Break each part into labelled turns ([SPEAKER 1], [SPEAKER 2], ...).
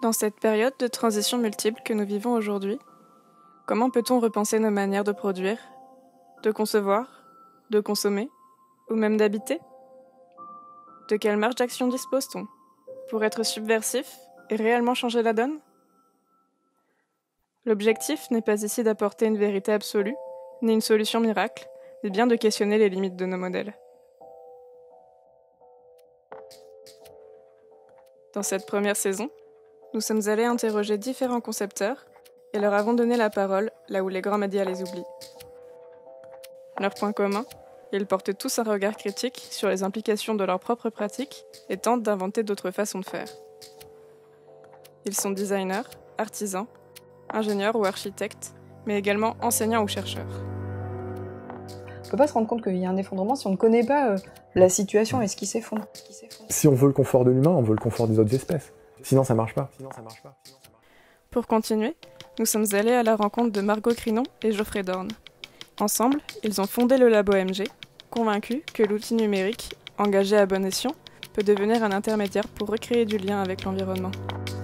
[SPEAKER 1] Dans cette période de transition multiple que nous vivons aujourd'hui, comment peut-on repenser nos manières de produire, de concevoir, de consommer, ou même d'habiter? De quelle marge d'action dispose-t-on pour être subversif et réellement changer la donne? L'objectif n'est pas ici d'apporter une vérité absolue, ni une solution miracle, mais bien de questionner les limites de nos modèles. Dans cette première saison, nous sommes allés interroger différents concepteurs et leur avons donné la parole là où les grands médias les oublient. Leur point commun, ils portent tous un regard critique sur les implications de leurs propres pratiques et tentent d'inventer d'autres façons de faire. Ils sont designers, artisans, ingénieurs ou architectes, mais également enseignants ou chercheurs.
[SPEAKER 2] On ne peut pas se rendre compte qu'il y a un effondrement si on ne connaît pas la situation et ce qui s'effondre.
[SPEAKER 3] Si on veut le confort de l'humain, on veut le confort des autres espèces. Sinon, ça marche pas.
[SPEAKER 1] Pour continuer, nous sommes allés à la rencontre de Margot Crinon et Geoffrey Dorn. Ensemble, ils ont fondé le Labo MG, convaincus que l'outil numérique, engagé à bon escient, peut devenir un intermédiaire pour recréer du lien avec l'environnement.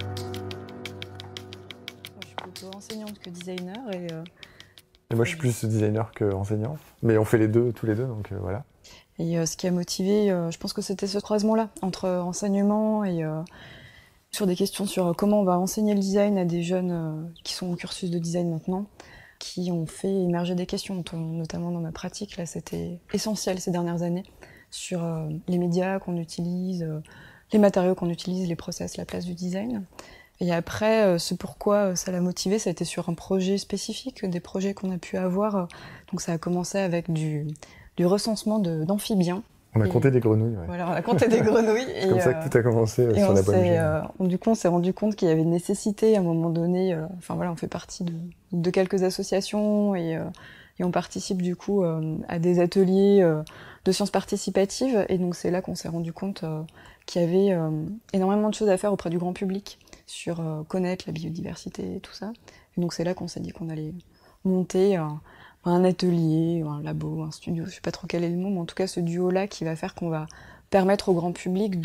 [SPEAKER 2] Moi, je suis plutôt enseignante que designer
[SPEAKER 3] Et moi, je suis plus designer que enseignant. Mais on fait les deux, tous les deux, donc voilà.
[SPEAKER 2] Et ce qui a motivé, je pense que c'était ce croisement-là, entre enseignement et sur des questions sur comment on va enseigner le design à des jeunes qui sont au cursus de design maintenant, qui ont fait émerger des questions, notamment dans ma pratique. Là, c'était essentiel ces dernières années, sur les médias qu'on utilise, les matériaux qu'on utilise, les process, la place du design. Et après, ce pourquoi ça l'a motivé, ça a été sur un projet spécifique, des projets qu'on a pu avoir. Donc ça a commencé avec du recensement d'amphibiens.
[SPEAKER 3] On a compté des grenouilles, ouais.
[SPEAKER 2] Voilà, on a compté des grenouilles.
[SPEAKER 3] C'est comme ça que tout a commencé sur la bonne
[SPEAKER 2] Du coup, on s'est rendu compte qu'il y avait une nécessité à un moment donné. Enfin voilà, on fait partie de quelques associations et on participe du coup à des ateliers de sciences participatives. Et donc c'est là qu'on s'est rendu compte qu'il y avait énormément de choses à faire auprès du grand public sur connaître la biodiversité et tout ça. Et donc c'est là qu'on s'est dit qu'on allait monter un atelier, un labo, un studio, je sais pas trop quel est le nom, mais en tout cas ce duo-là qui va faire qu'on va permettre au grand public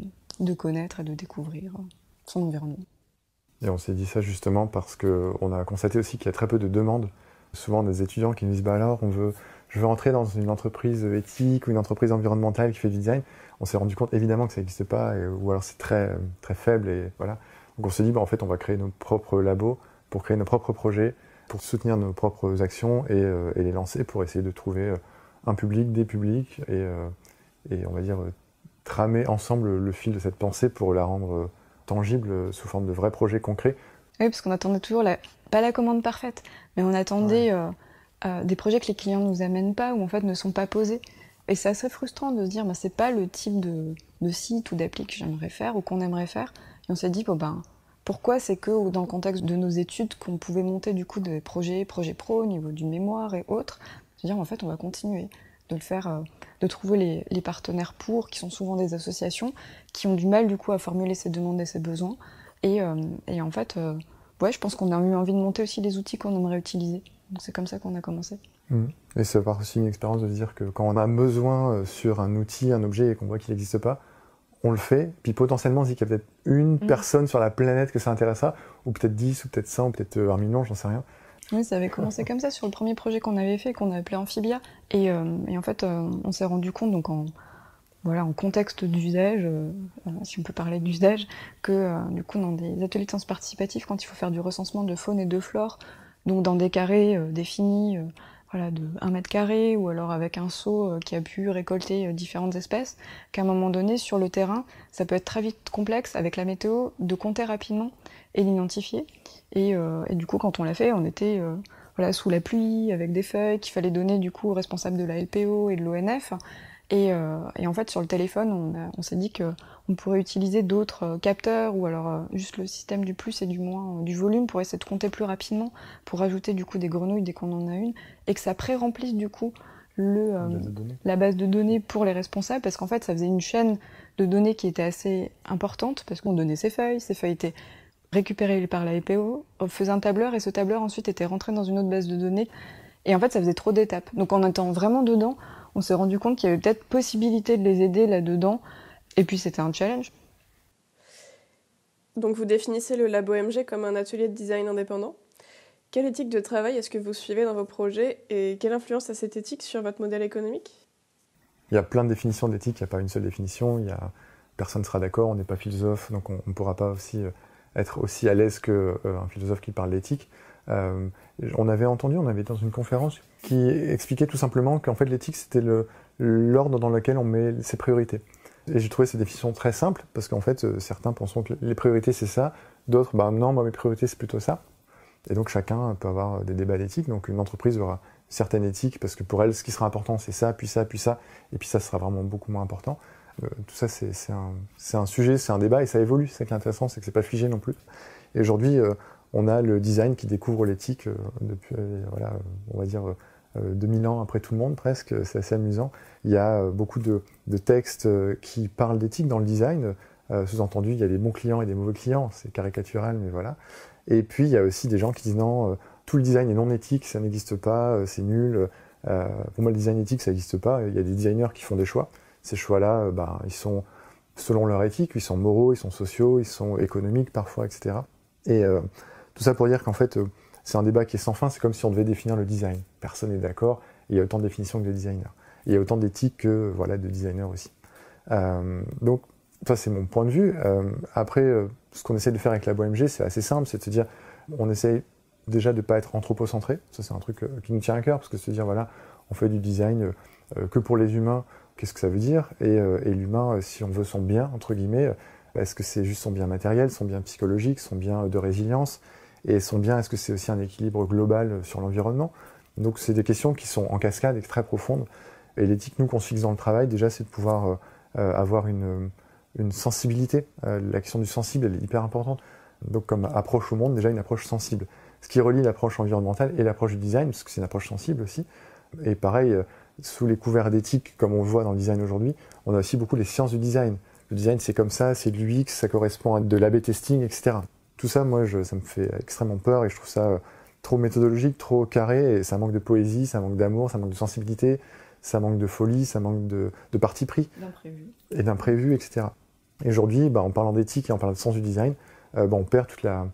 [SPEAKER 2] de connaître et de découvrir son environnement.
[SPEAKER 3] Et on s'est dit ça justement parce qu'on a constaté aussi qu'il y a très peu de demandes, souvent des étudiants qui nous disent bah alors je veux entrer dans une entreprise éthique ou une entreprise environnementale qui fait du design. On s'est rendu compte évidemment que ça n'existe pas ou alors c'est très, très faible et voilà. Donc on s'est dit bah en fait on va créer nos propres labos pour créer nos propres projets, pour soutenir nos propres actions et les lancer pour essayer de trouver un public, des publics et on va dire tramer ensemble le fil de cette pensée pour la rendre tangible sous forme de vrais projets concrets.
[SPEAKER 2] Oui, parce qu'on attendait toujours, pas la commande parfaite, mais on attendait des projets que les clients ne nous amènent pas ou en fait ne sont pas posés. Et c'est assez frustrant de se dire, bah, c'est pas le type de site ou d'appli que j'aimerais faire ou qu'on aimerait faire. Et on s'est dit, bon, ben, pourquoi c'est que dans le contexte de nos études qu'on pouvait monter du coup des projets pro au niveau du mémoire et autres, c'est-à-dire en fait on va continuer de le faire, de trouver les partenaires qui sont souvent des associations, qui ont du mal du coup à formuler ces demandes et ces besoins. Et en fait, je pense qu'on a eu envie de monter aussi les outils qu'on aimerait utiliser. Donc c'est comme ça qu'on a commencé.
[SPEAKER 3] Et ça part aussi une expérience de dire que quand on a besoin sur un outil, un objet et qu'on voit qu'il n'existe pas, on le fait, puis potentiellement on se dit qu'il y a peut-être une personne sur la planète que ça intéressera, ou peut-être 10, ou peut-être 100, ou peut-être 1 million, j'en sais rien.
[SPEAKER 2] Oui, ça avait commencé comme ça sur le premier projet qu'on avait fait, qu'on a appelé Amphibia. Et en fait, on s'est rendu compte, donc en contexte d'usage, si on peut parler d'usage, que du coup dans des ateliers de sciences participatives, quand il faut faire du recensement de faune et de flore, donc dans des carrés définis, de 1 mètre carré, ou alors avec un seau qui a pu récolter différentes espèces, qu'à un moment donné, sur le terrain, ça peut être très vite complexe, avec la météo, de compter rapidement et d'identifier. Et du coup, quand on l'a fait, on était sous la pluie, avec des feuilles qu'il fallait donner du coup aux responsables de la LPO et de l'ONF. Et en fait, sur le téléphone, on s'est dit qu'on pourrait utiliser d'autres capteurs ou alors juste le système du plus et du moins du volume pour essayer de compter plus rapidement, pour ajouter du coup des grenouilles dès qu'on en a une, et que ça pré-remplisse du coup la base de données pour les responsables, parce qu'en fait, ça faisait une chaîne de données qui était assez importante, parce qu'on donnait ces feuilles étaient récupérées par la LPO, on faisait un tableur, et ce tableur ensuite était rentré dans une autre base de données, et en fait, ça faisait trop d'étapes. Donc en étant vraiment dedans, on s'est rendu compte qu'il y avait peut-être possibilité de les aider là-dedans. Et puis c'était un challenge.
[SPEAKER 1] Donc vous définissez le Labo MG comme un atelier de design indépendant. Quelle éthique de travail est-ce que vous suivez dans vos projets et quelle influence a cette éthique sur votre modèle économique ?
[SPEAKER 3] Il y a plein de définitions d'éthique, il n'y a pas une seule définition. Personne ne sera d'accord, on n'est pas philosophe, donc on ne pourra pas aussi être aussi à l'aise qu'un philosophe qui parle d'éthique. On avait été dans une conférence qui expliquait tout simplement qu'en fait l'éthique c'était l'ordre dans lequel on met ses priorités. Et j'ai trouvé cette définition très simple, parce qu'en fait certains pensent que les priorités c'est ça, d'autres non, moi mes priorités c'est plutôt ça. Et donc chacun peut avoir des débats d'éthique, donc une entreprise aura certaines éthiques, parce que pour elle ce qui sera important c'est ça, puis ça, puis ça, et puis ça sera vraiment beaucoup moins important. Tout ça c'est un sujet, c'est un débat, et ça évolue, c'est ça qui est intéressant, c'est que c'est pas figé non plus. Et aujourd'hui on a le design qui découvre l'éthique depuis, on va dire 2000 ans après tout le monde presque, c'est assez amusant. Il y a beaucoup de textes qui parlent d'éthique dans le design, sous-entendu il y a des bons clients et des mauvais clients, c'est caricatural mais voilà. Et puis il y a aussi des gens qui disent non, tout le design est non éthique, ça n'existe pas, c'est nul. Pour moi le design éthique ça n'existe pas, il y a des designers qui font des choix. Ces choix-là, ils sont selon leur éthique, ils sont moraux, ils sont sociaux, ils sont économiques parfois, etc. Et tout ça pour dire qu'en fait, c'est un débat qui est sans fin, c'est comme si on devait définir le design. Personne n'est d'accord, il y a autant de définitions que de designers. Il y a autant d'éthique que de designers aussi. Donc, ça c'est mon point de vue. Après, ce qu'on essaie de faire avec Labo MG, c'est assez simple, c'est de se dire, on essaye déjà de ne pas être anthropocentré, ça c'est un truc qui nous tient à cœur, parce que se dire, on fait du design que pour les humains, qu'est-ce que ça veut dire ? Et l'humain, si on veut son bien, entre guillemets, est-ce que c'est juste son bien matériel, son bien psychologique, son bien de résilience ? Et son bien, est-ce que c'est aussi un équilibre global sur l'environnement ? Donc c'est des questions qui sont en cascade et très profondes. Et l'éthique, nous, qu'on se fixe dans le travail, déjà, c'est de pouvoir avoir une sensibilité. La question du sensible, elle est hyper importante. Donc comme approche au monde, déjà une approche sensible. Ce qui relie l'approche environnementale et l'approche du design, parce que c'est une approche sensible aussi. Et pareil, sous les couverts d'éthique, comme on le voit dans le design aujourd'hui, on a aussi beaucoup les sciences du design. Le design, c'est comme ça, c'est de l'UX, ça correspond à de l'A/B testing, etc. Tout ça, moi, ça me fait extrêmement peur et je trouve ça trop méthodologique, trop carré, et ça manque de poésie, ça manque d'amour, ça manque de sensibilité, ça manque de folie, ça manque de parti pris. Et d'imprévu, etc. Et aujourd'hui, en parlant d'éthique et en parlant de sens du design, on perd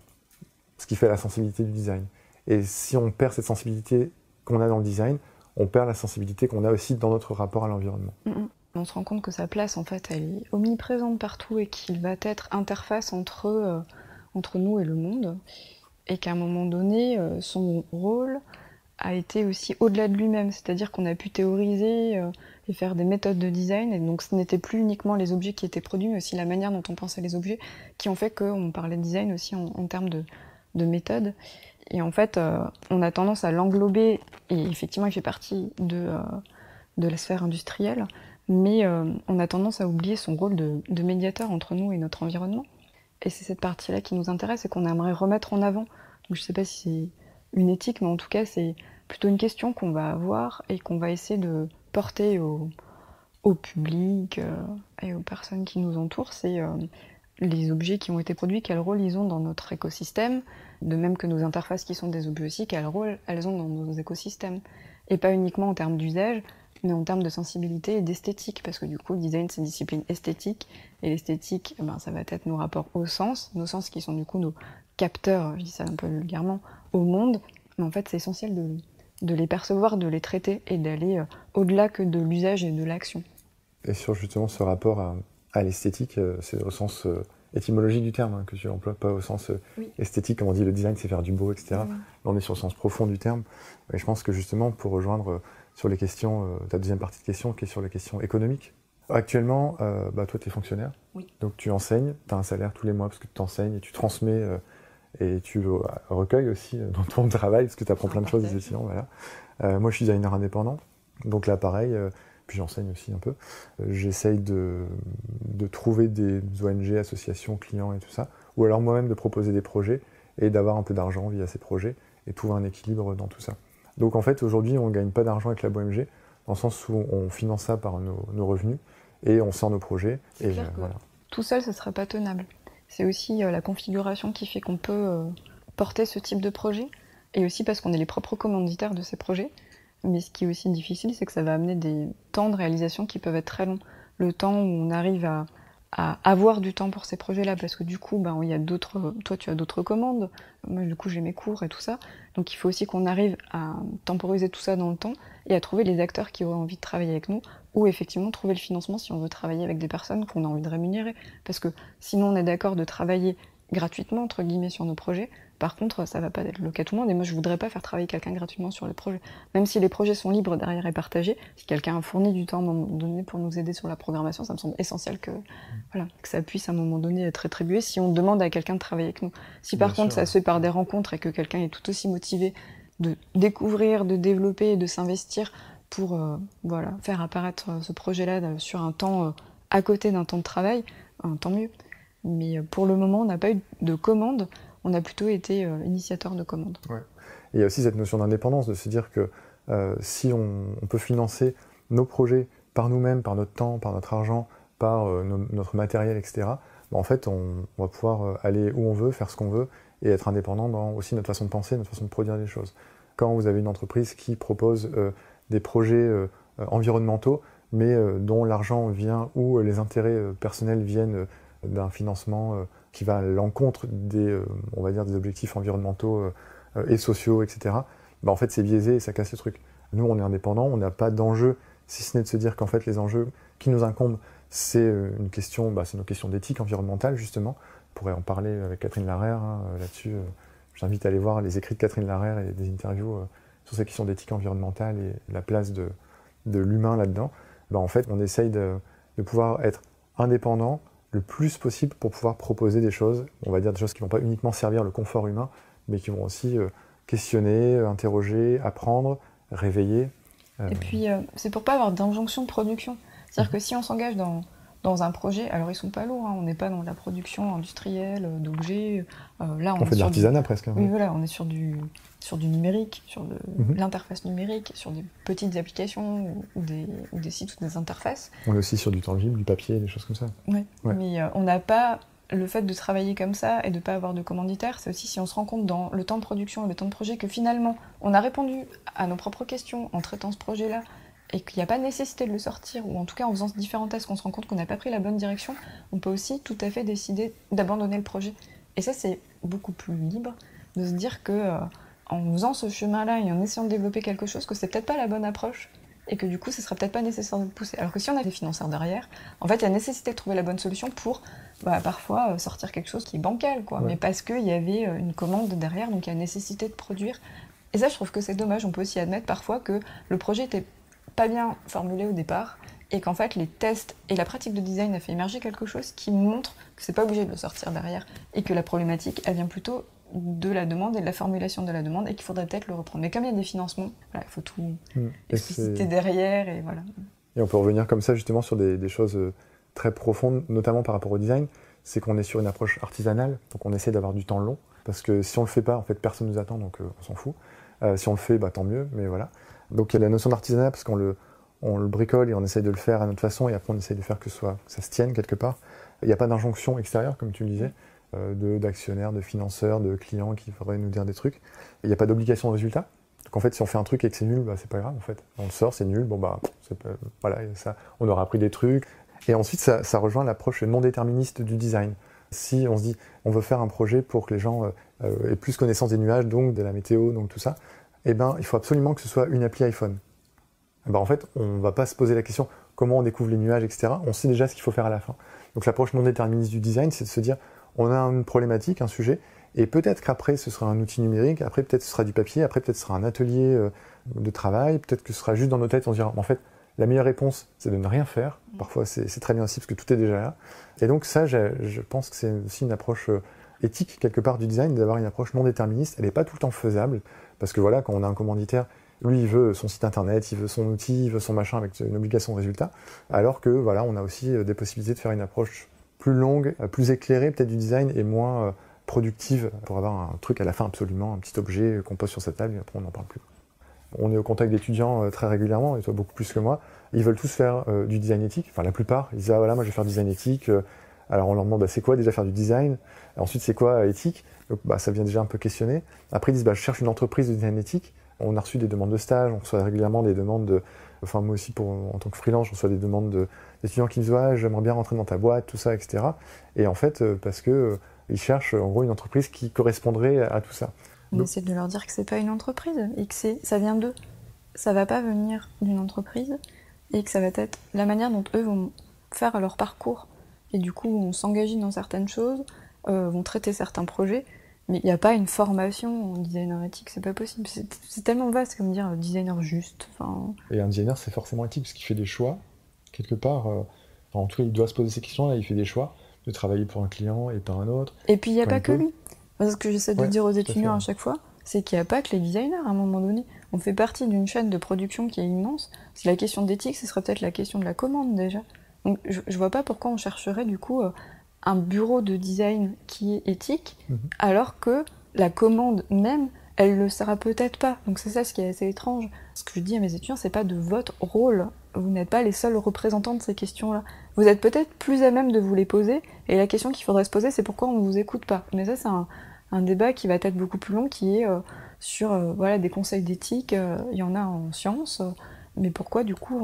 [SPEAKER 3] ce qui fait la sensibilité du design. Et si on perd cette sensibilité qu'on a dans le design, on perd la sensibilité qu'on a aussi dans notre rapport à l'environnement.
[SPEAKER 2] On se rend compte que sa place, en fait, elle est omniprésente partout et qu'il va être interface entre nous et le monde. Et qu'à un moment donné, son rôle a été aussi au-delà de lui-même. C'est-à-dire qu'on a pu théoriser et faire des méthodes de design. Et donc ce n'était plus uniquement les objets qui étaient produits, mais aussi la manière dont on pensait les objets, qui ont fait qu'on parlait de design aussi en termes de méthode. Et en fait, on a tendance à l'englober, et effectivement il fait partie de la sphère industrielle, mais on a tendance à oublier son rôle de médiateur entre nous et notre environnement. Et c'est cette partie-là qui nous intéresse et qu'on aimerait remettre en avant. Donc je ne sais pas si c'est une éthique, mais en tout cas c'est plutôt une question qu'on va avoir et qu'on va essayer de porter au public et aux personnes qui nous entourent. C'est les objets qui ont été produits, quel rôle ils ont dans notre écosystème, de même que nos interfaces qui sont des objets aussi, quel rôle elles ont dans nos écosystèmes. Et pas uniquement en termes d'usage, mais en termes de sensibilité et d'esthétique, parce que du coup, le design, c'est une discipline esthétique, et l'esthétique, ça va être nos rapports aux sens, nos sens qui sont du coup nos capteurs, je dis ça un peu vulgairement, au monde, mais en fait, c'est essentiel de les percevoir, de les traiter, et d'aller au-delà que de l'usage et de l'action.
[SPEAKER 3] Et sur justement ce rapport à l'esthétique, c'est au sens étymologique du terme, que tu emploies, pas au sens esthétique, comme on dit le design c'est faire du beau, etc. Là on est sur le sens profond du terme, et je pense que justement pour rejoindre sur les questions, ta deuxième partie de question qui est sur les questions économiques. Actuellement, toi tu es fonctionnaire, donc tu enseignes, tu as un salaire tous les mois parce que tu enseignes et tu transmets et tu recueilles aussi dans ton travail parce que tu apprends plein de choses des étudiants. Voilà. Moi je suis designer indépendant, donc là pareil, puis j'enseigne aussi un peu. J'essaye de trouver des ONG, associations, clients et tout ça, ou alors moi-même de proposer des projets et d'avoir un peu d'argent via ces projets et trouver un équilibre dans tout ça. Donc en fait aujourd'hui on ne gagne pas d'argent avec Labo MG, dans le sens où on finance ça par nos revenus et on sort nos projets. Et voilà.
[SPEAKER 2] Tout seul ce ne serait pas tenable. C'est aussi la configuration qui fait qu'on peut porter ce type de projet, et aussi parce qu'on est les propres commanditaires de ces projets. Mais ce qui est aussi difficile, c'est que ça va amener des temps de réalisation qui peuvent être très longs. Le temps où on arrive à à avoir du temps pour ces projets-là, parce que du coup, il y a toi tu as d'autres commandes, moi du coup j'ai mes cours et tout ça, donc il faut aussi qu'on arrive à temporiser tout ça dans le temps et à trouver les acteurs qui auraient envie de travailler avec nous, ou effectivement trouver le financement si on veut travailler avec des personnes qu'on a envie de rémunérer, parce que sinon on est d'accord de travailler gratuitement, entre guillemets, sur nos projets. Par contre, ça va pas être le cas à tout le monde, et moi je voudrais pas faire travailler quelqu'un gratuitement sur les projets. Même si les projets sont libres derrière et partagés, si quelqu'un a fourni du temps à un moment donné pour nous aider sur la programmation, ça me semble essentiel que ça puisse à un moment donné être rétribué si on demande à quelqu'un de travailler avec nous. Si par contre ça se fait par des rencontres et que quelqu'un est tout aussi motivé de découvrir, de développer et de s'investir pour faire apparaître ce projet-là sur un temps à côté d'un temps de travail, tant mieux. Mais pour le moment, on n'a pas eu de commande, on a plutôt été initiateur de commandes.
[SPEAKER 3] Ouais. Et il y a aussi cette notion d'indépendance, de se dire que si on peut financer nos projets par nous-mêmes, par notre temps, par notre argent, par notre matériel, etc., en fait, on va pouvoir aller où on veut, faire ce qu'on veut, et être indépendant dans aussi notre façon de penser, notre façon de produire des choses. Quand vous avez une entreprise qui propose des projets environnementaux, mais dont l'argent vient ou les intérêts personnels viennent d'un financement qui va à l'encontre des, on va dire, des objectifs environnementaux et sociaux, etc., en fait, c'est biaisé et ça casse le truc. Nous, on est indépendants, on n'a pas d'enjeu, si ce n'est de se dire qu'en fait, les enjeux qui nous incombent, c'est une question, c'est nos questions d'éthique environnementale, justement. On pourrait en parler avec Catherine Larère là-dessus. Je t'invite à aller voir les écrits de Catherine Larère et des interviews sur ces questions d'éthique environnementale et la place de l'humain là-dedans. En fait, on essaye de pouvoir être indépendant le plus possible pour pouvoir proposer des choses, on va dire des choses qui ne vont pas uniquement servir le confort humain, mais qui vont aussi questionner, interroger, apprendre, réveiller.
[SPEAKER 2] Et puis, c'est pour pas avoir d'injonction de production. C'est-à-dire que si on s'engage dans un projet, alors ils sont pas lourds, on n'est pas dans la production industrielle d'objets. Là,
[SPEAKER 3] on fait de l'artisanat presque.
[SPEAKER 2] Oui, voilà, on est sur du numérique, sur l'interface numérique, sur des petites applications ou des sites ou des interfaces.
[SPEAKER 3] On est aussi sur du tangible, du papier, des choses comme ça.
[SPEAKER 2] Ouais. Mais on n'a pas le fait de travailler comme ça et de ne pas avoir de commanditaire, c'est aussi si on se rend compte dans le temps de production et le temps de projet que finalement on a répondu à nos propres questions en traitant ce projet-là et qu'il n'y a pas nécessité de le sortir, ou en tout cas en faisant différents tests qu'on se rend compte qu'on n'a pas pris la bonne direction, on peut aussi tout à fait décider d'abandonner le projet. Et ça, c'est beaucoup plus libre de se dire que en faisant ce chemin-là et en essayant de développer quelque chose, que c'est peut-être pas la bonne approche et que du coup, ce serait peut-être pas nécessaire de le pousser. Alors que si on a des financeurs derrière, en fait, il y a nécessité de trouver la bonne solution pour parfois sortir quelque chose qui est bancal, quoi. Ouais. Mais parce qu'il y avait une commande derrière, donc il y a nécessité de produire. Et ça, je trouve que c'est dommage. On peut aussi admettre parfois que le projet était pas bien formulé au départ et qu'en fait les tests et la pratique de design a fait émerger quelque chose qui montre que c'est pas obligé de le sortir derrière et que la problématique elle vient plutôt de la demande et de la formulation de la demande et qu'il faudrait peut-être le reprendre. Mais comme il y a des financements, il faut tout expliciter derrière et voilà.
[SPEAKER 3] Et on peut revenir comme ça justement sur des choses très profondes, notamment par rapport au design, c'est qu'on est sur une approche artisanale, donc on essaie d'avoir du temps long, parce que si on le fait pas, en fait personne nous attend, donc on s'en fout. Si on le fait, tant mieux, mais voilà. Donc il y a la notion d'artisanat parce qu'on le bricole et on essaye de le faire à notre façon et après on essaye de faire que ça se tienne quelque part. Il n'y a pas d'injonction extérieure, comme tu le disais, d'actionnaires, de financeurs, de clients qui voudraient nous dire des trucs. Il n'y a pas d'obligation de résultat. Donc en fait, si on fait un truc et que c'est nul, c'est pas grave en fait. On le sort, c'est nul, voilà, ça, on aura appris des trucs. Et ensuite, ça rejoint l'approche non déterministe du design. Si on se dit, on veut faire un projet pour que les gens aient plus connaissance des nuages, donc de la météo, donc tout ça, il faut absolument que ce soit une appli iPhone. En fait, on ne va pas se poser la question comment on découvre les nuages, etc. On sait déjà ce qu'il faut faire à la fin. Donc l'approche non déterministe du design, c'est de se dire on a une problématique, un sujet, et peut-être qu'après ce sera un outil numérique, après peut-être ce sera du papier, après peut-être ce sera un atelier de travail, peut-être que ce sera juste dans nos têtes, on se dira en fait la meilleure réponse c'est de ne rien faire. Parfois c'est très bien aussi parce que tout est déjà là. Et donc ça, je pense que c'est aussi une approche éthique quelque part du design, d'avoir une approche non déterministe. Elle n'est pas tout le temps faisable. Parce que voilà, quand on a un commanditaire, lui, il veut son site internet, il veut son outil, il veut son machin avec une obligation de résultat. Alors que voilà, on a aussi des possibilités de faire une approche plus longue, plus éclairée peut-être du design et moins productive pour avoir un truc à la fin absolument, un petit objet qu'on pose sur sa table et après on n'en parle plus. On est au contact d'étudiants très régulièrement, et toi beaucoup plus que moi. Ils veulent tous faire du design éthique, enfin la plupart. Ils disent voilà, moi je vais faire du design éthique. Alors on leur demande c'est quoi déjà faire du design, ensuite c'est quoi éthique, donc ça vient déjà un peu questionner. Après ils disent je cherche une entreprise de design éthique. On a reçu des demandes de stage, on reçoit régulièrement des demandes Enfin, moi aussi, en tant que freelance, je reçois des demandes d'étudiants qui me disent « Ouais, j'aimerais bien rentrer dans ta boîte, tout ça, etc. » Et en fait, parce que ils cherchent en gros une entreprise qui correspondrait à tout ça.
[SPEAKER 2] On essaie de leur dire que c'est pas une entreprise et que ça vient d'eux. Ça va pas venir d'une entreprise et que ça va être la manière dont eux vont faire leur parcours. Et du coup, vont s'engager dans certaines choses, vont traiter certains projets. Mais il n'y a pas une formation en designer éthique, c'est pas possible. C'est tellement vaste comme dire designer juste. Enfin...
[SPEAKER 3] Et un designer, c'est forcément éthique parce qu'il fait des choix. Quelque part, en tout cas, il doit se poser ces questions-là, il fait des choix de travailler pour un client et par un autre.
[SPEAKER 2] Et puis il n'y a pas que lui. Ce que j'essaie de dire aux étudiants à chaque fois, c'est qu'il n'y a pas que les designers à un moment donné. On fait partie d'une chaîne de production qui est immense. C'est la question d'éthique, ce serait peut-être la question de la commande déjà. Donc je vois pas pourquoi on chercherait du coup un bureau de design qui est éthique, alors que la commande même, elle le sera peut-être pas. Donc c'est ça ce qui est assez étrange. Ce que je dis à mes étudiants, c'est pas de votre rôle. Vous n'êtes pas les seuls représentants de ces questions-là. Vous êtes peut-être plus à même de vous les poser, et la question qu'il faudrait se poser, c'est pourquoi on ne vous écoute pas. Mais ça, c'est un débat qui va être beaucoup plus long, qui est sur voilà, des conseils d'éthique. Il y en a en sciences, mais pourquoi du coup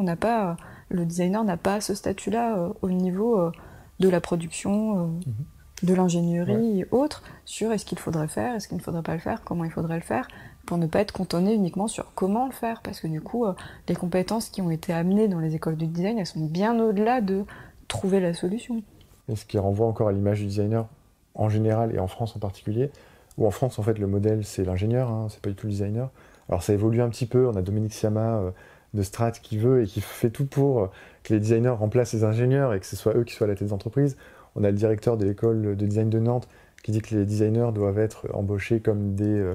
[SPEAKER 2] le designer n'a pas ce statut-là au niveau de la production, de l'ingénierie et autres, sur est-ce qu'il faudrait faire, est-ce qu'il ne faudrait pas le faire, comment il faudrait le faire, pour ne pas être cantonné uniquement sur comment le faire, parce que du coup, les compétences qui ont été amenées dans les écoles de design, elles sont bien au-delà de trouver la solution.
[SPEAKER 3] Et ce qui renvoie encore à l'image du designer en général et en France en particulier, où en France, en fait, le modèle, c'est l'ingénieur, hein, c'est pas du tout le designer. Alors ça évolue un petit peu, on a Dominique Siama de Strat qui veut et qui fait tout pour que les designers remplacent les ingénieurs et que ce soit eux qui soient à la tête des entreprises. On a le directeur de l'école de design de Nantes qui dit que les designers doivent être embauchés comme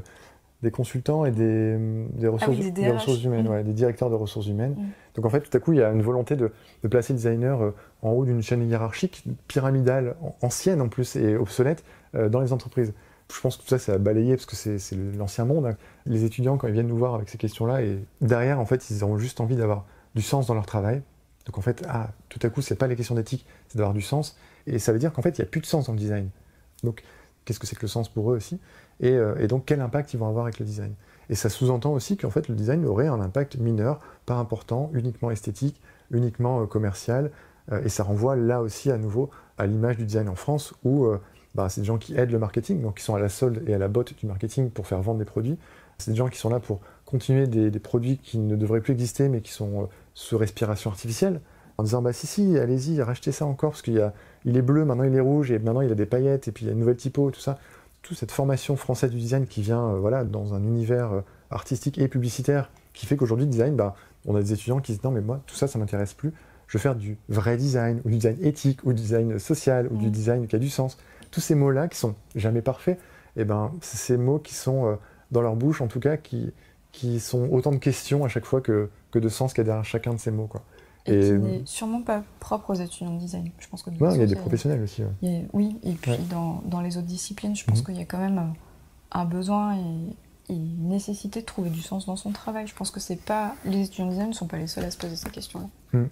[SPEAKER 3] des consultants et des ressources humaines, des directeurs de ressources humaines. Donc en fait, tout à coup, il y a une volonté de placer le designer en haut d'une chaîne hiérarchique pyramidale, ancienne en plus et obsolète, dans les entreprises. Je pense que tout ça, c'est à balayer parce que c'est l'ancien monde. Hein. Les étudiants, quand ils viennent nous voir avec ces questions-là, et derrière, en fait, ils ont juste envie d'avoir du sens dans leur travail. Donc en fait, tout à coup, c'est pas les questions d'éthique, c'est d'avoir du sens. Et ça veut dire qu'en fait, il n'y a plus de sens dans le design. Donc, qu'est-ce que c'est que le sens pour eux aussi ? Et donc, quel impact ils vont avoir avec le design ? Et ça sous-entend aussi qu'en fait, le design aurait un impact mineur, pas important, uniquement esthétique, uniquement commercial. Et ça renvoie là aussi à nouveau à l'image du design en France où c'est des gens qui aident le marketing, donc qui sont à la solde et à la botte du marketing pour faire vendre des produits. C'est des gens qui sont là pour continuer des produits qui ne devraient plus exister mais qui sont sous respiration artificielle, en disant si, allez-y, rachetez ça encore parce qu'il est bleu, maintenant il est rouge et maintenant il a des paillettes et puis il y a une nouvelle typo, tout ça. Toute cette formation française du design qui vient dans un univers artistique et publicitaire qui fait qu'aujourd'hui le design, on a des étudiants qui disent non mais moi tout ça m'intéresse plus, je veux faire du vrai design ou du design éthique ou du design social ou du design qui a du sens. Tous ces mots-là qui sont jamais parfaits, c'est ces mots qui sont dans leur bouche en tout cas qui sont autant de questions à chaque fois que de sens qu'il y a derrière chacun de ces mots, quoi.
[SPEAKER 2] Et qui n'est sûrement pas propre aux étudiants de design. Je pense que
[SPEAKER 3] il y a des professionnels aussi.
[SPEAKER 2] Oui, et puis dans les autres disciplines, je pense qu'il y a quand même un besoin et une nécessité de trouver du sens dans son travail. Je pense que les étudiants de design ne sont pas les seuls à se poser ces questions-là.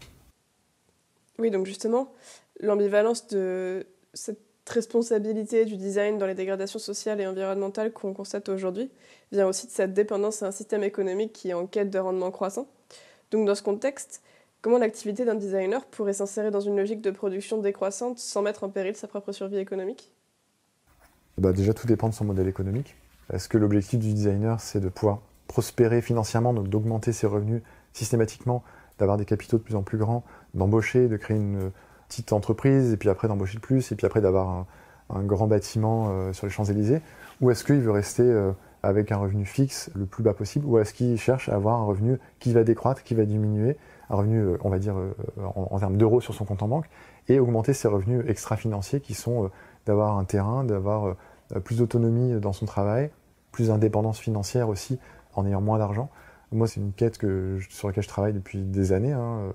[SPEAKER 1] Oui, donc justement, l'ambivalence de cette responsabilité du design dans les dégradations sociales et environnementales qu'on constate aujourd'hui vient aussi de cette dépendance à un système économique qui est en quête de rendement croissant. Donc dans ce contexte, comment l'activité d'un designer pourrait s'insérer dans une logique de production décroissante sans mettre en péril sa propre survie économique ?
[SPEAKER 3] Déjà, tout dépend de son modèle économique. Est-ce que l'objectif du designer, c'est de pouvoir prospérer financièrement, donc d'augmenter ses revenus systématiquement, d'avoir des capitaux de plus en plus grands, d'embaucher, de créer une petite entreprise, et puis après d'embaucher le plus, et puis après d'avoir un grand bâtiment sur les Champs-Élysées, ou est-ce qu'il veut rester avec un revenu fixe le plus bas possible, ou est-ce qu'il cherche à avoir un revenu qui va décroître, qui va diminuer, un revenu, on va dire, en termes d'euros sur son compte en banque, et augmenter ses revenus extra-financiers qui sont d'avoir un terrain, d'avoir plus d'autonomie dans son travail, plus d'indépendance financière aussi, en ayant moins d'argent. Moi, c'est une quête sur laquelle je travaille depuis des années.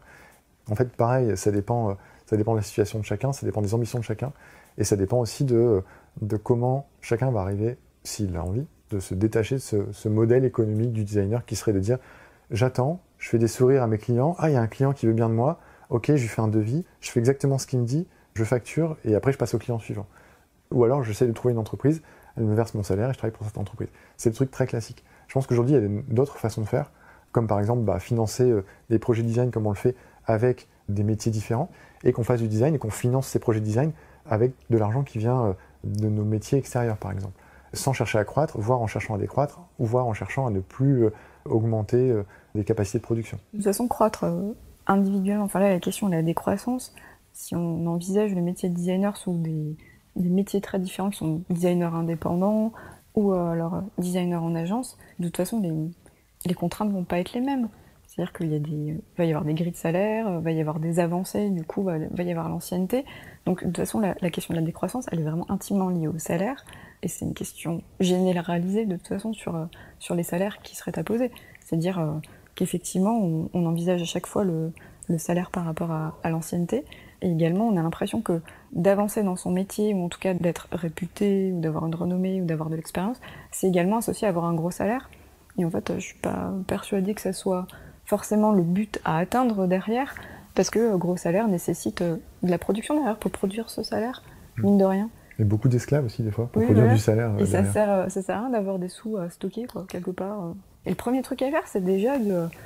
[SPEAKER 3] En fait, pareil, ça dépend de la situation de chacun, ça dépend des ambitions de chacun, et ça dépend aussi de comment chacun va arriver, s'il a envie, de se détacher de ce modèle économique du designer qui serait de dire « j'attends, je fais des sourires à mes clients, il y a un client qui veut bien de moi, ok, je lui fais un devis, je fais exactement ce qu'il me dit, je facture, et après je passe au client suivant. » Ou alors j'essaie de trouver une entreprise, elle me verse mon salaire et je travaille pour cette entreprise. C'est le truc très classique. Je pense qu'aujourd'hui, il y a d'autres façons de faire, comme par exemple financer des projets de design comme on le fait avec des métiers différents, et qu'on fasse du design et qu'on finance ces projets de design avec de l'argent qui vient de nos métiers extérieurs, par exemple. Sans chercher à croître, voire en cherchant à décroître, ou voire en cherchant à ne plus augmenter les capacités de production.
[SPEAKER 2] De toute façon, croître individuellement, enfin là, la question de la décroissance, si on envisage le métier de designer sous des métiers très différents, qui sont designers indépendants ou alors designers en agence, de toute façon, les contraintes ne vont pas être les mêmes. C'est-à-dire qu'il va y avoir des grilles de salaire, il va y avoir des avancées, du coup, il va y avoir l'ancienneté. Donc, de toute façon, la question de la décroissance, elle est vraiment intimement liée au salaire. Et c'est une question généralisée, de toute façon, sur les salaires qui seraient à poser. C'est-à-dire qu'effectivement, on envisage à chaque fois le salaire par rapport à l'ancienneté. Et également, on a l'impression que d'avancer dans son métier, ou en tout cas d'être réputé, ou d'avoir une renommée, ou d'avoir de l'expérience, c'est également associé à avoir un gros salaire. Et en fait, je suis pas persuadée que ça soit forcément le but à atteindre derrière, parce que gros salaire nécessite de la production derrière pour produire ce salaire, mine de rien.
[SPEAKER 3] Et beaucoup d'esclaves aussi, des fois, pour
[SPEAKER 2] oui,
[SPEAKER 3] produire
[SPEAKER 2] voilà.
[SPEAKER 3] du salaire.
[SPEAKER 2] Et ça sert à rien d'avoir des sous à stocker, quoi, quelque part. Et le premier truc à faire, c'est déjà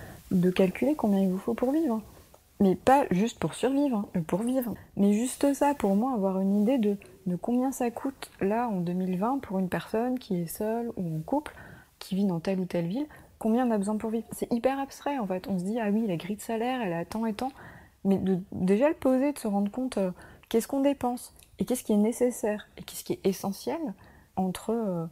[SPEAKER 2] de calculer combien il vous faut pour vivre. Mais pas juste pour survivre, mais pour vivre. Mais juste ça, pour moi, avoir une idée de combien ça coûte, là, en 2020, pour une personne qui est seule ou en couple, qui vit dans telle ou telle ville, combien on a besoin pour vivre. C'est hyper abstrait, en fait. On se dit, ah oui, la grille de salaire, elle a tant et tant. Mais déjà le poser, de se rendre compte qu'est-ce qu'on dépense, et qu'est-ce qui est nécessaire, et qu'est-ce qui est essentiel entre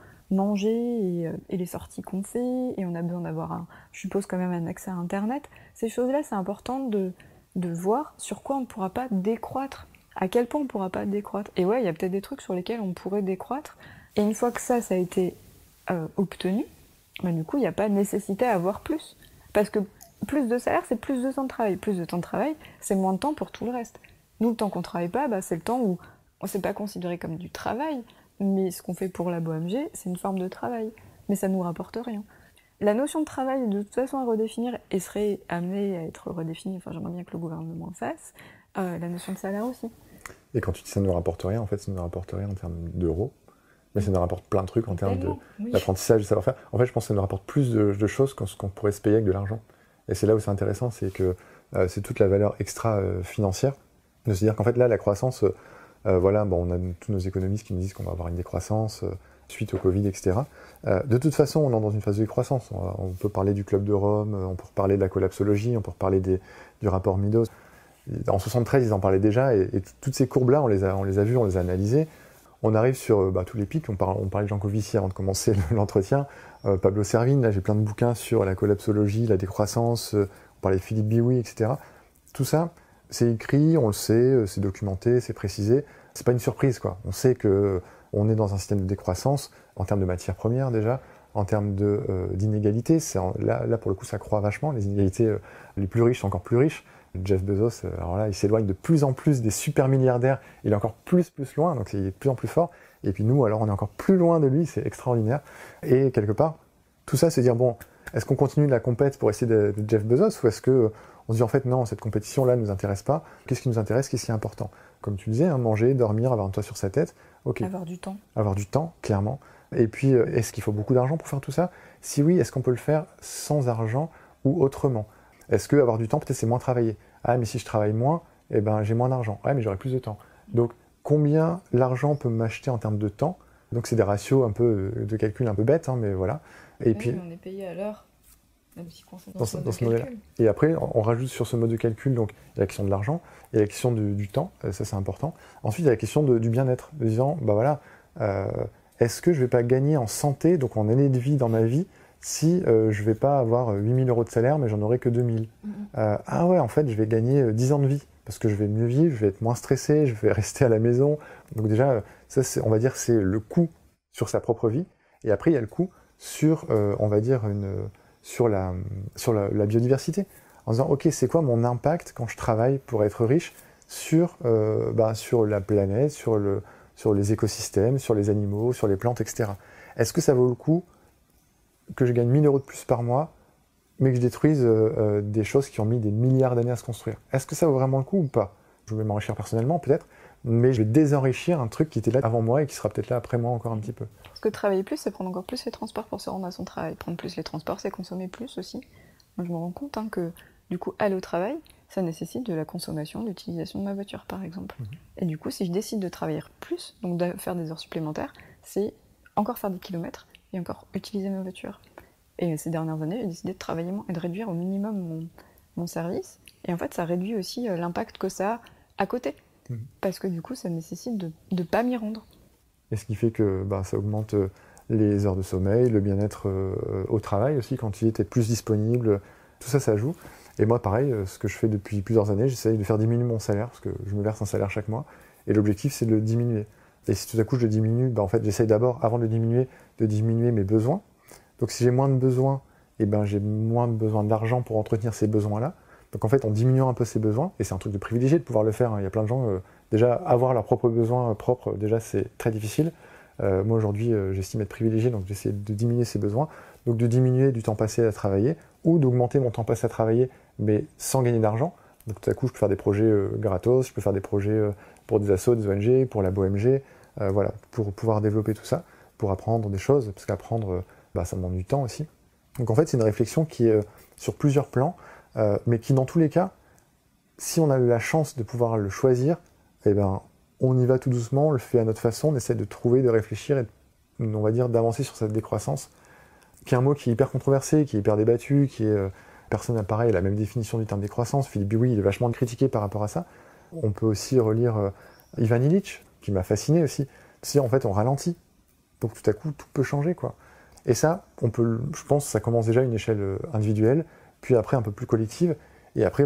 [SPEAKER 2] manger et les sorties qu'on fait, et on a besoin d'avoir, je suppose, quand même un accès à Internet. Ces choses-là, c'est important de voir sur quoi on ne pourra pas décroître, à quel point on ne pourra pas décroître. Et ouais, il y a peut-être des trucs sur lesquels on pourrait décroître, et une fois que ça a été obtenu, bah, du coup, il n'y a pas de nécessité à avoir plus. Parce que plus de salaire, c'est plus de temps de travail. Plus de temps de travail, c'est moins de temps pour tout le reste. Nous, le temps qu'on ne travaille pas, bah, c'est le temps où on ne s'est pas considéré comme du travail, mais ce qu'on fait pour la BOMG, c'est une forme de travail. Mais ça ne nous rapporte rien. La notion de travail est de toute façon à redéfinir et serait amenée à être redéfinie, enfin j'aimerais bien que le gouvernement le fasse, la notion de salaire aussi.
[SPEAKER 3] Et quand tu dis ça ne nous rapporte rien, en fait, ça ne nous rapporte rien en termes d'euros, mais ça nous rapporte plein de trucs en termes d'apprentissage, de savoir-faire. En fait, je pense que ça nous rapporte plus de choses que ce qu'on pourrait se payer avec de l'argent. Et c'est là où c'est intéressant, c'est que c'est toute la valeur extra-financière, de se dire qu'en fait, là, la croissance, on a tous nos économistes qui nous disent qu'on va avoir une décroissance suite au Covid, etc. De toute façon, on est dans une phase de décroissance. On peut parler du Club de Rome, on peut parler de la collapsologie, on peut parler du rapport Meadows. En 73, ils en parlaient déjà, et toutes ces courbes-là, on les a vues, on les a analysées. On arrive sur tous les pics, on parlait de Jean Covici avant de commencer l'entretien, Pablo Servigne, là j'ai plein de bouquins sur la collapsologie, la décroissance, on parlait de Philippe Biouy, etc. Tout ça, c'est écrit, on le sait, c'est documenté, c'est précisé. C'est pas une surprise, quoi. On sait qu'on est dans un système de décroissance, en termes de matières premières déjà, en termes d'inégalités. Là, pour le coup, ça croît vachement. Les inégalités, les plus riches sont encore plus riches. Jeff Bezos, alors là, il s'éloigne de plus en plus des super milliardaires, il est encore plus loin, donc il est de plus en plus fort. Et puis nous, alors on est encore plus loin de lui, c'est extraordinaire. Et quelque part, tout ça, c'est dire, bon, est-ce qu'on continue la compète pour essayer de Jeff Bezos, ou est-ce qu'on se dit, en fait, non, cette compétition-là ne nous intéresse pas, qu'est-ce qui nous intéresse, qu'est-ce qui est important? Comme tu disais, manger, dormir, avoir un toit sur sa tête, ok.
[SPEAKER 2] Avoir du temps.
[SPEAKER 3] Avoir du temps, clairement. Et puis, est-ce qu'il faut beaucoup d'argent pour faire tout ça? Si oui, est-ce qu'on peut le faire sans argent ou autrement? Est-ce que avoir du temps, peut-être c'est moins travailler? Ah, mais si je travaille moins, eh ben, j'ai moins d'argent. Ouais, mais j'aurai plus de temps. Donc, combien l'argent peut m'acheter en termes de temps? Donc, c'est des ratios un peu de calcul un peu bêtes, mais voilà. Et puis,
[SPEAKER 2] on est payé à l'heure, même si on
[SPEAKER 3] dans ce modèle-là. Et après, on rajoute sur ce mode de calcul, donc, il y a la question de l'argent, il y a la question du temps, ça c'est important. Ensuite, il y a la question du bien-être, de disant, bah voilà, est-ce que je ne vais pas gagner en santé, donc en année de vie dans ma vie, si je ne vais pas avoir 8 000 € de salaire, mais j'en aurai que 2 000. Ah ouais, en fait, je vais gagner 10 ans de vie, parce que je vais mieux vivre, je vais être moins stressé, je vais rester à la maison. Donc déjà, ça, on va dire, c'est le coût sur sa propre vie. Et après, il y a le coût sur, on va dire, sur la biodiversité. En disant, ok, c'est quoi mon impact quand je travaille pour être riche sur la planète, sur les écosystèmes, sur les animaux, sur les plantes, etc. Est-ce que ça vaut le coup que je gagne 1 000 € de plus par mois, mais que je détruise des choses qui ont mis des milliards d'années à se construire? Est-ce que ça vaut vraiment le coup ou pas? Je vais m'enrichir personnellement, peut-être, mais je vais désenrichir un truc qui était là avant moi et qui sera peut-être là après moi encore un petit peu.
[SPEAKER 2] Parce que travailler plus, c'est prendre encore plus les transports pour se rendre à son travail. Prendre plus les transports, c'est consommer plus aussi. Moi, je me rends compte que du coup, aller au travail, ça nécessite de la consommation, de l'utilisation de ma voiture, par exemple. Et du coup, si je décide de travailler plus, donc de faire des heures supplémentaires, c'est encore faire des kilomètres et encore utiliser ma voiture. Et ces dernières années, j'ai décidé de travailler moins et de réduire au minimum mon service. Et en fait, ça réduit aussi l'impact que ça a à côté. Parce que du coup, ça nécessite de ne pas m'y rendre.
[SPEAKER 3] Et ce qui fait que ça augmente les heures de sommeil, le bien-être au travail aussi, quand il était plus disponible, tout ça, ça joue. Et moi, pareil, ce que je fais depuis plusieurs années, j'essaye de faire diminuer mon salaire, parce que je me verse un salaire chaque mois, et l'objectif, c'est de le diminuer. Et si tout à coup je le diminue, en fait, j'essaye d'abord, avant de le diminuer, de diminuer mes besoins. Donc si j'ai moins de besoins, j'ai moins de besoin d'argent pour entretenir ces besoins-là. Donc en fait, en diminuant un peu ces besoins, et c'est un truc de privilégié de pouvoir le faire, il y a plein de gens, déjà avoir leurs propres besoins propres, déjà c'est très difficile. Moi aujourd'hui, j'estime être privilégié, donc j'essaie de diminuer ces besoins, donc de diminuer du temps passé à travailler, ou d'augmenter mon temps passé à travailler, mais sans gagner d'argent. Donc tout à coup, je peux faire des projets gratos, je peux faire des projets pour des assos, des ONG, pour la BOMG, voilà, pour pouvoir développer tout ça, pour apprendre des choses, parce qu'apprendre, ça demande du temps aussi. Donc en fait, c'est une réflexion qui est sur plusieurs plans, mais qui dans tous les cas, si on a la chance de pouvoir le choisir, on y va tout doucement, on le fait à notre façon, on essaie de trouver, de réfléchir et on va dire d'avancer sur cette décroissance, qui est un mot qui est hyper controversé, qui est hyper débattu, qui est... personne n'a pareil la même définition du terme décroissance. Philippe Bouy, il est vachement critiqué par rapport à ça. On peut aussi relire Ivan Illich, qui m'a fasciné aussi. Si en fait on ralentit, donc tout à coup tout peut changer, quoi. Et ça, je pense que ça commence déjà à une échelle individuelle, puis après un peu plus collective, et après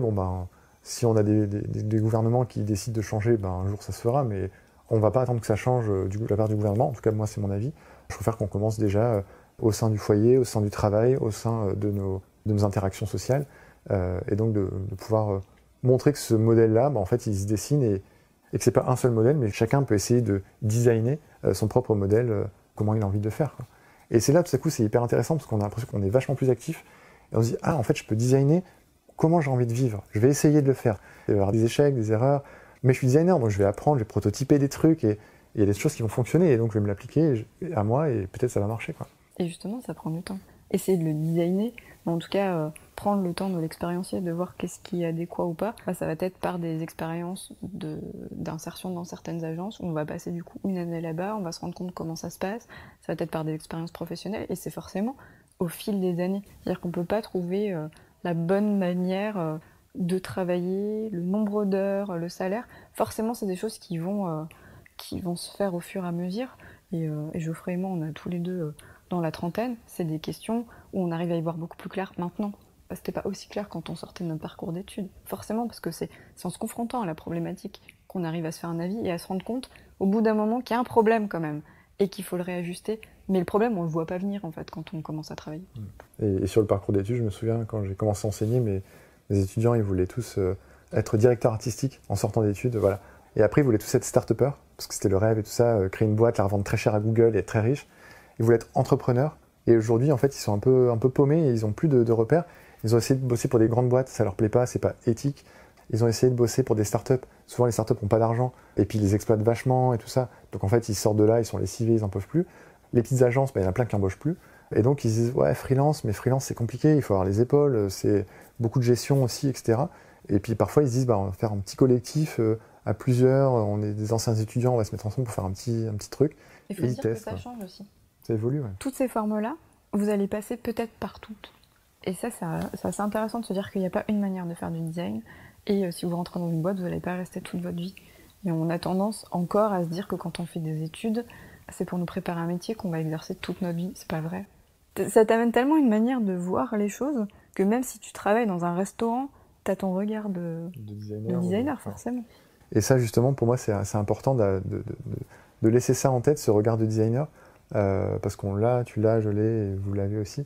[SPEAKER 3] si on a des gouvernements qui décident de changer, un jour ça se fera, mais on ne va pas attendre que ça change de la part du gouvernement, en tout cas moi c'est mon avis. Je préfère qu'on commence déjà au sein du foyer, au sein du travail, au sein de nos interactions sociales, et donc de pouvoir montrer que ce modèle-là, en fait il se dessine et que c'est pas un seul modèle, mais chacun peut essayer de designer son propre modèle, comment il a envie de faire, quoi. Et c'est là, tout à coup, c'est hyper intéressant, parce qu'on a l'impression qu'on est vachement plus actif, et on se dit, en fait je peux designer comment j'ai envie de vivre. Je vais essayer de le faire. Il va y avoir des échecs, des erreurs, mais je suis designer, donc je vais apprendre, je vais prototyper des trucs, et il y a des choses qui vont fonctionner, et donc je vais me l'appliquer à moi, et peut-être ça va marcher, quoi.
[SPEAKER 2] Et justement, ça prend du temps. Essayer de le designer, mais en tout cas, prendre le temps de l'expériencer, de voir qu'est-ce qui est adéquat ou pas, ça va être par des expériences d'insertion dans certaines agences, où on va passer du coup une année là-bas, on va se rendre compte comment ça se passe, ça va être par des expériences professionnelles, et c'est forcément au fil des années. C'est-à-dire qu'on ne peut pas trouver la bonne manière de travailler, le nombre d'heures, le salaire. Forcément, c'est des choses qui vont se faire au fur et à mesure. Et Geoffrey et moi, on a tous les deux, dans la trentaine, c'est des questions où on arrive à y voir beaucoup plus clair maintenant. C'était pas aussi clair quand on sortait de notre parcours d'études. Forcément, parce que c'est en se confrontant à la problématique qu'on arrive à se faire un avis et à se rendre compte, au bout d'un moment, qu'il y a un problème quand même, et qu'il faut le réajuster. Mais le problème, on le voit pas venir, en fait, quand on commence à travailler.
[SPEAKER 3] Et sur le parcours d'études, je me souviens, quand j'ai commencé à enseigner, mes étudiants, ils voulaient tous être directeurs artistiques en sortant d'études, voilà. Et après, ils voulaient tous être start-upers, parce que c'était le rêve et tout ça, créer une boîte, la revendre très cher à Google et être très riches. Ils voulaient être entrepreneurs. Et aujourd'hui, en fait, ils sont un peu paumés et ils n'ont plus de repères. Ils ont essayé de bosser pour des grandes boîtes, ça leur plaît pas, c'est pas éthique. Ils ont essayé de bosser pour des startups. Souvent, les startups n'ont pas d'argent et puis ils les exploitent vachement et tout ça. Donc en fait, ils sortent de là, ils sont lessivés, ils n'en peuvent plus. Les petites agences, il y en a plein qui n'embauchent plus. Et donc ils se disent, ouais, freelance, mais freelance c'est compliqué, il faut avoir les épaules, c'est beaucoup de gestion aussi, etc. Et puis parfois ils se disent, on va faire un petit collectif à plusieurs, on est des anciens étudiants, on va se mettre ensemble pour faire un petit truc.
[SPEAKER 2] Il faut dire que ça change aussi.
[SPEAKER 3] Ça évolue, ouais.
[SPEAKER 2] Toutes ces formes-là, vous allez passer peut-être par toutes. Et ça, c'est assez intéressant de se dire qu'il n'y a pas une manière de faire du design. Et si vous rentrez dans une boîte, vous n'allez pas rester toute votre vie. Et on a tendance encore à se dire que quand on fait des études, c'est pour nous préparer un métier qu'on va exercer toute notre vie. C'est pas vrai. Ça t'amène tellement une manière de voir les choses que même si tu travailles dans un restaurant, t'as ton regard de designer forcément.
[SPEAKER 3] Et ça, justement, pour moi, c'est important de laisser ça en tête, ce regard de designer, parce qu'on l'a, tu l'as, je l'ai, et vous l'avez aussi,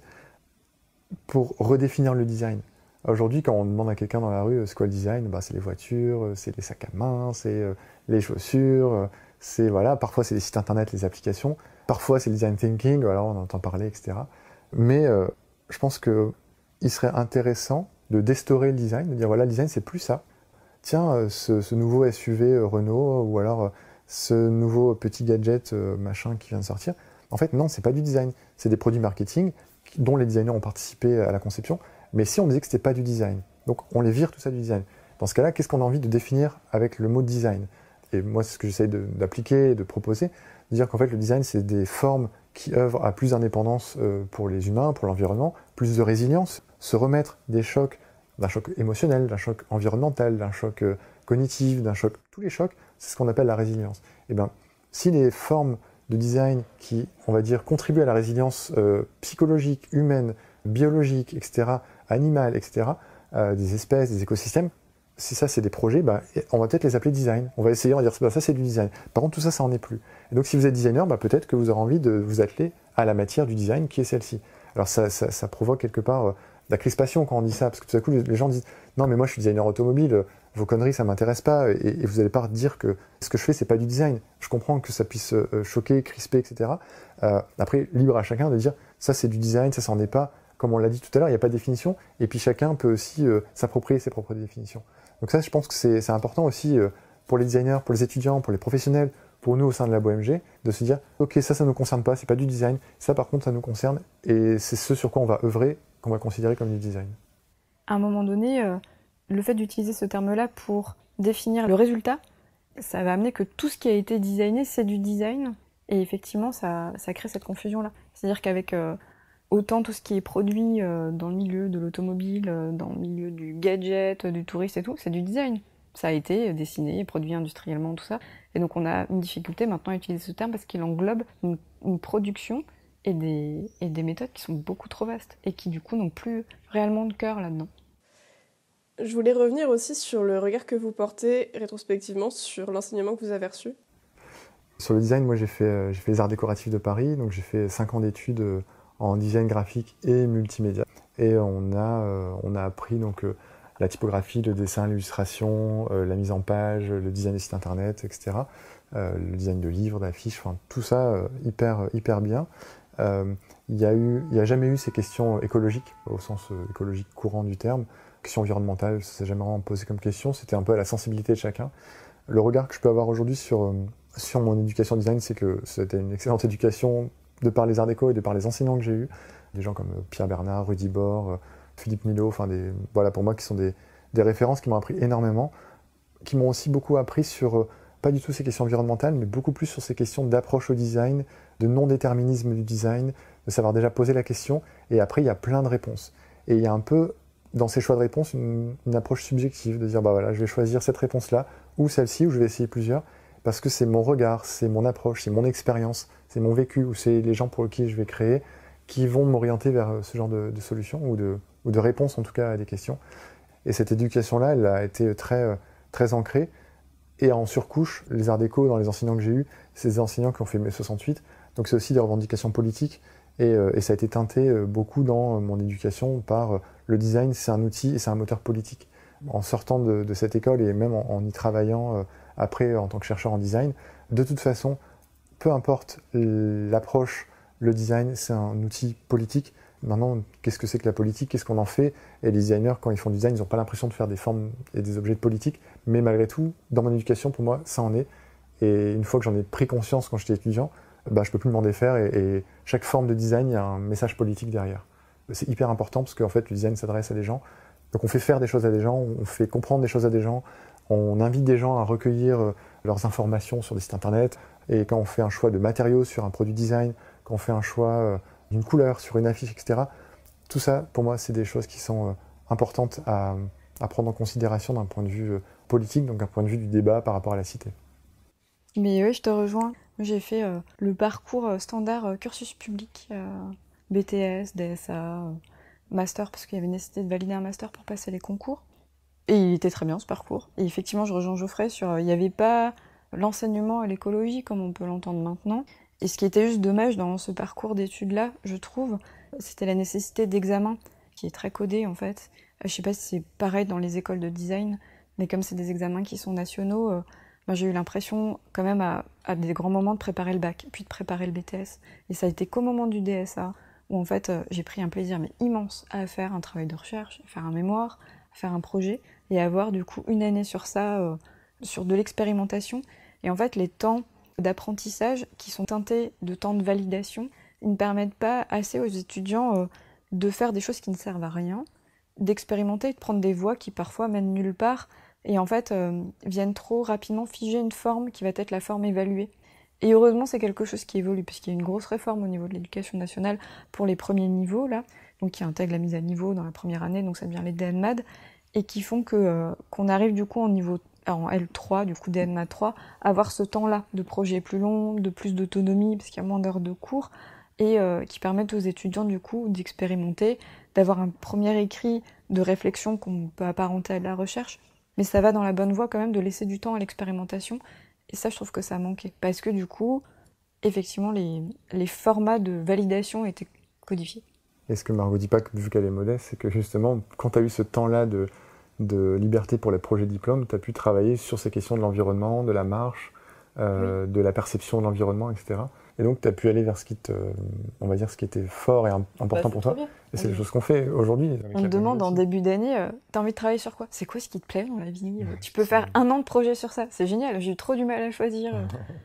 [SPEAKER 3] pour redéfinir le design. Aujourd'hui, quand on demande à quelqu'un dans la rue c'est quoi le design, c'est les voitures, c'est les sacs à main, c'est les chaussures, c'est parfois c'est les sites internet, les applications, parfois c'est le design thinking, on entend parler, etc. Mais je pense qu'il serait intéressant de d'instaurer le design, de dire le design c'est plus ça. Tiens, ce nouveau SUV Renault, ou alors ce nouveau petit gadget machin qui vient de sortir, en fait non, c'est pas du design, c'est des produits marketing dont les designers ont participé à la conception, Mais si on disait que c'était pas du design, donc on les vire tout ça du design. Dans ce cas-là, qu'est-ce qu'on a envie de définir avec le mot design? Et moi, c'est ce que j'essaye d'appliquer et de proposer, de dire qu'en fait, le design, c'est des formes qui œuvrent à plus d'indépendance pour les humains, pour l'environnement, plus de résilience, se remettre des chocs, d'un choc émotionnel, d'un choc environnemental, d'un choc cognitif, d'un choc... Tous les chocs, c'est ce qu'on appelle la résilience. Et bien, si les formes de design qui, on va dire, contribuent à la résilience psychologique, humaine, biologique, etc., animale, etc., des espèces, des écosystèmes, si ça c'est des projets, bah, on va peut-être les appeler design. On va essayer, on va dire bah, ça c'est du design. Par contre tout ça, ça en est plus. Et donc si vous êtes designer, bah, peut-être que vous aurez envie de vous atteler à la matière du design qui est celle-ci. Alors ça provoque quelque part de la crispation quand on dit ça, parce que tout à coup les gens disent non mais moi je suis designer automobile, vos conneries ça m'intéresse pas, et vous n'allez pas dire que ce que je fais c'est pas du design. Je comprends que ça puisse choquer, crisper, etc. Après libre à chacun de dire ça c'est du design, ça c'en est pas. Comme on l'a dit tout à l'heure, il n'y a pas de définition, et puis chacun peut aussi s'approprier ses propres définitions. Donc ça, je pense que c'est important aussi pour les designers, pour les étudiants, pour les professionnels, pour nous au sein de la BOMG, de se dire « Ok, ça ne nous concerne pas, c'est pas du design, ça par contre ça nous concerne, et c'est ce sur quoi on va œuvrer, qu'on va considérer comme du design. »
[SPEAKER 2] À un moment donné, le fait d'utiliser ce terme-là pour définir le résultat, ça va amener que tout ce qui a été designé, c'est du design, et effectivement, ça crée cette confusion-là. C'est-à-dire qu'avec... autant tout ce qui est produit dans le milieu de l'automobile, dans le milieu du gadget, du touriste et tout, c'est du design. Ça a été dessiné, produit industriellement, tout ça. Et donc on a une difficulté maintenant à utiliser ce terme parce qu'il englobe une production et des méthodes qui sont beaucoup trop vastes et qui du coup n'ont plus réellement de cœur là-dedans.
[SPEAKER 1] Je voulais revenir aussi sur le regard que vous portez rétrospectivement sur l'enseignement que vous avez reçu.
[SPEAKER 3] Sur le design, moi j'ai fait les arts décoratifs de Paris, donc j'ai fait 5 ans d'études en design graphique et multimédia. Et on a appris donc, la typographie, le dessin, l'illustration, la mise en page, le design des sites internet, etc. Le design de livres, d'affiches, enfin tout ça hyper bien. Il n'y a jamais eu ces questions écologiques, au sens écologique courant du terme. Questions environnementales, ça s'est jamais vraiment posé comme question, c'était un peu à la sensibilité de chacun. Le regard que je peux avoir aujourd'hui sur mon éducation design, c'est que c'était une excellente éducation de par les arts déco et de par les enseignants que j'ai eus, des gens comme Pierre Bernard, Rudy Bord, Philippe Milo, enfin voilà pour moi qui sont des références qui m'ont appris énormément, qui m'ont aussi beaucoup appris sur pas du tout ces questions environnementales, mais beaucoup plus sur ces questions d'approche au design, de non-déterminisme du design, de savoir déjà poser la question, et après il y a plein de réponses. Et il y a un peu dans ces choix de réponses une approche subjective, de dire bah voilà, je vais choisir cette réponse-là, ou celle-ci, ou je vais essayer plusieurs, parce que c'est mon regard, c'est mon approche, c'est mon expérience, c'est mon vécu, ou c'est les gens pour qui je vais créer, qui vont m'orienter vers ce genre de solutions, ou de réponses en tout cas à des questions. Et cette éducation-là, elle a été très ancrée. Et en surcouche, les arts déco, dans les enseignants que j'ai eus, c'est des enseignants qui ont fait mai 68, donc c'est aussi des revendications politiques, et ça a été teinté beaucoup dans mon éducation par le design, c'est un outil et c'est un moteur politique. En sortant de cette école et même en y travaillant après en tant que chercheur en design, de toute façon, peu importe l'approche, le design, c'est un outil politique. Maintenant, qu'est-ce que c'est que la politique? Qu'est-ce qu'on en fait? Et les designers, quand ils font du design, ils n'ont pas l'impression de faire des formes et des objets de politique. Mais malgré tout, dans mon éducation, pour moi, ça en est. Et une fois que j'en ai pris conscience quand j'étais étudiant, bah, je ne peux plus m'en défaire. Et chaque forme de design, il y a un message politique derrière. C'est hyper important parce qu'en fait, le design s'adresse à des gens. Donc on fait faire des choses à des gens, on fait comprendre des choses à des gens, on invite des gens à recueillir leurs informations sur des sites internet. Et quand on fait un choix de matériaux sur un produit design, quand on fait un choix d'une couleur sur une affiche, etc., tout ça, pour moi, c'est des choses qui sont importantes à prendre en considération d'un point de vue politique, donc d'un point de vue du débat par rapport à la cité.
[SPEAKER 2] Mais oui, je te rejoins. J'ai fait le parcours standard cursus public, BTS, DSA, master, parce qu'il y avait nécessité de valider un master pour passer les concours. Et il était très bien ce parcours. Et effectivement, je rejoins Geoffrey sur il n'y avait pas l'enseignement à l'écologie comme on peut l'entendre maintenant. Et ce qui était juste dommage dans ce parcours d'études-là, je trouve, c'était la nécessité d'examen, qui est très codé en fait. Je sais pas si c'est pareil dans les écoles de design, mais comme c'est des examens qui sont nationaux, j'ai eu l'impression quand même à des grands moments de préparer le bac, puis de préparer le BTS. Et ça a été qu'au moment du DSA, où en fait j'ai pris un plaisir mais immense à faire un travail de recherche, à faire un mémoire, à faire un projet, et à avoir du coup une année sur ça, sur de l'expérimentation. Et en fait les temps d'apprentissage qui sont teintés de temps de validation, ils ne permettent pas assez aux étudiants de faire des choses qui ne servent à rien d'expérimenter, de prendre des voies qui parfois mènent nulle part et en fait viennent trop rapidement figer une forme qui va être la forme évaluée. Et heureusement, c'est quelque chose qui évolue, puisqu'il y a une grosse réforme au niveau de l'éducation nationale pour les premiers niveaux, là, donc qui intègre la mise à niveau dans la première année, donc ça devient les DNMAD, et qui font qu'on arrive du coup en L3, du coup DNMAD 3, à avoir ce temps-là de projets plus longs, de plus d'autonomie, parce qu'il y a moins d'heures de cours, et qui permettent aux étudiants du coup d'expérimenter, d'avoir un premier écrit de réflexion qu'on peut apparenter à de la recherche, mais ça va dans la bonne voie quand même de laisser du temps à l'expérimentation. Et ça, je trouve que ça manquait. Parce que du coup, effectivement, les formats de validation étaient codifiés.
[SPEAKER 3] Et ce que Margot dit pas, vu qu'elle est modeste, c'est que justement, quand tu as eu ce temps-là de liberté pour les projets diplômes, tu as pu travailler sur ces questions de l'environnement, de la marche, oui. De la perception de l'environnement, etc. Et donc, tu as pu aller vers ce qui était fort et important pour toi. Et c'est les choses qu'on fait aujourd'hui.
[SPEAKER 2] On te demande en début d'année, t'as envie de travailler sur quoi? C'est quoi ce qui te plaît dans la vie? Tu peux faire 1 an de projet sur ça. C'est génial, j'ai eu trop du mal à choisir.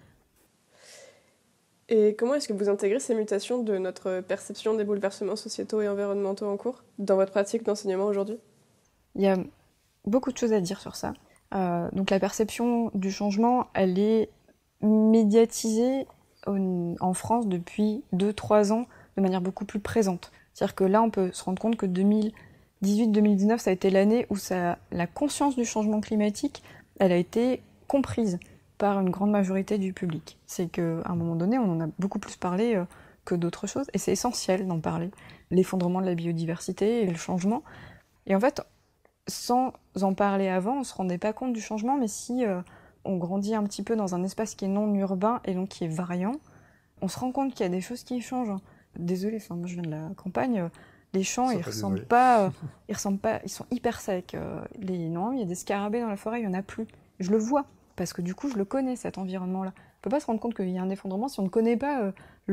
[SPEAKER 1] Et comment est-ce que vous intégrez ces mutations de notre perception des bouleversements sociétaux et environnementaux en cours dans votre pratique d'enseignement aujourd'hui?
[SPEAKER 2] Il y a beaucoup de choses à dire sur ça. Donc la perception du changement, elle est médiatisée en France depuis 2-3 ans de manière beaucoup plus présente. C'est-à-dire que là, on peut se rendre compte que 2018-2019, ça a été l'année où la conscience du changement climatique, elle a été comprise par une grande majorité du public. C'est qu'à un moment donné, on en a beaucoup plus parlé que d'autres choses, et c'est essentiel d'en parler. L'effondrement de la biodiversité et le changement. Et en fait, sans en parler avant, on ne se rendait pas compte du changement, mais si on grandit un petit peu dans un espace qui est non urbain et donc qui est variant, on se rend compte qu'il y a des choses qui changent. Désolée, moi je viens de la campagne, les champs ils ressemblent pas, ils sont hyper secs. Non, il y a des scarabées dans la forêt, il y en a plus. Je le vois parce que du coup je le connais cet environnement-là. On peut pas se rendre compte qu'il y a un effondrement si on ne connaît pas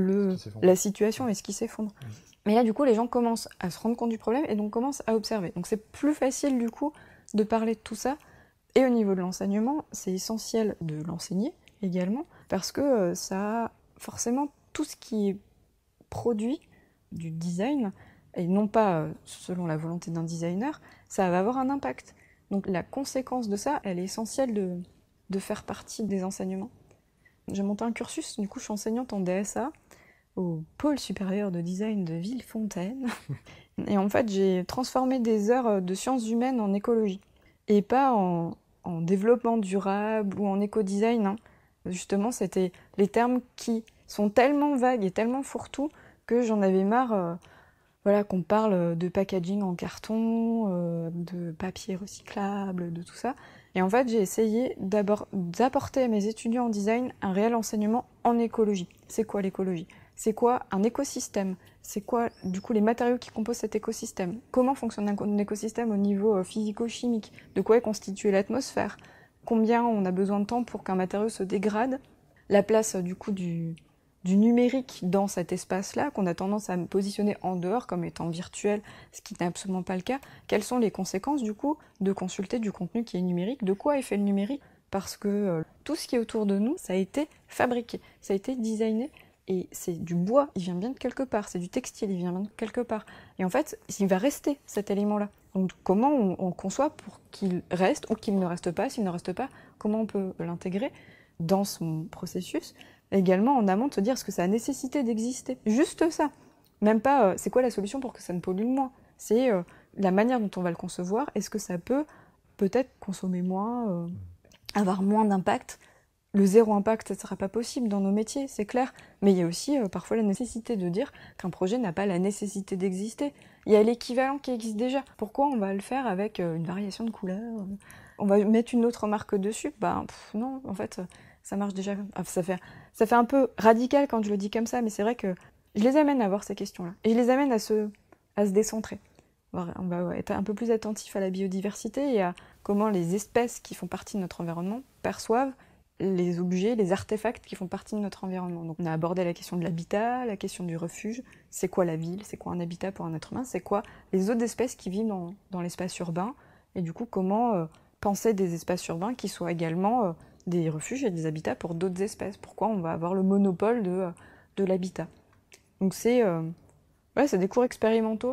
[SPEAKER 2] la situation et ce qui s'effondre. Mais là du coup les gens commencent à se rendre compte du problème et donc commencent à observer. Donc c'est plus facile du coup de parler de tout ça. Et au niveau de l'enseignement, c'est essentiel de l'enseigner également parce que ça a forcément tout ce qui est produit du design, et non pas selon la volonté d'un designer, ça va avoir un impact. Donc la conséquence de ça, elle est essentielle de faire partie des enseignements. J'ai monté un cursus, du coup je suis enseignante en DSA au pôle supérieur de design de Villefontaine. Et en fait j'ai transformé des heures de sciences humaines en écologie. Et pas en développement durable ou en éco-design. Justement, c'était les termes qui sont tellement vagues et tellement fourre-tout que j'en avais marre qu'on parle de packaging en carton, de papier recyclable, de tout ça. Et en fait, j'ai essayé d'apporter à mes étudiants en design un réel enseignement en écologie. C'est quoi l'écologie? C'est quoi un écosystème? C'est quoi, du coup, les matériaux qui composent cet écosystème? Comment fonctionne un écosystème au niveau physico-chimique? De quoi est constituée l'atmosphère? Combien on a besoin de temps pour qu'un matériau se dégrade? La place, du coup, du numérique dans cet espace-là, qu'on a tendance à positionner en dehors comme étant virtuel, ce qui n'est absolument pas le cas. Quelles sont les conséquences, du coup, de consulter du contenu qui est numérique? De quoi est fait le numérique? Parce que tout ce qui est autour de nous, ça a été fabriqué, ça a été designé. Et c'est du bois, il vient bien de quelque part, c'est du textile, il vient bien de quelque part. Et en fait, il va rester cet élément-là. Donc comment on conçoit pour qu'il reste ou qu'il ne reste pas? S'il ne reste pas, comment on peut l'intégrer dans son processus? Également en amont de se dire est-ce que ça a nécessité d'exister? Juste ça. Même pas c'est quoi la solution pour que ça ne pollue moins? C'est la manière dont on va le concevoir. Est-ce que ça peut peut-être consommer moins, avoir moins d'impact? Le zéro impact, ça ne sera pas possible dans nos métiers, c'est clair. Mais il y a aussi parfois la nécessité de dire qu'un projet n'a pas la nécessité d'exister. Il y a l'équivalent qui existe déjà. Pourquoi on va le faire avec une variation de couleurs? On va mettre une autre marque dessus? Non, en fait, ça marche déjà. Ça fait un peu radical quand je le dis comme ça, mais c'est vrai que je les amène à voir ces questions-là. Et je les amène à se décentrer. On va être un peu plus attentif à la biodiversité et à comment les espèces qui font partie de notre environnement perçoivent les objets, les artefacts qui font partie de notre environnement. Donc on a abordé la question de l'habitat, la question du refuge, c'est quoi la ville, c'est quoi un habitat pour un être humain, c'est quoi les autres espèces qui vivent dans l'espace urbain, et du coup comment penser des espaces urbains qui soient également des refuges et des habitats pour d'autres espèces. Pourquoi on va avoir le monopole de l'habitat. Donc c'est des cours expérimentaux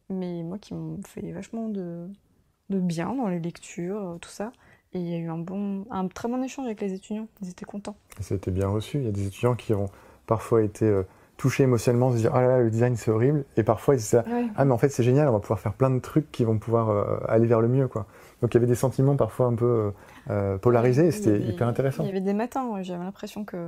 [SPEAKER 2] mais moi qui m'ont fait vachement de bien dans les lectures, tout ça. Et il y a eu un très bon échange avec les étudiants, ils étaient contents.
[SPEAKER 3] Ça a été bien reçu. Il y a des étudiants qui ont parfois été touchés émotionnellement, se dire ah là là, le design c'est horrible, et parfois ils disent
[SPEAKER 2] Ouais.
[SPEAKER 3] ah mais en fait c'est génial, on va pouvoir faire plein de trucs qui vont pouvoir aller vers le mieux, quoi. Donc il y avait des sentiments parfois un peu polarisés, et c'était hyper intéressant.
[SPEAKER 2] Il y avait des matins où j'avais l'impression que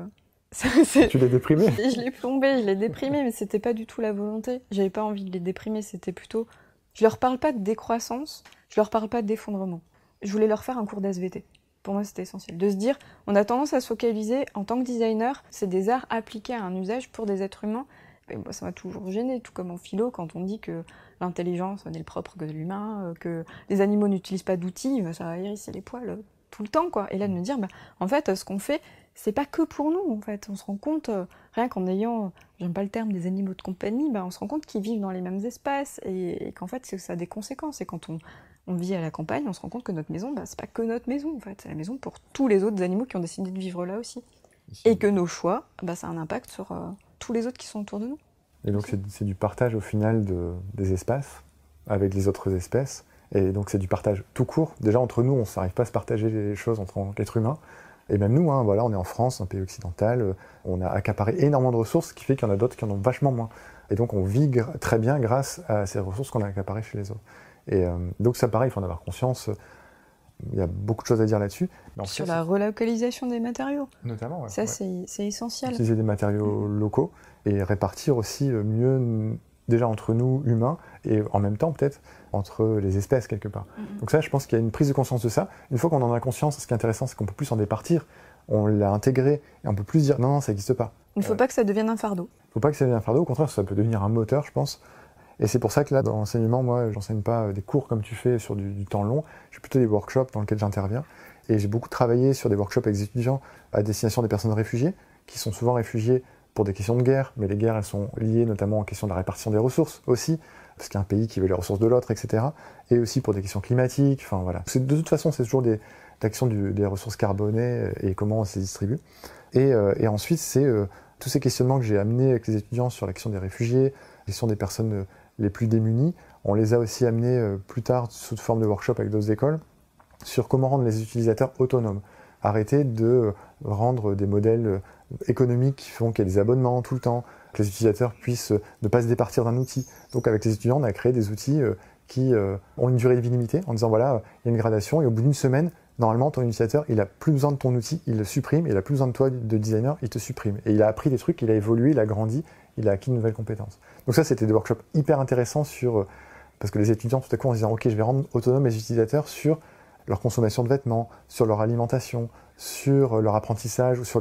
[SPEAKER 3] Tu l'as déprimé?
[SPEAKER 2] je l'ai plombé, je l'ai déprimé, mais c'était pas du tout la volonté. J'avais pas envie de les déprimer, c'était plutôt. Je leur parle pas de décroissance, je leur parle pas d'effondrement. Je voulais leur faire un cours d'SVT. Pour moi, c'était essentiel. De se dire, on a tendance à se focaliser en tant que designer, c'est des arts appliqués à un usage pour des êtres humains. Et moi, ça m'a toujours gêné, tout comme en philo, quand on dit que l'intelligence n'est le propre que de l'humain, que les animaux n'utilisent pas d'outils, ça va hérisser les poils tout le temps, quoi. Et là, de me dire, en fait, ce qu'on fait, c'est pas que pour nous, en fait. On se rend compte, rien qu'en ayant, j'aime pas le terme des animaux de compagnie, on se rend compte qu'ils vivent dans les mêmes espaces et qu'en fait, ça a des conséquences. Et quand on vit à la campagne, on se rend compte que notre maison, c'est pas que notre maison, en fait. C'est la maison pour tous les autres animaux qui ont décidé de vivre là aussi. Et que nos choix, ça a un impact sur tous les autres qui sont autour de nous.
[SPEAKER 3] Et donc c'est du partage au final des espaces avec les autres espèces. Et donc c'est du partage tout court. Déjà entre nous, on ne s'arrive pas à se partager les choses entre êtres humains. Et même nous, voilà, on est en France, un pays occidental, on a accaparé énormément de ressources, ce qui fait qu'il y en a d'autres qui en ont vachement moins. Et donc on vit très bien grâce à ces ressources qu'on a accaparées chez les autres. Et donc ça pareil, il faut en avoir conscience. Il y a beaucoup de choses à dire là-dessus.
[SPEAKER 2] Sur la relocalisation des matériaux.
[SPEAKER 3] Notamment, ouais.
[SPEAKER 2] Ça, c'est essentiel.
[SPEAKER 3] Utiliser des matériaux locaux et répartir aussi mieux, déjà entre nous, humains, et en même temps peut-être entre les espèces quelque part. Donc ça, je pense qu'il y a une prise de conscience de ça. Une fois qu'on en a conscience, ce qui est intéressant, c'est qu'on peut plus s'en départir. On l'a intégré et on peut plus dire non, ça n'existe pas.
[SPEAKER 2] Il ne faut pas que ça devienne un fardeau.
[SPEAKER 3] Il ne faut pas que ça devienne un fardeau. Au contraire, ça peut devenir un moteur, je pense. Et c'est pour ça que là, dans l'enseignement, moi, j'enseigne pas des cours comme tu fais sur du temps long. J'ai plutôt des workshops dans lesquels j'interviens. Et j'ai beaucoup travaillé sur des workshops avec des étudiants à destination des personnes réfugiées, qui sont souvent réfugiées pour des questions de guerre. Mais les guerres, elles sont liées notamment aux questions de la répartition des ressources aussi, parce qu'il y a un pays qui veut les ressources de l'autre, etc. Et aussi pour des questions climatiques. Enfin voilà. De toute façon, c'est toujours des questions des ressources carbonées et comment on se distribue. Et ensuite, c'est tous ces questionnements que j'ai amenés avec les étudiants sur la question des réfugiés, la question des personnes les plus démunis. On les a aussi amenés plus tard sous forme de workshop avec d'autres écoles sur comment rendre les utilisateurs autonomes. Arrêter de rendre des modèles économiques qui font qu'il y a des abonnements tout le temps, que les utilisateurs puissent ne pas se départir d'un outil. Donc avec les étudiants, on a créé des outils qui ont une durée de vie limitée en disant voilà, il y a une gradation et au bout d'une semaine, normalement ton utilisateur, il n'a plus besoin de ton outil, il le supprime, il n'a plus besoin de toi de designer, il te supprime. Et il a appris des trucs, il a évolué, il a grandi, il a acquis de nouvelles compétences. Donc ça, c'était des workshops hyper intéressants parce que les étudiants, tout à coup, en se disant ok, je vais rendre autonomes les utilisateurs sur leur consommation de vêtements, sur leur alimentation, sur leur apprentissage ou sur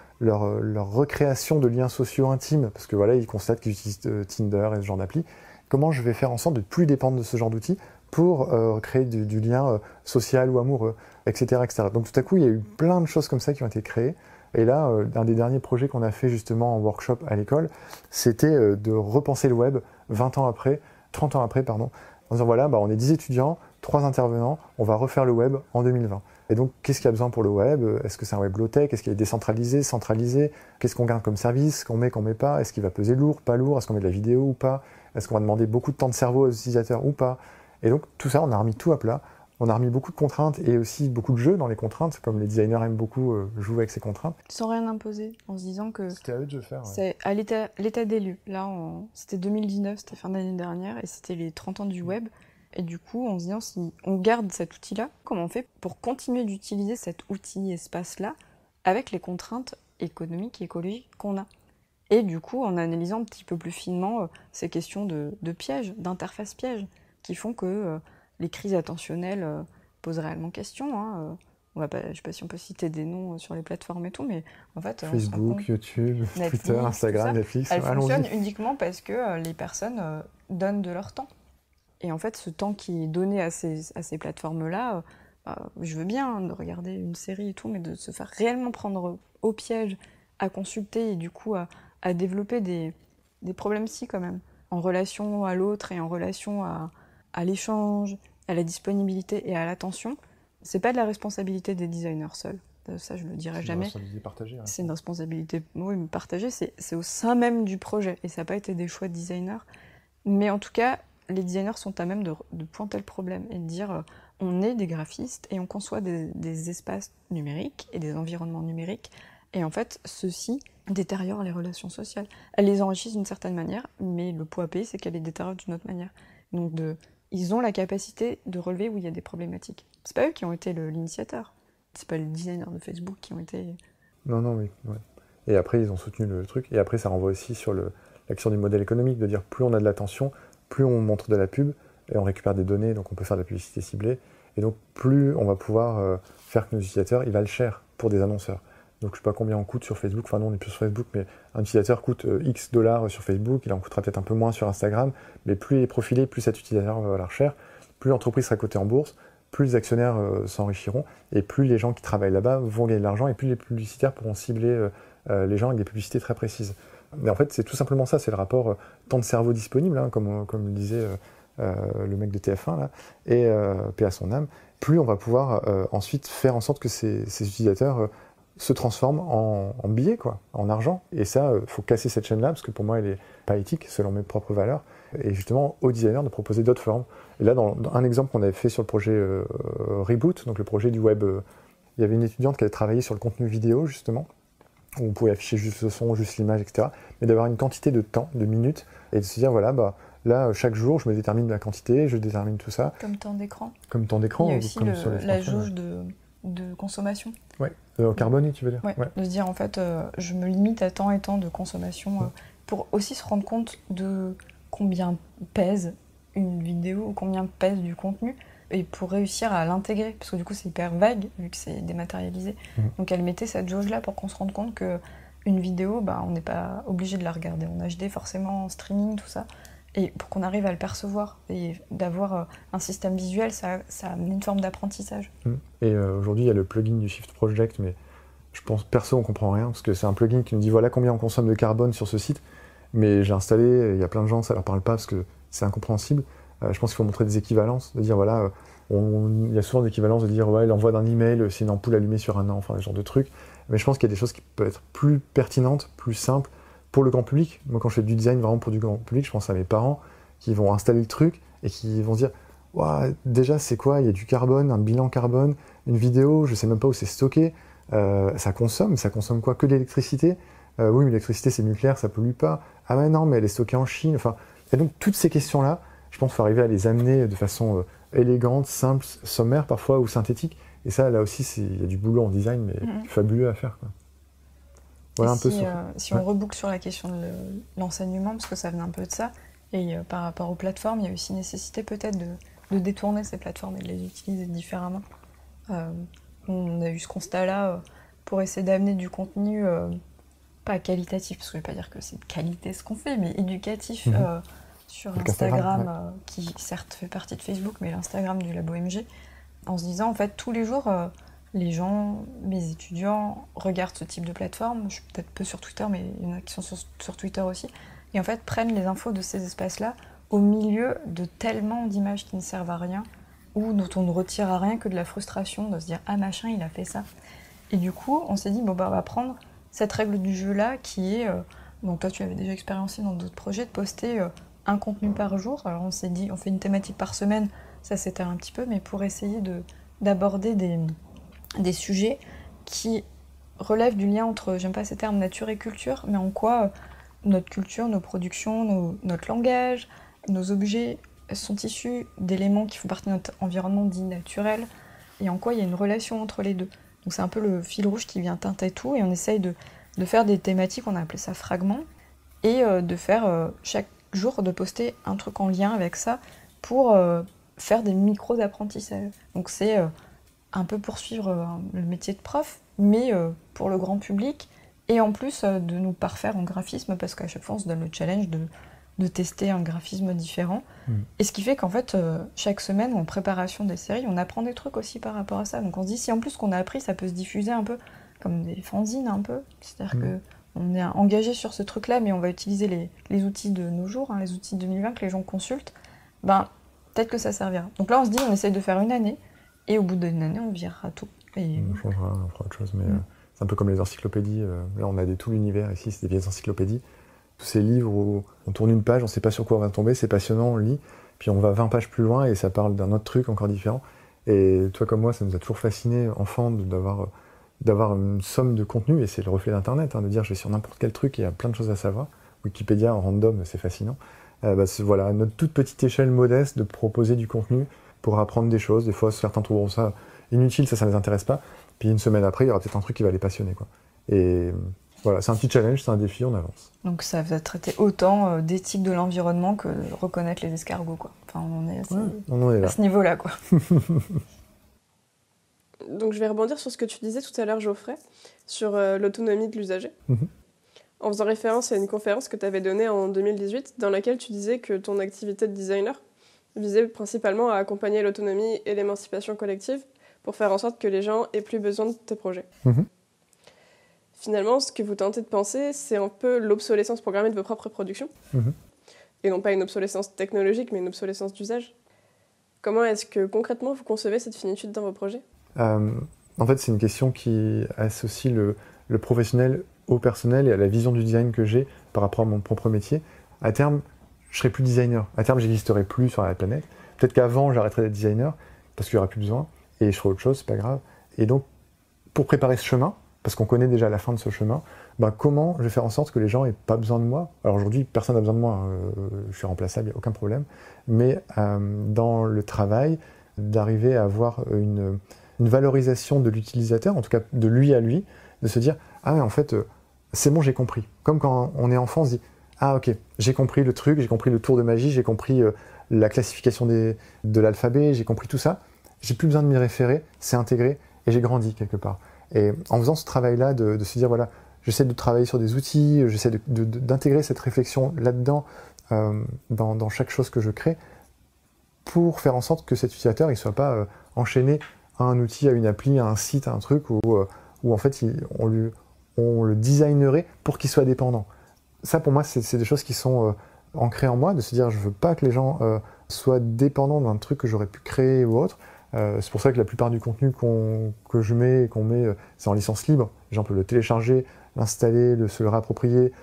[SPEAKER 3] leur recréation de liens sociaux intimes, parce que voilà, ils constatent qu'ils utilisent Tinder et ce genre d'appli. Comment je vais faire en sorte de ne plus dépendre de ce genre d'outils pour créer du lien social ou amoureux, etc., etc. Donc tout à coup, il y a eu plein de choses comme ça qui ont été créées. Et là, un des derniers projets qu'on a fait justement en workshop à l'école, c'était de repenser le web 30 ans après, en disant voilà, on est 10 étudiants, 3 intervenants, on va refaire le web en 2020. Et donc, qu'est-ce qu'il y a besoin pour le web? Est-ce que c'est un web low-tech? Est-ce qu'il est décentralisé, centralisé? Qu'est-ce qu'on garde comme service? Qu'on met pas? Est-ce qu'il va peser lourd, pas lourd? Est-ce qu'on met de la vidéo ou pas? Est-ce qu'on va demander beaucoup de temps de cerveau aux utilisateurs ou pas? Et donc, tout ça, on a remis tout à plat. On a remis beaucoup de contraintes et aussi beaucoup de jeux dans les contraintes, comme les designers aiment beaucoup jouer avec ces contraintes.
[SPEAKER 2] Sans rien imposer, en se disant que
[SPEAKER 3] c'était à eux de le faire.
[SPEAKER 2] C'est à l'état des lieux. Là, c'était 2019, c'était fin d'année dernière, et c'était les 30 ans du web. Et du coup, en se disant, si on garde cet outil-là, comment on fait pour continuer d'utiliser cet outil, espace-là, avec les contraintes économiques et écologiques qu'on a? Et du coup, en analysant un petit peu plus finement ces questions de pièges, d'interface pièges, qui font que les crises attentionnelles posent réellement question. Je ne sais pas si on peut citer des noms sur les plateformes et tout, mais en fait...
[SPEAKER 3] Facebook, YouTube,
[SPEAKER 2] Netflix,
[SPEAKER 3] Twitter, Instagram, Netflix...
[SPEAKER 2] Elles fonctionnent uniquement parce que les personnes donnent de leur temps. Et en fait, ce temps qui est donné à ces plateformes-là, je veux bien de regarder une série et tout, mais de se faire réellement prendre au piège à consulter et du coup à développer des problèmes-ci quand même, en relation à l'autre et en relation à l'échange, à la disponibilité et à l'attention. C'est pas de la responsabilité des designers seuls. Ça, je le dirai jamais.
[SPEAKER 3] C'est une responsabilité partagée. Hein.
[SPEAKER 2] C'est une responsabilité partagée, c'est au sein même du projet. Et ça n'a pas été des choix de designers. Mais en tout cas, les designers sont à même de pointer le problème et de dire on est des graphistes et on conçoit des espaces numériques et des environnements numériques. Et en fait, ceux-ci détériorent les relations sociales. Elles les enrichissent d'une certaine manière, mais le poids à payer, c'est qu'elles les détériorent d'une autre manière. Donc ils ont la capacité de relever où il y a des problématiques. C'est pas eux qui ont été l'initiateur. C'est pas les designers de Facebook qui ont été...
[SPEAKER 3] Non, oui. Ouais. Et après, ils ont soutenu le truc. Et après, ça renvoie aussi sur l'action du modèle économique, de dire plus on a de l'attention, plus on montre de la pub, et on récupère des données, donc on peut faire de la publicité ciblée. Et donc, plus on va pouvoir faire que nos utilisateurs, ils valent cher pour des annonceurs. Donc, je sais pas combien on coûte sur Facebook. Enfin, non, on n'est plus sur Facebook, mais un utilisateur coûte X dollars sur Facebook. Il en coûtera peut-être un peu moins sur Instagram. Mais plus il est profilé, plus cet utilisateur va valoir cher. Plus l'entreprise sera cotée en bourse, plus les actionnaires s'enrichiront. Et plus les gens qui travaillent là-bas vont gagner de l'argent. Et plus les publicitaires pourront cibler les gens avec des publicités très précises. Mais en fait, c'est tout simplement ça. C'est le rapport temps de cerveau disponible, hein, comme le disait le mec de TF1, là, et paix à son âme. Plus on va pouvoir ensuite faire en sorte que ces utilisateurs se transforme en billets, quoi, en argent. Et ça, faut casser cette chaîne-là, parce que pour moi, elle est pas éthique, selon mes propres valeurs. Et justement, aux designers de proposer d'autres formes. Et là, dans un exemple qu'on avait fait sur le projet Reboot, donc le projet du web, il y avait une étudiante qui avait travaillé sur le contenu vidéo, justement, où on pouvait afficher juste le son, juste l'image, etc. Mais d'avoir une quantité de temps, de minutes, et de se dire, voilà, là, chaque jour, je me détermine la quantité, je détermine tout ça.
[SPEAKER 2] Comme temps d'écran.
[SPEAKER 3] Comme temps d'écran.
[SPEAKER 2] Il y a aussi
[SPEAKER 3] comme sur les
[SPEAKER 2] la
[SPEAKER 3] smartphones,
[SPEAKER 2] jauge de consommation.
[SPEAKER 3] Ouais, carboné, tu veux dire?
[SPEAKER 2] Ouais. De se dire, en fait, je me limite à tant et tant de consommation pour aussi se rendre compte de combien pèse une vidéo ou combien pèse du contenu et pour réussir à l'intégrer, parce que du coup, c'est hyper vague vu que c'est dématérialisé. Donc, elle mettait cette jauge-là pour qu'on se rende compte qu'une vidéo, on n'est pas obligé de la regarder en HD, forcément, en streaming, tout ça. Et pour qu'on arrive à le percevoir et d'avoir un système visuel, ça amène une forme d'apprentissage.
[SPEAKER 3] Et aujourd'hui, il y a le plugin du Shift Project, mais je pense perso, on comprend rien, parce que c'est un plugin qui nous dit voilà combien on consomme de carbone sur ce site, mais j'ai installé, il y a plein de gens, ça leur parle pas parce que c'est incompréhensible. Je pense qu'il faut montrer des équivalences, de dire voilà, il y a souvent des équivalences de dire ouais, l'envoi d'un email, c'est une ampoule allumée sur un an, enfin ce genre de trucs. Mais je pense qu'il y a des choses qui peuvent être plus pertinentes, plus simples, pour le grand public. Moi, quand je fais du design vraiment pour du grand public, je pense à mes parents qui vont installer le truc et qui vont se dire wow, déjà, c'est quoi? Il y a du carbone, un bilan carbone, une vidéo, je sais même pas où c'est stocké. Ça consomme quoi? Que de l'électricité? Oui, mais l'électricité, c'est nucléaire, ça pollue pas. Ah ben non, mais elle est stockée en Chine. Enfin, et donc, toutes ces questions-là, je pense qu'il faut arriver à les amener de façon élégante, simple, sommaire parfois, ou synthétique. Et ça, là aussi, il y a du boulot en design, mais fabuleux à faire, quoi. Voilà un peu
[SPEAKER 2] si on reboucle sur la question de l'enseignement, parce que ça venait un peu de ça, et par rapport aux plateformes, il y a aussi nécessité peut-être de détourner ces plateformes et de les utiliser différemment. On a eu ce constat-là pour essayer d'amener du contenu, pas qualitatif, parce que je ne vais pas dire que c'est de qualité ce qu'on fait, mais éducatif sur Instagram, qui certes fait partie de Facebook, mais l'Instagram du Labo MG, en se disant en fait tous les jours... les gens, mes étudiants, regardent ce type de plateforme. Je suis peut-être peu sur Twitter, mais il y en a qui sont sur Twitter aussi. Et en fait, prennent les infos de ces espaces-là au milieu de tellement d'images qui ne servent à rien ou dont on ne retire à rien que de la frustration de se dire « Ah machin, il a fait ça ». Et du coup, on s'est dit on va prendre cette règle du jeu-là qui est, donc toi tu avais déjà expérimenté dans d'autres projets, de poster un contenu par jour. Alors on s'est dit, on fait une thématique par semaine, ça s'étale un petit peu, mais pour essayer d'aborder des sujets qui relèvent du lien entre, j'aime pas ces termes, nature et culture, mais en quoi notre culture, nos productions, notre langage, nos objets sont issus d'éléments qui font partie de notre environnement dit naturel, et en quoi il y a une relation entre les deux. Donc c'est un peu le fil rouge qui vient teinter tout, et on essaye de faire des thématiques, on a appelé ça fragments, et de faire chaque jour, de poster un truc en lien avec ça pour faire des micros-apprentissages. Donc c'est... un peu poursuivre le métier de prof, mais pour le grand public, et en plus de nous parfaire en graphisme, parce qu'à chaque fois on se donne le challenge de tester un graphisme différent. Et ce qui fait qu'en fait, chaque semaine, en préparation des séries, on apprend des trucs aussi par rapport à ça. Donc on se dit, si en plus ce qu'on a appris, ça peut se diffuser un peu comme des fanzines un peu, c'est-à-dire qu'on est engagé sur ce truc-là, mais on va utiliser les outils de nos jours, les outils de 2020 que les gens consultent, peut-être que ça servira. Donc là on se dit, on essaye de faire une année, et au bout d'une année, on virera tout. Et...
[SPEAKER 3] On changera, on fera autre chose. Mais c'est un peu comme les encyclopédies. Là, on a tout l'univers ici, c'est des vieilles encyclopédies. Tous ces livres où on tourne une page, on ne sait pas sur quoi on va tomber, c'est passionnant, on lit. puis on va 20 pages plus loin et ça parle d'un autre truc encore différent. Et toi comme moi, ça nous a toujours fasciné, enfant, d'avoir une somme de contenu, et c'est le reflet d'Internet, de dire je vais sur n'importe quel truc et il y a plein de choses à savoir. Wikipédia en random, c'est fascinant. Voilà, à notre toute petite échelle modeste de proposer du contenu pour apprendre des choses. Des fois, certains trouveront ça inutile, ça ne les intéresse pas. Puis une semaine après, il y aura peut-être un truc qui va les passionner, quoi. Et voilà, c'est un petit challenge, c'est un défi, on avance.
[SPEAKER 2] Donc ça va traiter autant d'éthique de l'environnement que de reconnaître les escargots, quoi. Enfin, on en est
[SPEAKER 3] là.
[SPEAKER 2] À ce niveau-là, quoi.
[SPEAKER 1] Donc je vais rebondir sur ce que tu disais tout à l'heure, Geoffrey, sur l'autonomie de l'usager. En faisant référence à une conférence que tu avais donnée en 2018, dans laquelle tu disais que ton activité de designer visait principalement à accompagner l'autonomie et l'émancipation collective pour faire en sorte que les gens aient plus besoin de tes projets. Finalement, ce que vous tentez de penser, c'est un peu l'obsolescence programmée de vos propres productions. Et non pas une obsolescence technologique, mais une obsolescence d'usage. Comment est-ce que concrètement vous concevez cette finitude dans vos projets ?
[SPEAKER 3] En fait, c'est une question qui associe le professionnel au personnel et à la vision du design que j'ai par rapport à mon propre métier. À terme, je serai plus designer. À terme, j'existerai plus sur la planète. Peut-être qu'avant, j'arrêterai d'être designer parce qu'il n'y aura plus besoin et je ferai autre chose, c'est pas grave. Et donc, pour préparer ce chemin, parce qu'on connaît déjà la fin de ce chemin, comment je vais faire en sorte que les gens n'aient pas besoin de moi ? Alors aujourd'hui, personne n'a besoin de moi, je suis remplaçable, il n'y a aucun problème. Mais dans le travail, d'arriver à avoir une valorisation de l'utilisateur, en tout cas de lui à lui, de se dire « Ah, mais en fait, c'est bon, j'ai compris ». Comme quand on est enfant, on se dit « Ah, ok, j'ai compris le truc, j'ai compris le tour de magie, j'ai compris la classification de l'alphabet, j'ai compris tout ça. J'ai plus besoin de m'y référer, c'est intégré et j'ai grandi quelque part ». Et en faisant ce travail-là, de se dire « Voilà, j'essaie de travailler sur des outils, j'essaie d'intégrer cette réflexion là-dedans, dans chaque chose que je crée, pour faire en sorte que cet utilisateur ne soit pas enchaîné à un outil, à une appli, à un site, à un truc où en fait on le designerait pour qu'il soit dépendant. Ça pour moi c'est des choses qui sont ancrées en moi, de se dire je veux pas que les gens soient dépendants d'un truc que j'aurais pu créer ou autre. C'est pour ça que la plupart du contenu que je mets et qu'on met, c'est en licence libre. Les gens peuvent le télécharger, l'installer, se le réapproprier,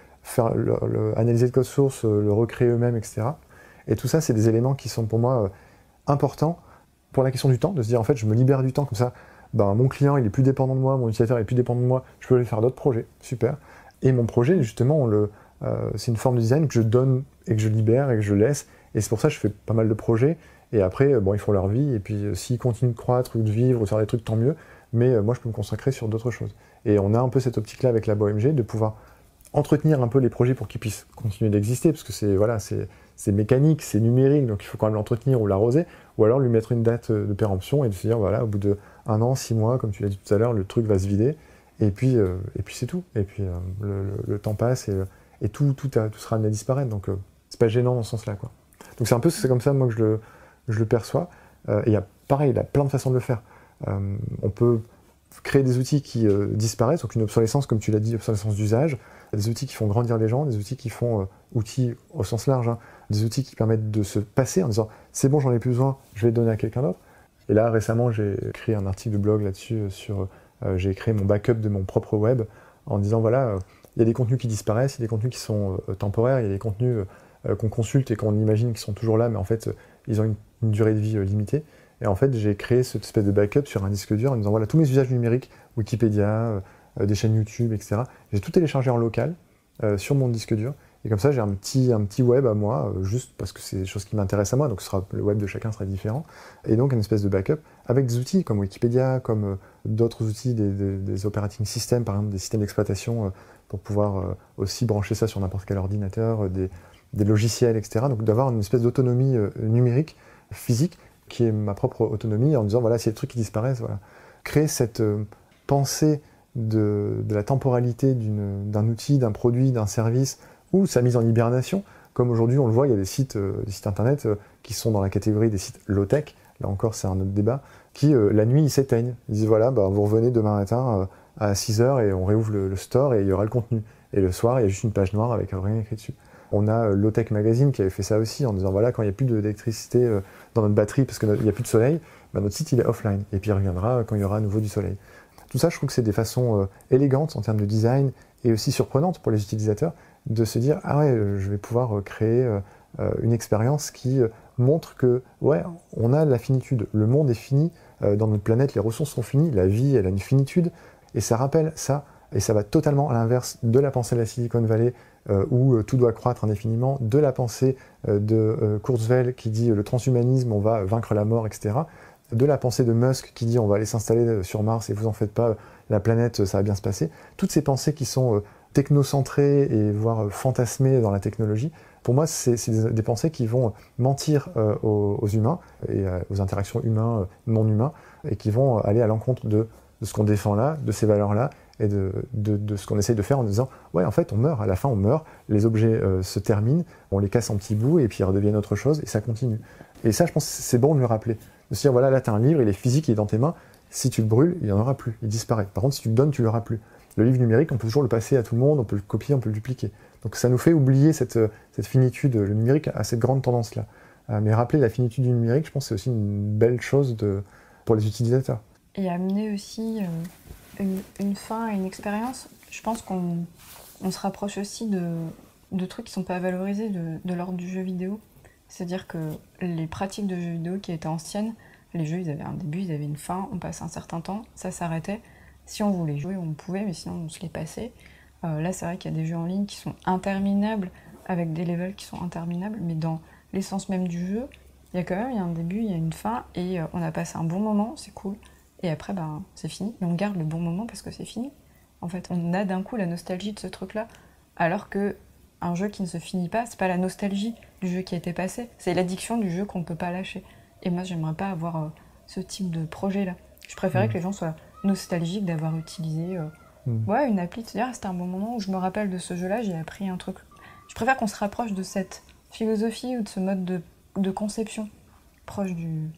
[SPEAKER 3] analyser le code source, le recréer eux-mêmes, etc. Et tout ça, c'est des éléments qui sont pour moi importants pour la question du temps, de se dire en fait je me libère du temps comme ça, mon client il est plus dépendant de moi, mon utilisateur est plus dépendant de moi, je peux aller faire d'autres projets, super. Et mon projet justement, c'est une forme de design que je donne et que je libère et que je laisse, et c'est pour ça que je fais pas mal de projets, et après ils font leur vie, et puis s'ils continuent de croître ou de vivre ou de faire des trucs tant mieux, mais moi je peux me consacrer sur d'autres choses. Et on a un peu cette optique-là avec Labo MG de pouvoir entretenir un peu les projets pour qu'ils puissent continuer d'exister, parce que c'est mécanique, c'est numérique, donc il faut quand même l'entretenir ou l'arroser, ou alors lui mettre une date de péremption et de se dire, voilà, au bout de 1 an, 6 mois, comme tu l'as dit tout à l'heure, le truc va se vider, et puis c'est tout. Et puis le temps passe et tout sera amené à disparaître, donc c'est pas gênant dans ce sens-là, quoi. Donc c'est comme ça, moi, que je le perçois. Et il y a plein de façons de le faire. On peut créer des outils qui disparaissent, donc une obsolescence, comme tu l'as dit, obsolescence d'usage, des outils qui font grandir les gens, des outils qui font, outils au sens large, des outils qui permettent de se passer en disant « c'est bon, j'en ai plus besoin, je vais le donner à quelqu'un d'autre ». Et là, récemment, j'ai écrit un article de blog là-dessus, j'ai créé mon backup de mon propre web, en disant voilà, il y a des contenus qui disparaissent, il y a des contenus qui sont temporaires, il y a des contenus qu'on consulte et qu'on imagine qu'ils sont toujours là, mais en fait, ils ont une durée de vie limitée. Et en fait, j'ai créé cette espèce de backup sur un disque dur en disant voilà, tous mes usages numériques, Wikipédia, des chaînes YouTube, etc. J'ai tout téléchargé en local sur mon disque dur. Et comme ça, j'ai un petit web à moi, juste parce que c'est des choses qui m'intéressent à moi, donc le web de chacun sera différent. Et donc, une espèce de backup avec des outils comme Wikipédia, comme d'autres outils, des operating systems, par exemple, des systèmes d'exploitation pour pouvoir aussi brancher ça sur n'importe quel ordinateur, des logiciels, etc. Donc, d'avoir une espèce d'autonomie numérique, physique, qui est ma propre autonomie, en disant, voilà, s'il y a des trucs qui disparaissent, voilà. Créer cette pensée de la temporalité d'un outil, d'un produit, d'un service, ou sa mise en hibernation, comme aujourd'hui on le voit, il y a des sites internet qui sont dans la catégorie des sites low-tech, là encore c'est un autre débat, qui la nuit ils s'éteignent. Ils disent voilà, vous revenez demain matin à 6h et on réouvre le store et il y aura le contenu. Et le soir il y a juste une page noire avec rien écrit dessus. On a Low-Tech Magazine qui avait fait ça aussi en disant voilà, quand il n'y a plus d'électricité dans notre batterie parce qu'il n'y a plus de soleil, notre site il est offline et puis il reviendra quand il y aura à nouveau du soleil. Tout ça je trouve que c'est des façons élégantes en termes de design et aussi surprenantes pour les utilisateurs de se dire ah ouais, je vais pouvoir créer une expérience qui montre que, ouais, on a la finitude, le monde est fini, dans notre planète, les ressources sont finies, la vie, elle a une finitude, et ça rappelle ça, et ça va totalement à l'inverse de la pensée de la Silicon Valley, où tout doit croître indéfiniment, de la pensée de Kurzweil qui dit le transhumanisme, on va vaincre la mort, etc., de la pensée de Musk qui dit on va aller s'installer sur Mars et vous en faites pas, la planète, ça va bien se passer. Toutes ces pensées qui sont technocentrées et voire fantasmées dans la technologie, pour moi, c'est des pensées qui vont mentir aux humains et aux interactions humains-non humains et qui vont aller à l'encontre de ce qu'on défend là, de ces valeurs-là et de ce qu'on essaye de faire en disant « Ouais, en fait, on meurt, à la fin, on meurt, les objets se terminent, on les casse en petits bouts et puis ils redeviennent autre chose et ça continue. » Et ça, je pense que c'est bon de le rappeler. De se dire, voilà, là, tu as un livre, il est physique, il est dans tes mains. Si tu le brûles, il n'y en aura plus, il disparaît. Par contre, si tu le donnes, tu ne l'auras plus. Le livre numérique, on peut toujours le passer à tout le monde, on peut le copier, on peut le dupliquer. Donc ça nous fait oublier cette finitude. Le numérique a cette grande tendance-là. Mais rappeler la finitude du numérique, je pense que c'est aussi une belle chose pour les utilisateurs.
[SPEAKER 2] Et amener aussi une fin et une expérience. Je pense qu'on se rapproche aussi de trucs qui ne sont pas valorisés de l'ordre du jeu vidéo. C'est-à-dire que les pratiques de jeux vidéo qui étaient anciennes, les jeux, ils avaient un début, ils avaient une fin, on passait un certain temps, ça s'arrêtait. Si on voulait jouer, on pouvait, mais sinon on se les passait. Là, c'est vrai qu'il y a des jeux en ligne qui sont interminables, avec des levels qui sont interminables, mais dans l'essence même du jeu, il y a un début, il y a une fin, et on a passé un bon moment, c'est cool. Et après, c'est fini, et on garde le bon moment parce que c'est fini. En fait, on a d'un coup la nostalgie de ce truc-là, alors que un jeu qui ne se finit pas, c'est pas la nostalgie du jeu qui a été passé, c'est l'addiction du jeu qu'on ne peut pas lâcher. Et moi, j'aimerais pas avoir ce type de projet-là. Je préférais que les gens soient nostalgiques d'avoir utilisé une appli, de se dire c'était un bon moment où je me rappelle de ce jeu-là, j'ai appris un truc. Je préfère qu'on se rapproche de cette philosophie ou de ce mode de conception proche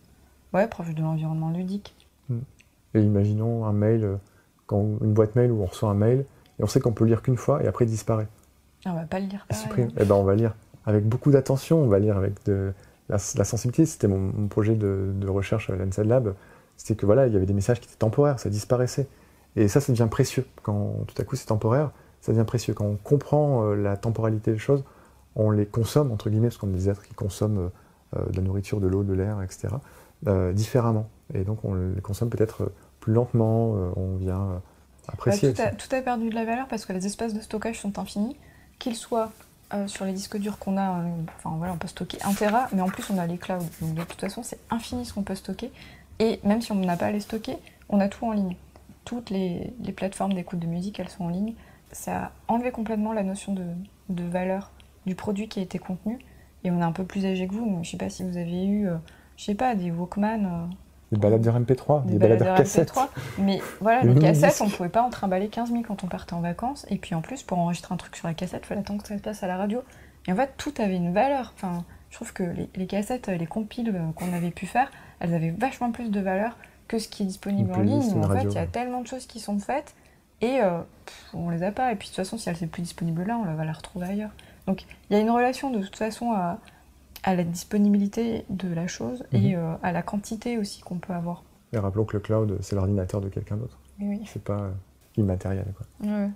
[SPEAKER 2] de l'environnement ludique.
[SPEAKER 3] Et imaginons un mail, une boîte mail où on reçoit un mail et on sait qu'on peut lire qu'une fois et après il disparaît.
[SPEAKER 2] On va pas le lire pareil.
[SPEAKER 3] Supprime. Eh ben on va lire avec beaucoup d'attention, on va lire avec la sensibilité. C'était mon projet de recherche à l'ENSEAD Lab. C'était que voilà, il y avait des messages qui étaient temporaires, ça disparaissait. Et ça devient précieux. Quand tout à coup c'est temporaire, ça devient précieux. Quand on comprend la temporalité des choses, on les consomme, entre guillemets, parce qu'on est des êtres qui consomment de la nourriture, de l'eau, de l'air, etc., différemment. Et donc on les consomme peut-être plus lentement, on vient apprécier.
[SPEAKER 2] Tout a perdu de la valeur parce que les espaces de stockage sont infinis, qu'ils soient sur les disques durs qu'on a, on peut stocker 1 Tera, mais en plus on a les clouds, donc de toute façon c'est infini ce qu'on peut stocker, et même si on n'a pas à les stocker, on a tout en ligne. Toutes les plateformes d'écoute de musique, elles sont en ligne. Ça a enlevé complètement la notion de valeur du produit qui a été contenu, et on est un peu plus âgé que vous, donc je sais pas si vous avez eu, des Walkman...
[SPEAKER 3] Des baladeurs MP3, des baladeurs cassettes.
[SPEAKER 2] MP3, mais voilà, les cassettes, on ne pouvait pas en trimballer 15 000 quand on partait en vacances. Et puis en plus, pour enregistrer un truc sur la cassette, il fallait attendre que ça se passe à la radio. Et en fait, tout avait une valeur. Enfin, je trouve que les cassettes, les compiles qu'on avait pu faire, elles avaient vachement plus de valeur que ce qui est disponible en ligne. En fait, il y a tellement de choses qui sont faites et on les a pas. Et puis de toute façon, si elle n'est plus disponible là, on va la retrouver ailleurs. Donc il y a une relation de toute façon à la disponibilité de la chose et à la quantité aussi qu'on peut avoir.
[SPEAKER 3] Et rappelons que le cloud, c'est l'ordinateur de quelqu'un d'autre.
[SPEAKER 2] Oui.
[SPEAKER 3] C'est pas immatériel, quoi.
[SPEAKER 2] Ouais.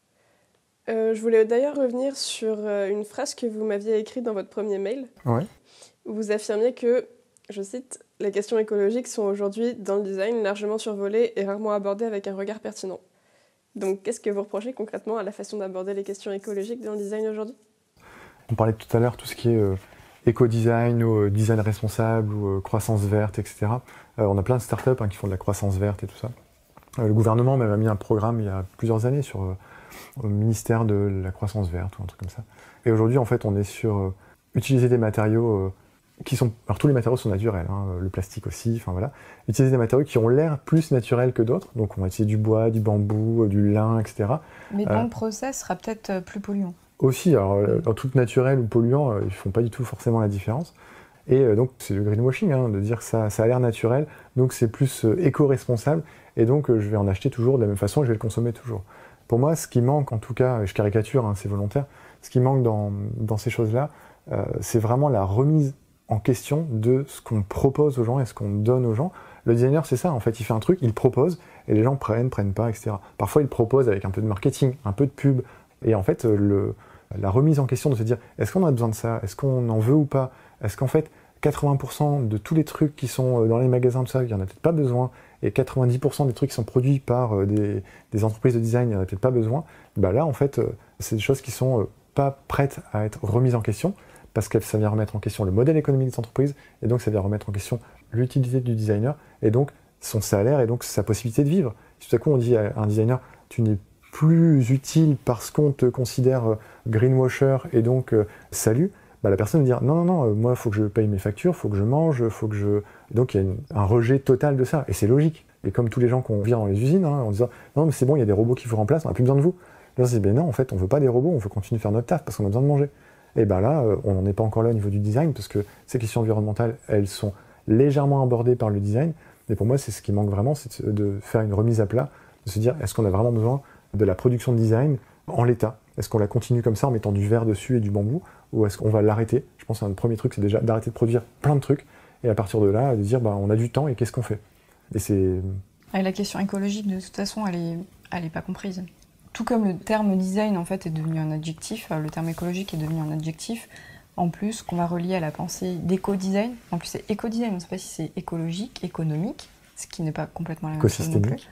[SPEAKER 1] Je voulais d'ailleurs revenir sur une phrase que vous m'aviez écrite dans votre premier mail.
[SPEAKER 3] Ouais.
[SPEAKER 1] Où vous affirmiez que, je cite, « Les questions écologiques sont aujourd'hui, dans le design, largement survolées et rarement abordées avec un regard pertinent ». Donc, qu'est-ce que vous reprochez concrètement à la façon d'aborder les questions écologiques dans le design aujourd'hui ?
[SPEAKER 3] On parlait tout à l'heure tout ce qui est éco-design ou design responsable ou croissance verte, etc. On a plein de startups qui font de la croissance verte et tout ça. Le gouvernement même a mis un programme il y a plusieurs années sur le ministère de la croissance verte ou un truc comme ça. Et aujourd'hui, en fait, on est sur utiliser des matériaux qui sont... Alors, tous les matériaux sont naturels, le plastique aussi, enfin voilà. Utiliser des matériaux qui ont l'air plus naturels que d'autres. Donc, on va utiliser du bois, du bambou, du lin, etc.
[SPEAKER 2] Mais dans le process, sera peut-être plus polluant.
[SPEAKER 3] Aussi, alors, en tout naturel ou polluant, ils ne font pas du tout forcément la différence. Et donc, c'est le greenwashing, de dire que ça a l'air naturel, donc c'est plus éco-responsable, et donc je vais en acheter toujours de la même façon et je vais le consommer toujours. Pour moi, ce qui manque, en tout cas, et je caricature, c'est volontaire, ce qui manque dans ces choses-là, c'est vraiment la remise en question de ce qu'on propose aux gens et ce qu'on donne aux gens. Le designer, c'est ça, en fait, il fait un truc, il propose, et les gens prennent pas, etc. Parfois, il propose avec un peu de marketing, un peu de pub, et en fait, la remise en question de se dire est-ce qu'on a besoin de ça, est-ce qu'on en veut ou pas, est-ce qu'en fait 80% de tous les trucs qui sont dans les magasins, tout ça, il n'y en a peut-être pas besoin, et 90% des trucs qui sont produits par des entreprises de design, il n'y en a peut-être pas besoin, là en fait c'est des choses qui sont pas prêtes à être remises en question, parce que ça vient remettre en question le modèle économique des entreprises, et donc ça vient remettre en question l'utilité du designer, et donc son salaire, et donc sa possibilité de vivre. Si tout à coup on dit à un designer, tu n'es plus utile parce qu'on te considère greenwasher, et donc salut, la personne va dire non, moi il faut que je paye mes factures, il faut que je mange, faut que je... Et donc il y a un rejet total de ça, et c'est logique. Et comme tous les gens qu'on vient dans les usines, en disant non mais c'est bon, il y a des robots qui vous remplacent, on n'a plus besoin de vous. Là on se dit non, en fait on veut pas des robots, on veut continuer de faire notre taf parce qu'on a besoin de manger. Et là on n'en est pas encore là au niveau du design, parce que ces questions environnementales, elles sont légèrement abordées par le design, mais pour moi c'est ce qui manque vraiment, c'est de faire une remise à plat, de se dire est-ce qu'on a vraiment besoin de la production de design en l'état? Est-ce qu'on la continue comme ça en mettant du verre dessus et du bambou, ou est-ce qu'on va l'arrêter? Je pense qu'un premier truc, c'est déjà d'arrêter de produire plein de trucs, et à partir de là, de dire on a du temps et qu'est-ce qu'on fait? Et c'est...
[SPEAKER 2] La question écologique, de toute façon, elle est pas comprise. Tout comme le terme design, en fait, est devenu un adjectif, le terme écologique est devenu un adjectif, en plus, qu'on va relier à la pensée d'éco-design. En plus, c'est éco-design, on ne sait pas si c'est écologique, économique, ce qui n'est pas complètement la même chose non plus.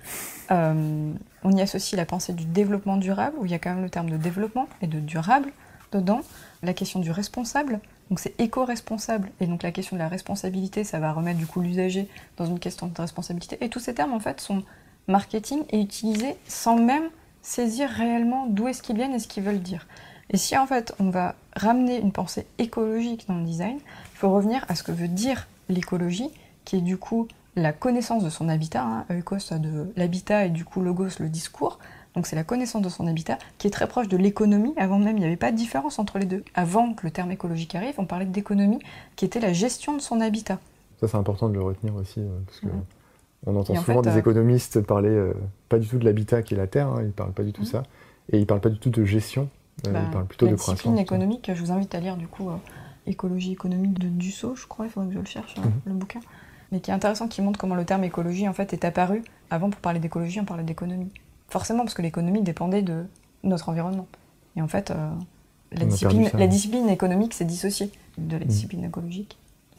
[SPEAKER 2] On y associe la pensée du développement durable, où il y a quand même le terme de développement et de durable dedans. La question du responsable, donc c'est éco-responsable, et donc la question de la responsabilité, ça va remettre du coup l'usager dans une question de responsabilité. Et tous ces termes, en fait, sont marketing et utilisés sans même saisir réellement d'où est-ce qu'ils viennent et ce qu'ils veulent dire. Et si en fait on va ramener une pensée écologique dans le design, il faut revenir à ce que veut dire l'écologie, qui est du coup la connaissance de son habitat, Eukos de l'habitat et du coup logos le discours, donc c'est la connaissance de son habitat qui est très proche de l'économie. Avant même il n'y avait pas de différence entre les deux. Avant que le terme écologique arrive, on parlait d'économie qui était la gestion de son habitat.
[SPEAKER 3] Ça c'est important de le retenir aussi, parce que on entend souvent des économistes parler pas du tout de l'habitat qui est la terre, ils ne parlent pas du tout ça, et ils ne parlent pas du tout de gestion, ils parlent plutôt de croissance.
[SPEAKER 2] La discipline économique, je vous invite à lire du coup Écologie économique de Dussault, je crois, il faudrait que je le cherche, le bouquin, mais qui est intéressant, qui montre comment le terme écologie en fait est apparu. Avant, pour parler d'écologie, on parlait d'économie. Forcément, parce que l'économie dépendait de notre environnement. Et en fait, la discipline économique s'est dissociée de la discipline écologique.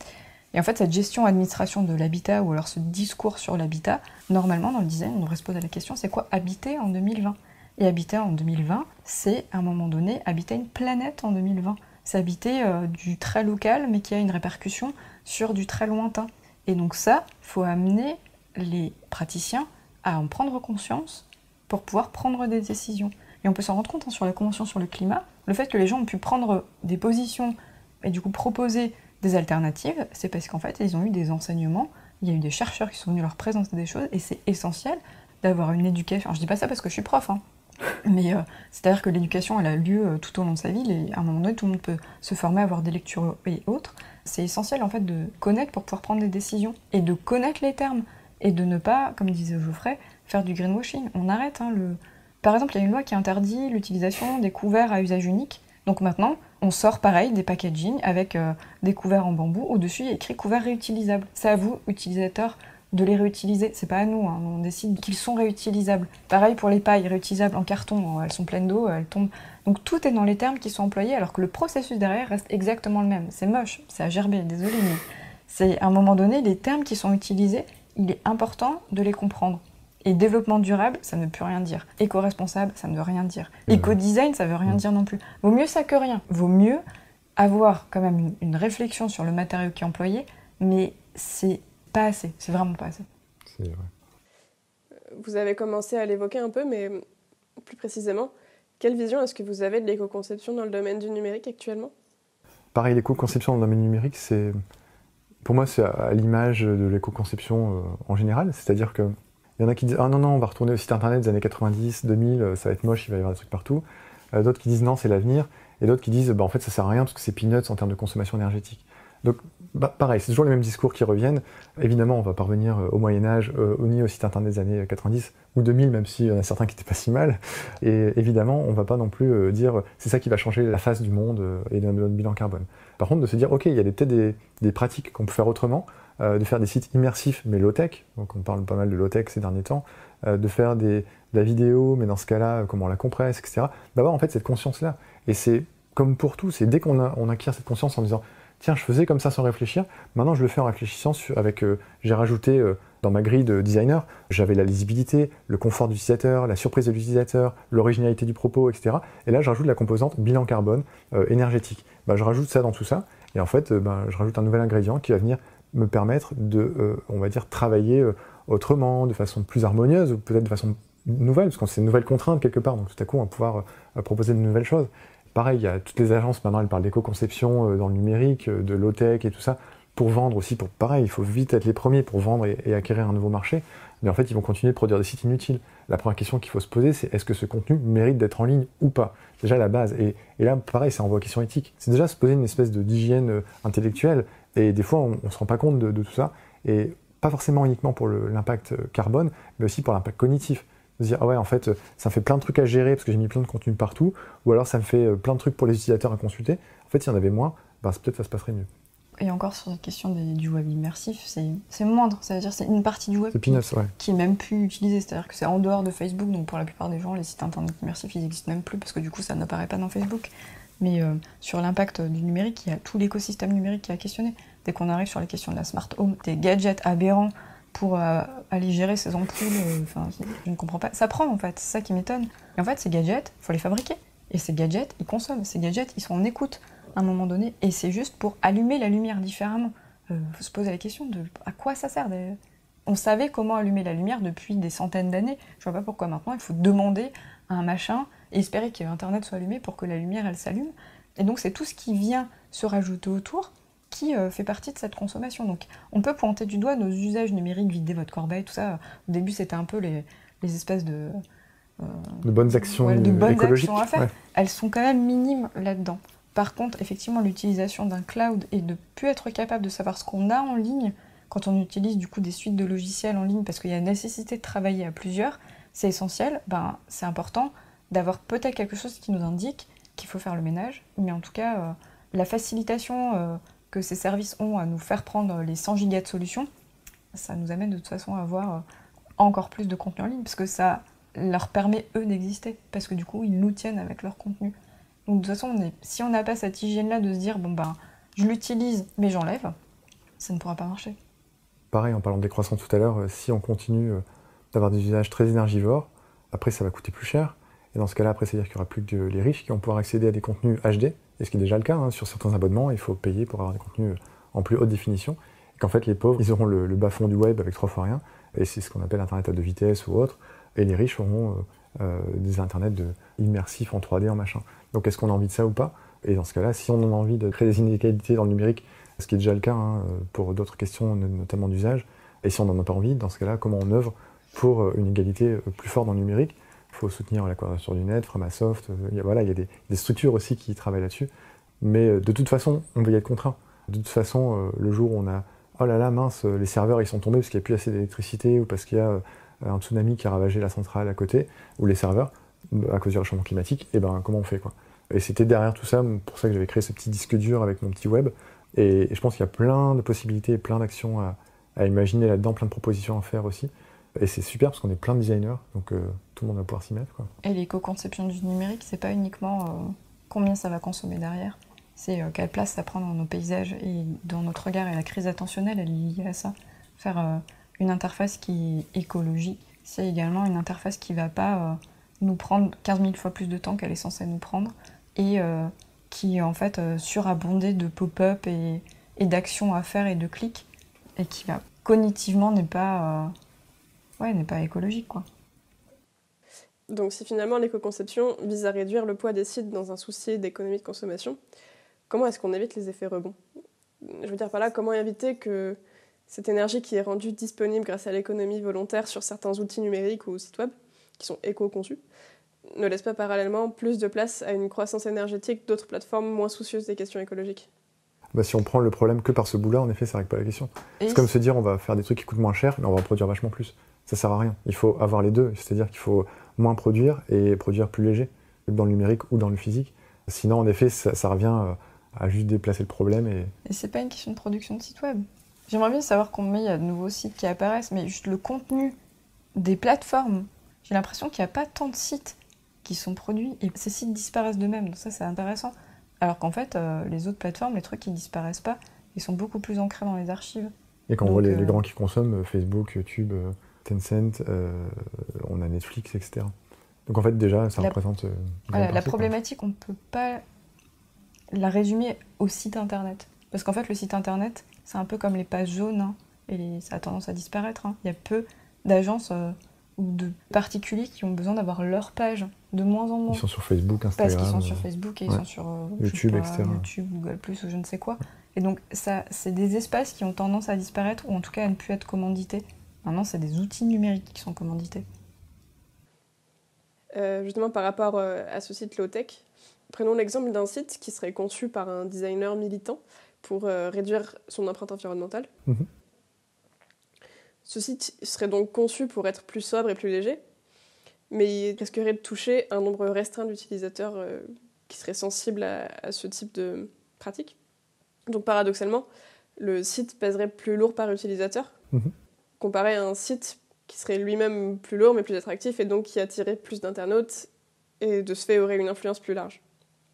[SPEAKER 2] Et en fait, cette gestion administration de l'habitat, ou alors ce discours sur l'habitat, normalement, dans le design, on devrait se poser la question, c'est quoi habiter en 2020 ? Et habiter en 2020, c'est, à un moment donné, habiter une planète en 2020. C'est habiter du très local, mais qui a une répercussion sur du très lointain. Et donc ça, il faut amener les praticiens à en prendre conscience pour pouvoir prendre des décisions. Et on peut s'en rendre compte sur la Convention sur le climat, le fait que les gens ont pu prendre des positions et du coup proposer des alternatives, c'est parce qu'en fait, ils ont eu des enseignements, il y a eu des chercheurs qui sont venus leur présenter des choses, et c'est essentiel d'avoir une éducation. Alors, je dis pas ça parce que je suis prof, mais c'est-à-dire que l'éducation, elle a lieu tout au long de sa vie, et à un moment donné, tout le monde peut se former à avoir des lectures et autres. C'est essentiel, en fait, de connaître pour pouvoir prendre des décisions, et de connaître les termes, et de ne pas, comme disait Geoffrey, faire du greenwashing. On arrête, Par exemple, il y a une loi qui interdit l'utilisation des couverts à usage unique. Donc maintenant, on sort pareil des packaging avec des couverts en bambou. Au-dessus, il y a écrit couverts réutilisables. C'est à vous, utilisateurs, de les réutiliser. C'est pas à nous, on décide qu'ils sont réutilisables. Pareil pour les pailles réutilisables en carton. Elles sont pleines d'eau, elles tombent. Donc tout est dans les termes qui sont employés, alors que le processus derrière reste exactement le même. C'est moche, c'est à gerber, désolé, mais c'est à un moment donné, les termes qui sont utilisés, il est important de les comprendre. Et développement durable, ça ne veut plus rien dire. Éco-responsable, ça ne veut rien dire. Éco-design, ça ne veut rien dire non plus. Vaut mieux ça que rien. Vaut mieux avoir quand même une réflexion sur le matériau qui est employé, mais c'est pas assez. C'est vraiment pas assez.
[SPEAKER 3] C'est vrai.
[SPEAKER 1] Vous avez commencé à l'évoquer un peu, mais plus précisément, quelle vision est-ce que vous avez de l'éco-conception dans le domaine du numérique actuellement ?
[SPEAKER 3] Pareil, l'éco-conception dans le domaine numérique, pour moi, c'est à l'image de l'éco-conception en général. C'est-à-dire que il y en a qui disent « Ah non, on va retourner au site internet des années 90, 2000, ça va être moche, il va y avoir des trucs partout. » D'autres qui disent « Non, c'est l'avenir. » Et d'autres qui disent « En fait, ça sert à rien parce que c'est peanuts en termes de consommation énergétique. » Donc, pareil, c'est toujours les mêmes discours qui reviennent. Évidemment, on va pas revenir au Moyen-Âge, ni au site internet des années 90 ou 2000, même s'il y en a certains qui étaient pas si mal. Et évidemment, on va pas non plus dire « C'est ça qui va changer la face du monde et de notre bilan carbone. » Par contre, de se dire « Ok, il y a peut-être des pratiques qu'on peut faire autrement. » De faire des sites immersifs mais low-tech, donc on parle pas mal de low-tech ces derniers temps, de faire de la vidéo, mais dans ce cas-là, comment on la compresse, etc. D'avoir en fait cette conscience-là. Et c'est comme pour tout, c'est dès on acquiert cette conscience en disant tiens, je faisais comme ça sans réfléchir, maintenant je le fais en réfléchissant j'ai rajouté dans ma grille de designer, j'avais la lisibilité, le confort de l'utilisateur, la surprise de l'utilisateur, l'originalité du propos, etc. Et là, je rajoute la composante bilan carbone énergétique. Je rajoute ça dans tout ça, et en fait, je rajoute un nouvel ingrédient qui va venir me permettre de, on va dire, travailler autrement, de façon plus harmonieuse, ou peut-être de façon nouvelle, parce que c'est une nouvelle contrainte quelque part, donc tout à coup, on va pouvoir proposer de nouvelles choses. Pareil, il y a toutes les agences, maintenant, elles parlent d'éco-conception dans le numérique, de low-tech et tout ça, pour vendre aussi, pareil, il faut vite être les premiers pour vendre et acquérir un nouveau marché, mais en fait, ils vont continuer de produire des sites inutiles. La première question qu'il faut se poser, c'est est-ce que ce contenu mérite d'être en ligne ou pas? Déjà la base, et là, pareil, ça envoie aux questions éthiques. C'est déjà se poser une espèce d'hygiène intellectuelle, et des fois, on ne se rend pas compte de tout ça, et pas forcément uniquement pour l'impact carbone, mais aussi pour l'impact cognitif. De se dire, ah ouais, en fait, ça me fait plein de trucs à gérer parce que j'ai mis plein de contenu partout, ou alors ça me fait plein de trucs pour les utilisateurs à consulter. En fait, s'il y en avait moins, peut-être ça se passerait mieux.
[SPEAKER 2] Et encore sur cette question du web immersif, c'est moindre, ça veut dire c'est une partie du web qui est même plus utilisée, c'est-à-dire que c'est en dehors de Facebook, donc pour la plupart des gens, les sites internet immersifs, ils n'existent même plus parce que du coup ça n'apparaît pas dans Facebook. Mais sur l'impact du numérique, il y a tout l'écosystème numérique qui est à questionner. Dès qu'on arrive sur la question de la smart home, des gadgets aberrants pour aller gérer ces ampoules, je ne comprends pas. Ça prend en fait, c'est ça qui m'étonne. Et en fait, ces gadgets, il faut les fabriquer. Et ces gadgets, ils consomment. Ces gadgets, ils sont en écoute à un moment donné. Et c'est juste pour allumer la lumière différemment. Il faut se poser la question de à quoi ça sert. On savait comment allumer la lumière depuis des centaines d'années. Je vois pas pourquoi maintenant il faut demander à un machin et espérer que Internet soit allumé pour que la lumière, elle s'allume. Et donc c'est tout ce qui vient se rajouter autour qui fait partie de cette consommation. Donc on peut pointer du doigt nos usages numériques, vider votre corbeille, tout ça. Au début, c'était un peu les espèces de
[SPEAKER 3] bonnes actions écologiques
[SPEAKER 2] actions à faire. Ouais. Elles sont quand même minimes là-dedans. Par contre, effectivement, l'utilisation d'un cloud et de plus être capable de savoir ce qu'on a en ligne, quand on utilise du coup des suites de logiciels en ligne, parce qu'il y a nécessité de travailler à plusieurs, c'est essentiel. C'est important d'avoir peut-être quelque chose qui nous indique qu'il faut faire le ménage, mais en tout cas, la facilitation que ces services ont à nous faire prendre les 100 gigas de solutions, ça nous amène de toute façon à avoir encore plus de contenu en ligne, parce que ça leur permet, eux, d'exister, parce que du coup, ils nous tiennent avec leur contenu. Donc de toute façon, si on n'a pas cette hygiène-là de se dire, je l'utilise, mais j'enlève, ça ne pourra pas marcher.
[SPEAKER 3] Pareil, en parlant de décroissance tout à l'heure, si on continue d'avoir des usages très énergivores, après ça va coûter plus cher, et dans ce cas-là, après, c'est-à-dire qu'il n'y aura plus que les riches qui vont pouvoir accéder à des contenus HD, et ce qui est déjà le cas, sur certains abonnements, il faut payer pour avoir des contenus en plus haute définition, et qu'en fait, les pauvres, ils auront le bas-fond du web avec 3 fois rien, et c'est ce qu'on appelle Internet à 2 vitesses ou autre, et les riches auront des Internet immersifs en 3D, en machin. Donc est-ce qu'on a envie de ça ou pas? Et dans ce cas-là, si on a envie de créer des inégalités dans le numérique, ce qui est déjà le cas pour d'autres questions, notamment d'usage, et si on n'en a pas envie, dans ce cas-là, comment on œuvre pour une égalité plus forte dans le numérique? Il faut soutenir la Quadrature du Net, Framasoft, il y a des structures aussi qui travaillent là-dessus. Mais de toute façon, on va y être contraint. De toute façon, le jour où on a « oh là là, mince, les serveurs ils sont tombés parce qu'il n'y a plus assez d'électricité ou parce qu'il y a un tsunami qui a ravagé la centrale à côté, ou les serveurs, à cause du réchauffement climatique, et comment on fait quoi? Et c'était derrière tout ça, pour ça que j'avais créé ce petit disque dur avec mon petit web. Et je pense qu'il y a plein de possibilités, plein d'actions à imaginer là-dedans, plein de propositions à faire aussi. Et c'est super parce qu'on est plein de designers, donc tout le monde va pouvoir s'y mettre, quoi.
[SPEAKER 2] Et l'éco-conception du numérique, c'est pas uniquement combien ça va consommer derrière, c'est quelle place ça prend dans nos paysages et dans notre regard. Et la crise attentionnelle, elle est liée à ça. Faire une interface qui est écologique, c'est également une interface qui va pas nous prendre 15 000 fois plus de temps qu'elle est censée nous prendre, et qui est en fait surabondée de pop-up et d'actions à faire et de clics, et qui cognitivement n'est pas écologique, quoi.
[SPEAKER 1] Donc si finalement l'éco-conception vise à réduire le poids des sites dans un souci d'économie de consommation, comment est-ce qu'on évite les effets rebonds? Je veux dire par là, comment éviter que cette énergie qui est rendue disponible grâce à l'économie volontaire sur certains outils numériques ou sites web, qui sont éco-conçus, ne laisse pas parallèlement plus de place à une croissance énergétique d'autres plateformes moins soucieuses des questions écologiques?
[SPEAKER 3] Si on prend le problème que par ce bout-là, en effet, ça règle pas la question. C'est comme se dire on va faire des trucs qui coûtent moins cher, mais on va produire vachement plus. Ça sert à rien. Il faut avoir les deux, c'est-à-dire qu'il faut moins produire et produire plus léger, dans le numérique ou dans le physique. Sinon, en effet, ça revient à juste déplacer le problème. Et
[SPEAKER 2] c'est pas une question de production de site web. J'aimerais bien savoir combien il y a de nouveaux sites qui apparaissent, mais juste le contenu des plateformes. J'ai l'impression qu'il n'y a pas tant de sites qui sont produits, et ces sites disparaissent d'eux-mêmes, donc ça c'est intéressant. Alors qu'en fait, les autres plateformes, les trucs qui disparaissent pas, ils sont beaucoup plus ancrés dans les archives.
[SPEAKER 3] Et quand on voit les grands qui consomment, Facebook, YouTube, Tencent, on a Netflix, etc. Donc en fait, déjà, ça représente...
[SPEAKER 2] la problématique, on ne peut pas la résumer au site internet. Parce qu'en fait, le site internet, c'est un peu comme les pages jaunes, hein, et ça a tendance à disparaître. Hein. Il y a peu d'agences ou de particuliers qui ont besoin d'avoir leur page, de moins en moins.
[SPEAKER 3] Ils sont sur Facebook, Instagram...
[SPEAKER 2] Parce qu'ils sont sur Facebook et ils sont sur
[SPEAKER 3] YouTube, etc.
[SPEAKER 2] YouTube, Google+, ou je ne sais quoi. Et donc, ça, c'est des espaces qui ont tendance à disparaître, ou en tout cas à ne plus être commandités. Maintenant, c'est des outils numériques qui sont commandités.
[SPEAKER 1] Justement, par rapport à ce site low-tech, prenons l'exemple d'un site qui serait conçu par un designer militant pour réduire son empreinte environnementale.
[SPEAKER 3] Mm-hmm.
[SPEAKER 1] Ce site serait donc conçu pour être plus sobre et plus léger, mais il risquerait de toucher un nombre restreint d'utilisateurs qui seraient sensibles à ce type de pratique. Donc paradoxalement, le site pèserait plus lourd par utilisateur, comparé à un site qui serait lui-même plus lourd mais plus attractif et donc qui attirait plus d'internautes et de ce fait aurait une influence plus large.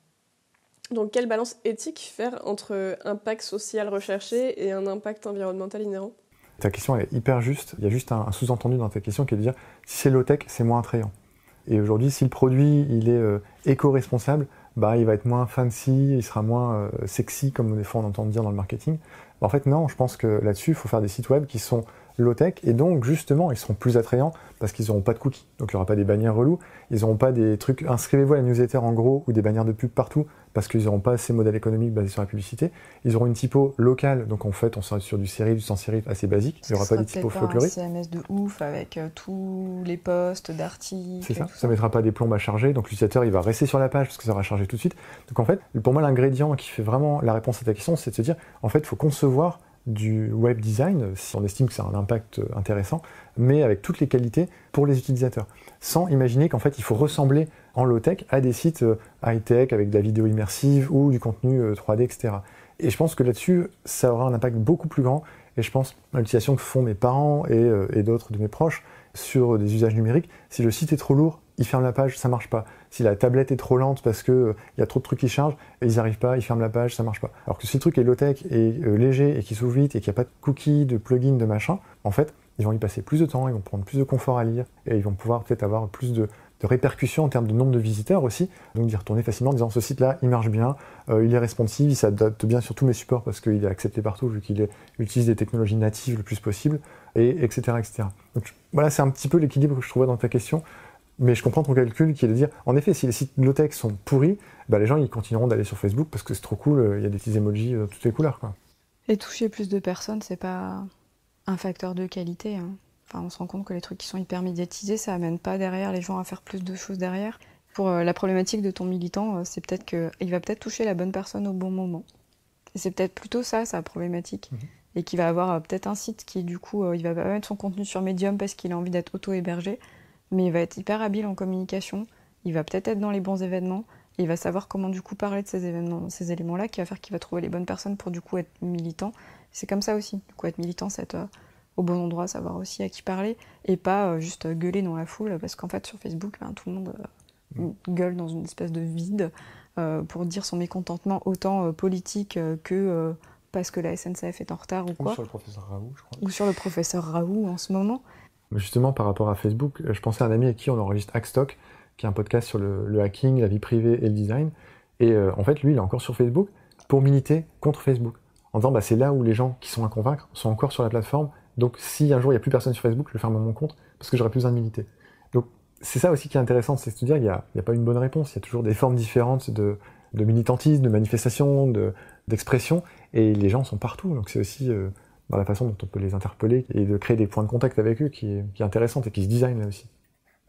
[SPEAKER 1] Donc quelle balance éthique faire entre impact social recherché et un impact environnemental inhérent ?
[SPEAKER 3] Ta question elle est hyper juste. Il y a juste un sous-entendu dans ta question qui est de dire si c'est low-tech, c'est moins attrayant. Et aujourd'hui, si le produit il est éco-responsable, il va être moins fancy, il sera moins sexy, comme des fois on entend dire dans le marketing. En fait, non, je pense que là-dessus, il faut faire des sites web qui sont low-tech, et donc, justement, ils seront plus attrayants parce qu'ils n'auront pas de cookies. Donc, il n'y aura pas des bannières reloues, ils n'auront pas des trucs « inscrivez-vous à la newsletter » en gros, ou des bannières de pub partout, parce qu'ils n'auront pas ces modèles économiques basés sur la publicité. Ils auront une typo locale, donc en fait, on sera sur du serif, du sans serif assez basique. Il n'y aura pas des typos folkloriques.
[SPEAKER 2] Ce sera peut-être un CMS de ouf avec tous les posts d'articles.
[SPEAKER 3] C'est ça, ça ne mettra pas des plombes à charger, donc l'utilisateur, il va rester sur la page parce que ça va charger tout de suite. Donc en fait, pour moi, l'ingrédient qui fait vraiment la réponse à ta question, c'est de se dire, en fait, il faut concevoir du web design, si on estime que c'est un impact intéressant, mais avec toutes les qualités pour les utilisateurs, sans imaginer qu'en fait il faut ressembler en low-tech à des sites high-tech avec de la vidéo immersive ou du contenu 3D, etc. Et je pense que là-dessus, ça aura un impact beaucoup plus grand, et je pense à l'utilisation que font mes parents et d'autres de mes proches sur des usages numériques. Si le site est trop lourd, ils ferment la page, ça marche pas. Si la tablette est trop lente parce qu'il y a trop de trucs qui chargent, ils n'y arrivent pas, ils ferment la page, ça marche pas. Alors que si le truc est low-tech et léger et qui s'ouvre vite et qu'il n'y a pas de cookies, de plugins, de machin, en fait, ils vont y passer plus de temps, ils vont prendre plus de confort à lire et ils vont pouvoir peut-être avoir plus de répercussions en termes de nombre de visiteurs aussi. Donc d'y retourner facilement en disant ce site-là, il marche bien, il est responsive, il s'adapte bien sur tous mes supports parce qu'il est accepté partout vu qu'il utilise des technologies natives le plus possible, et etc. etc. Donc voilà, c'est un petit peu l'équilibre que je trouvais dans ta question. Mais je comprends ton calcul qui est de dire, en effet, si les sites low-tech sont pourris, les gens ils continueront d'aller sur Facebook parce que c'est trop cool, il y a des petits emojis de toutes les couleurs, quoi.
[SPEAKER 2] Et toucher plus de personnes, c'est pas un facteur de qualité, hein. Enfin, on se rend compte que les trucs qui sont hyper médiatisés, ça amène pas derrière les gens à faire plus de choses derrière. Pour la problématique de ton militant, c'est peut-être qu'il va peut-être toucher la bonne personne au bon moment. Et c'est peut-être plutôt ça, sa problématique. Et qu'il va avoir peut-être un site qui, du coup, il va pas mettre son contenu sur Medium parce qu'il a envie d'être auto-hébergé, mais il va être hyper habile en communication, il va peut-être être dans les bons événements, et il va savoir comment du coup parler de ces événements, ces éléments-là, qui va faire qu'il va trouver les bonnes personnes pour du coup être militant. C'est comme ça aussi, du coup être militant, c'est être au bon endroit, savoir aussi à qui parler, et pas juste gueuler dans la foule, parce qu'en fait sur Facebook, tout le monde gueule dans une espèce de vide pour dire son mécontentement autant politique que parce que la SNCF est en retard ou quoi.
[SPEAKER 3] Ou sur le professeur Raoult, je crois.
[SPEAKER 2] Ou sur le professeur Raoult en ce moment.
[SPEAKER 3] Justement, par rapport à Facebook, je pensais à un ami avec qui on enregistre Hackstock, qui est un podcast sur le hacking, la vie privée et le design. Et en fait, lui, il est encore sur Facebook pour militer contre Facebook. En disant, c'est là où les gens qui sont à convaincre sont encore sur la plateforme. Donc, si un jour il n'y a plus personne sur Facebook, je vais fermer mon compte parce que j'aurai plus besoin de militer. Donc, c'est ça aussi qui est intéressant, c'est de se dire, il n'y a pas une bonne réponse. Il y a toujours des formes différentes de militantisme, de manifestation, d'expression. Et les gens sont partout. Donc, c'est aussi... dans la façon dont on peut les interpeller et de créer des points de contact avec eux qui est intéressante et qui se design là aussi.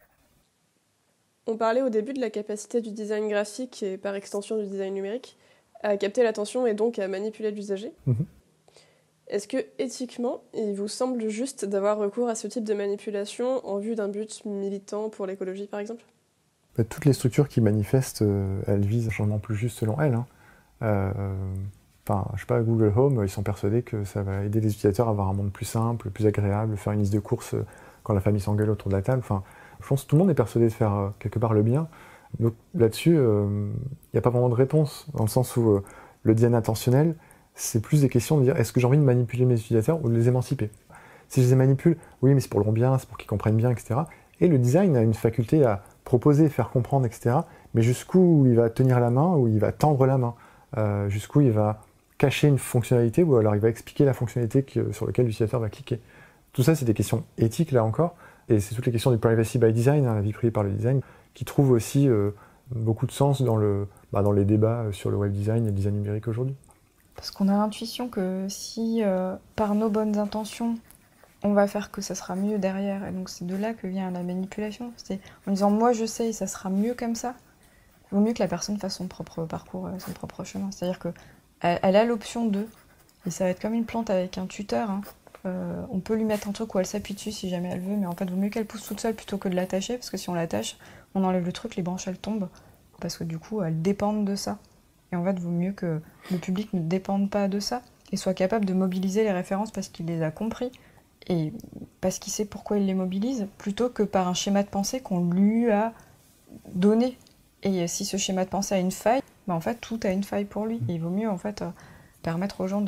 [SPEAKER 1] On parlait au début de la capacité du design graphique et par extension du design numérique à capter l'attention et donc à manipuler l'usager. Est-ce que éthiquement, il vous semble juste d'avoir recours à ce type de manipulation en vue d'un but militant pour l'écologie par exemple ?
[SPEAKER 3] Toutes les structures qui manifestent, elles visent un changement plus juste selon elles. Je sais pas, Google Home, ils sont persuadés que ça va aider les utilisateurs à avoir un monde plus simple, plus agréable, faire une liste de courses quand la famille s'engueule autour de la table. Je pense que tout le monde est persuadé de faire quelque part le bien. Donc là-dessus, il n'y a pas vraiment de réponse, dans le sens où le design intentionnel, c'est plus des questions de dire est-ce que j'ai envie de manipuler mes utilisateurs ou de les émanciper. Si je les manipule, oui, mais c'est pour leur bien, c'est pour qu'ils comprennent bien, etc. Et le design a une faculté à proposer, faire comprendre, etc. Mais jusqu'où il va tenir la main, ou il va tendre la main, jusqu'où il va cacher une fonctionnalité, ou alors il va expliquer la fonctionnalité sur laquelle l'utilisateur va cliquer. Tout ça, c'est des questions éthiques, là encore, et c'est toutes les questions du privacy by design, la vie privée par le design, qui trouvent aussi beaucoup de sens dans les débats sur le web design et le design numérique aujourd'hui.
[SPEAKER 2] Parce qu'on a l'intuition que si, par nos bonnes intentions, on va faire que ça sera mieux derrière, et donc c'est de là que vient la manipulation. C'est en disant moi je sais, ça sera mieux comme ça. Il vaut mieux que la personne fasse son propre parcours, son propre chemin. C'est-à-dire que elle a l'option de, et ça va être comme une plante avec un tuteur. Hein. On peut lui mettre un truc où elle s'appuie dessus si jamais elle veut, mais en fait, il vaut mieux qu'elle pousse toute seule plutôt que de l'attacher, parce que si on l'attache, on enlève le truc, les branches elles tombent, parce que du coup, elles dépendent de ça. Et en fait, il vaut mieux que le public ne dépende pas de ça, et soit capable de mobiliser les références parce qu'il les a compris, et parce qu'il sait pourquoi il les mobilise, plutôt que par un schéma de pensée qu'on lui a donné. Et si ce schéma de pensée a une faille, ben en fait, tout a une faille pour lui. Et il vaut mieux, en fait, permettre aux gens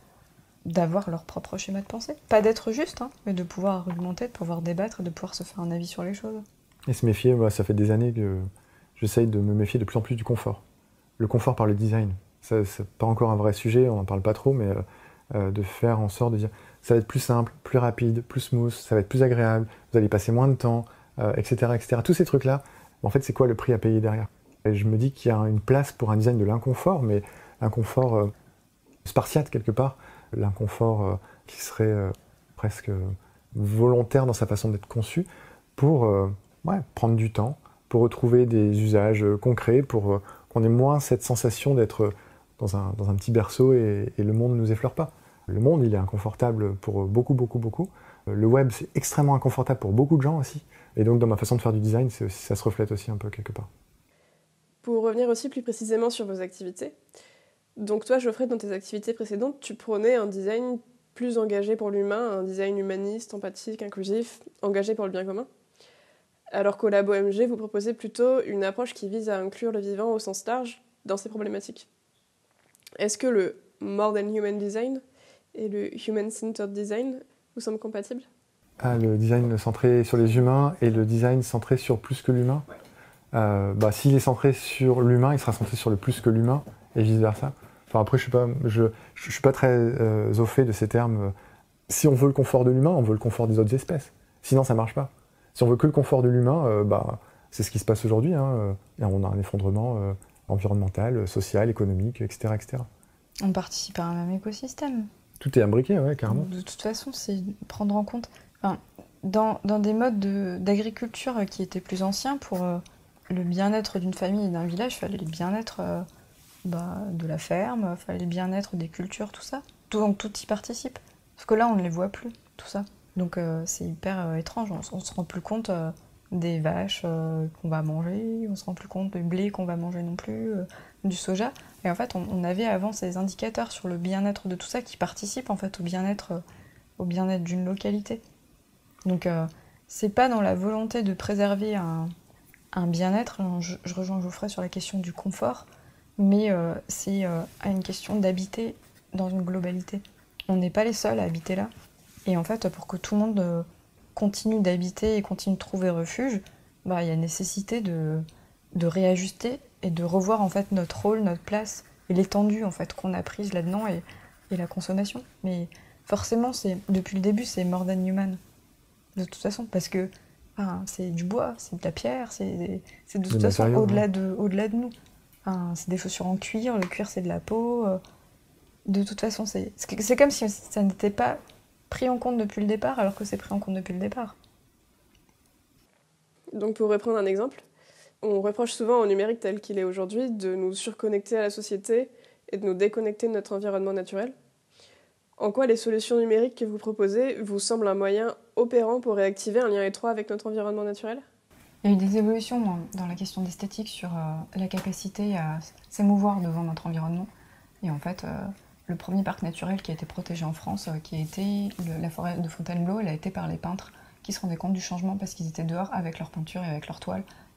[SPEAKER 2] d'avoir leur propre schéma de pensée. Pas d'être juste, hein, mais de pouvoir argumenter, de pouvoir débattre, de pouvoir se faire un avis sur les choses.
[SPEAKER 3] Et se méfier, moi, ça fait des années que j'essaye de me méfier de plus en plus du confort. Le confort par le design, c'est pas encore un vrai sujet, on n'en parle pas trop, mais de faire en sorte de dire ça va être plus simple, plus rapide, plus smooth, ça va être plus agréable, vous allez passer moins de temps, etc., etc. Tous ces trucs-là, en fait, c'est quoi le prix à payer derrière? Et je me dis qu'il y a une place pour un design de l'inconfort, mais l'inconfort spartiate quelque part, l'inconfort qui serait presque volontaire dans sa façon d'être conçu, pour prendre du temps, pour retrouver des usages concrets, pour qu'on ait moins cette sensation d'être dans un petit berceau et le monde ne nous effleure pas. Le monde, il est inconfortable pour beaucoup, beaucoup, beaucoup. Le web, c'est extrêmement inconfortable pour beaucoup de gens aussi. Et donc, dans ma façon de faire du design, ça se reflète aussi un peu quelque part.
[SPEAKER 1] Pour revenir aussi plus précisément sur vos activités, donc toi, Geoffrey, dans tes activités précédentes, tu prônais un design plus engagé pour l'humain, un design humaniste, empathique, inclusif, engagé pour le bien commun. Alors qu'au Labo MG, vous proposez plutôt une approche qui vise à inclure le vivant au sens large dans ces problématiques. Est-ce que le More Than Human Design et le Human-Centered Design vous semblent compatibles?
[SPEAKER 3] Le design centré sur les humains et le design centré sur plus que l'humain. S'il est centré sur l'humain, il sera centré sur le plus que l'humain, et vice-versa. Enfin, après, je suis pas très au fait de ces termes. Si on veut le confort de l'humain, on veut le confort des autres espèces. Sinon, ça marche pas. Si on veut que le confort de l'humain, c'est ce qui se passe aujourd'hui. Hein, et on a un effondrement environnemental, social, économique, etc., etc.
[SPEAKER 2] On participe à un même écosystème.
[SPEAKER 3] Tout est imbriqué, ouais, carrément.
[SPEAKER 2] De toute façon, c'est prendre en compte... Enfin, dans des modes d'agriculture qui étaient plus anciens, pour le bien-être d'une famille et d'un village, il fallait le bien-être de la ferme, il fallait le bien-être des cultures, tout ça. Donc tout y participe. Parce que là, on ne les voit plus, tout ça. Donc c'est hyper étrange, on se rend plus compte des vaches qu'on va manger, on se rend plus compte du blé qu'on va manger non plus, du soja. Et en fait, on avait avant ces indicateurs sur le bien-être de tout ça qui participent en fait au bien-être d'une localité. Donc c'est pas dans la volonté de préserver un bien-être, je rejoins Geoffrey sur la question du confort, mais c'est une question d'habiter dans une globalité. On n'est pas les seuls à habiter là. Et en fait, pour que tout le monde continue d'habiter et continue de trouver refuge, il y a nécessité de réajuster et de revoir en fait notre rôle, notre place et l'étendue en fait qu'on a prise là-dedans et la consommation. Mais forcément, depuis le début, c'est more than human. De toute façon, parce que c'est du bois, c'est de la pierre, c'est de toute façon au-delà de nous. C'est des chaussures en cuir, le cuir c'est de la peau. De toute façon, c'est comme si ça n'était pas pris en compte depuis le départ, alors que c'est pris en compte depuis le départ.
[SPEAKER 1] Donc pour reprendre un exemple, on reproche souvent au numérique tel qu'il est aujourd'hui de nous surconnecter à la société et de nous déconnecter de notre environnement naturel. En quoi les solutions numériques que vous proposez vous semblent un moyen opérant pour réactiver un lien étroit avec notre environnement naturel ?
[SPEAKER 2] Il y a eu des évolutions dans la question d'esthétique sur la capacité à s'émouvoir devant notre environnement. Et en fait, le premier parc naturel qui a été protégé en France, qui a été la forêt de Fontainebleau, elle a été par les peintres qui se rendaient compte du changement parce qu'ils étaient dehors avec leur peinture et avec leur toile.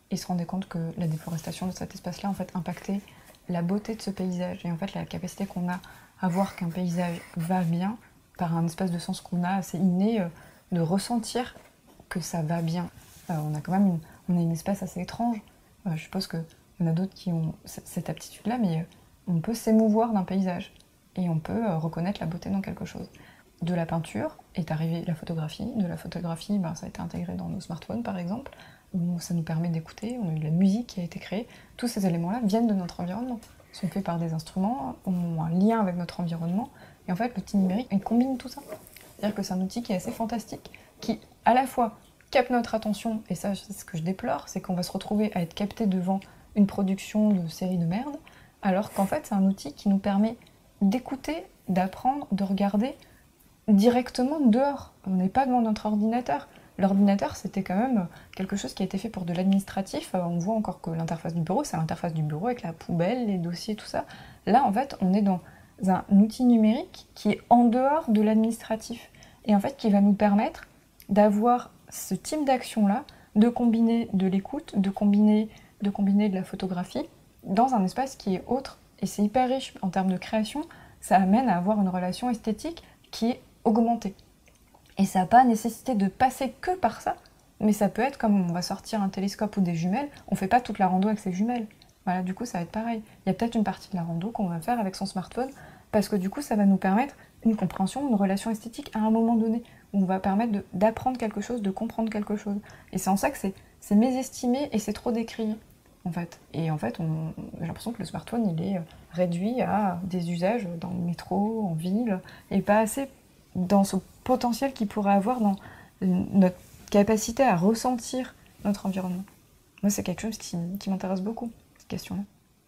[SPEAKER 2] et se rendaient compte que la déforestation de cet espace-là en fait impactait la beauté de ce paysage et en fait la capacité qu'on a à voir qu'un paysage va bien par un espèce de sens qu'on a assez inné de ressentir que ça va bien. On a quand même une espèce assez étrange. Je suppose qu'il y en a d'autres qui ont cette aptitude-là, mais on peut s'émouvoir d'un paysage et on peut reconnaître la beauté dans quelque chose. De la peinture est arrivée la photographie. De la photographie, ça a été intégré dans nos smartphones par exemple, où ça nous permet d'écouter. On a eu de la musique qui a été créée. Tous ces éléments-là viennent de notre environnement. Ils sont faits par des instruments, ont un lien avec notre environnement. Et en fait, l'outil numérique, il combine tout ça. C'est-à-dire que c'est un outil qui est assez fantastique, qui à la fois capte notre attention, et ça, c'est ce que je déplore, c'est qu'on va se retrouver à être capté devant une production de séries de merde, alors qu'en fait, c'est un outil qui nous permet d'écouter, d'apprendre, de regarder directement dehors. On n'est pas devant notre ordinateur. L'ordinateur, c'était quand même quelque chose qui a été fait pour de l'administratif. On voit encore que l'interface du bureau, c'est l'interface du bureau avec la poubelle, les dossiers, tout ça. Là, en fait, on est dans un outil numérique qui est en dehors de l'administratif. Et en fait, qui va nous permettre d'avoir ce type d'action-là, de combiner de l'écoute, de combiner de la photographie dans un espace qui est autre. Et c'est hyper riche en termes de création. Ça amène à avoir une relation esthétique qui est augmentée. Et ça n'a pas nécessité de passer que par ça, mais ça peut être comme on va sortir un télescope ou des jumelles, on ne fait pas toute la rando avec ses jumelles. Voilà, du coup, ça va être pareil. Il y a peut-être une partie de la rando qu'on va faire avec son smartphone, parce que du coup, ça va nous permettre une compréhension, une relation esthétique à un moment donné, où on va permettre d'apprendre quelque chose, de comprendre quelque chose. Et c'est en ça que c'est mésestimé et c'est trop décrié, en fait. Et en fait, j'ai l'impression que le smartphone, il est réduit à des usages dans le métro, en ville, et pas assez dans ce potentiel qu'il pourrait avoir dans notre capacité à ressentir notre environnement. Moi, c'est quelque chose qui m'intéresse beaucoup, cette question-là.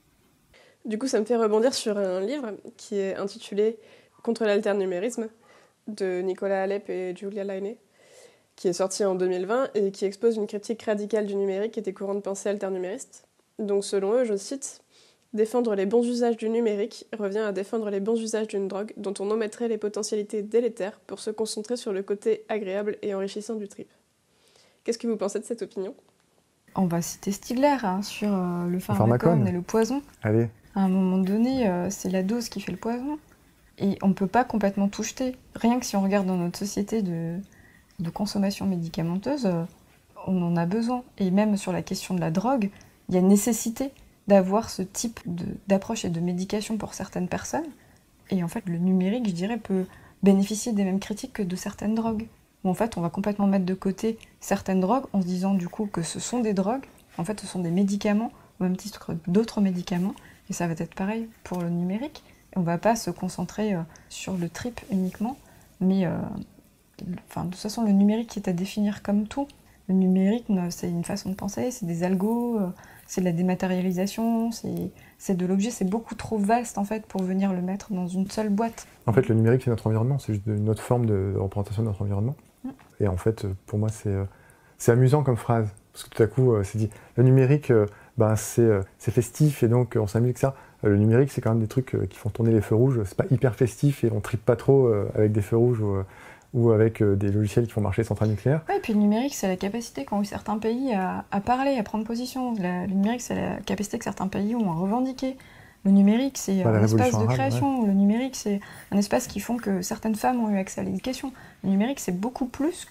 [SPEAKER 1] Du coup, ça me fait rebondir sur un livre qui est intitulé « Contre l'alternumérisme » de Nicolas Halep et Julia Laine, qui est sorti en 2020 et qui expose une critique radicale du numérique et des courants de pensée alternumériste. Donc selon eux, je cite, « Défendre les bons usages du numérique revient à défendre les bons usages d'une drogue dont on omettrait les potentialités délétères pour se concentrer sur le côté agréable et enrichissant du trip. » Qu'est-ce que vous pensez de cette opinion ?
[SPEAKER 2] On va citer Stigler sur le pharmacone et le poison.
[SPEAKER 3] Allez.
[SPEAKER 2] À un moment donné, c'est la dose qui fait le poison. Et on ne peut pas complètement tout jeter. Rien que si on regarde dans notre société de consommation médicamenteuse, on en a besoin. Et même sur la question de la drogue, il y a nécessité d'avoir ce type d'approche et de médication pour certaines personnes. Et en fait, le numérique, je dirais, peut bénéficier des mêmes critiques que de certaines drogues. Où en fait, on va complètement mettre de côté certaines drogues en se disant du coup que ce sont des drogues. En fait, ce sont des médicaments, au même titre que d'autres médicaments. Et ça va être pareil pour le numérique. On ne va pas se concentrer sur le trip uniquement, mais de toute façon, le numérique est à définir comme tout. Le numérique, c'est une façon de penser, c'est des algos, c'est de la dématérialisation, c'est de l'objet, c'est beaucoup trop vaste en fait pour venir le mettre dans une seule boîte.
[SPEAKER 3] En fait, le numérique, c'est notre environnement, c'est juste une autre forme de représentation de notre environnement. Et en fait, pour moi, c'est amusant comme phrase, parce que tout à coup, c'est dit, le numérique, c'est festif et donc on s'amuse avec ça. Le numérique, c'est quand même des trucs qui font tourner les feux rouges, c'est pas hyper festif et on tripe pas trop avec des feux rouges ou avec des logiciels qui font marcher les centrales nucléaires.
[SPEAKER 2] Ouais, et puis le numérique, c'est la capacité qu'ont eu certains pays à parler, à prendre position. Le numérique, c'est la capacité que certains pays ont à revendiquer. Le numérique, c'est un espace de création. Ouais. Le numérique, c'est un espace qui font que certaines femmes ont eu accès à l'éducation. Le numérique, c'est beaucoup plus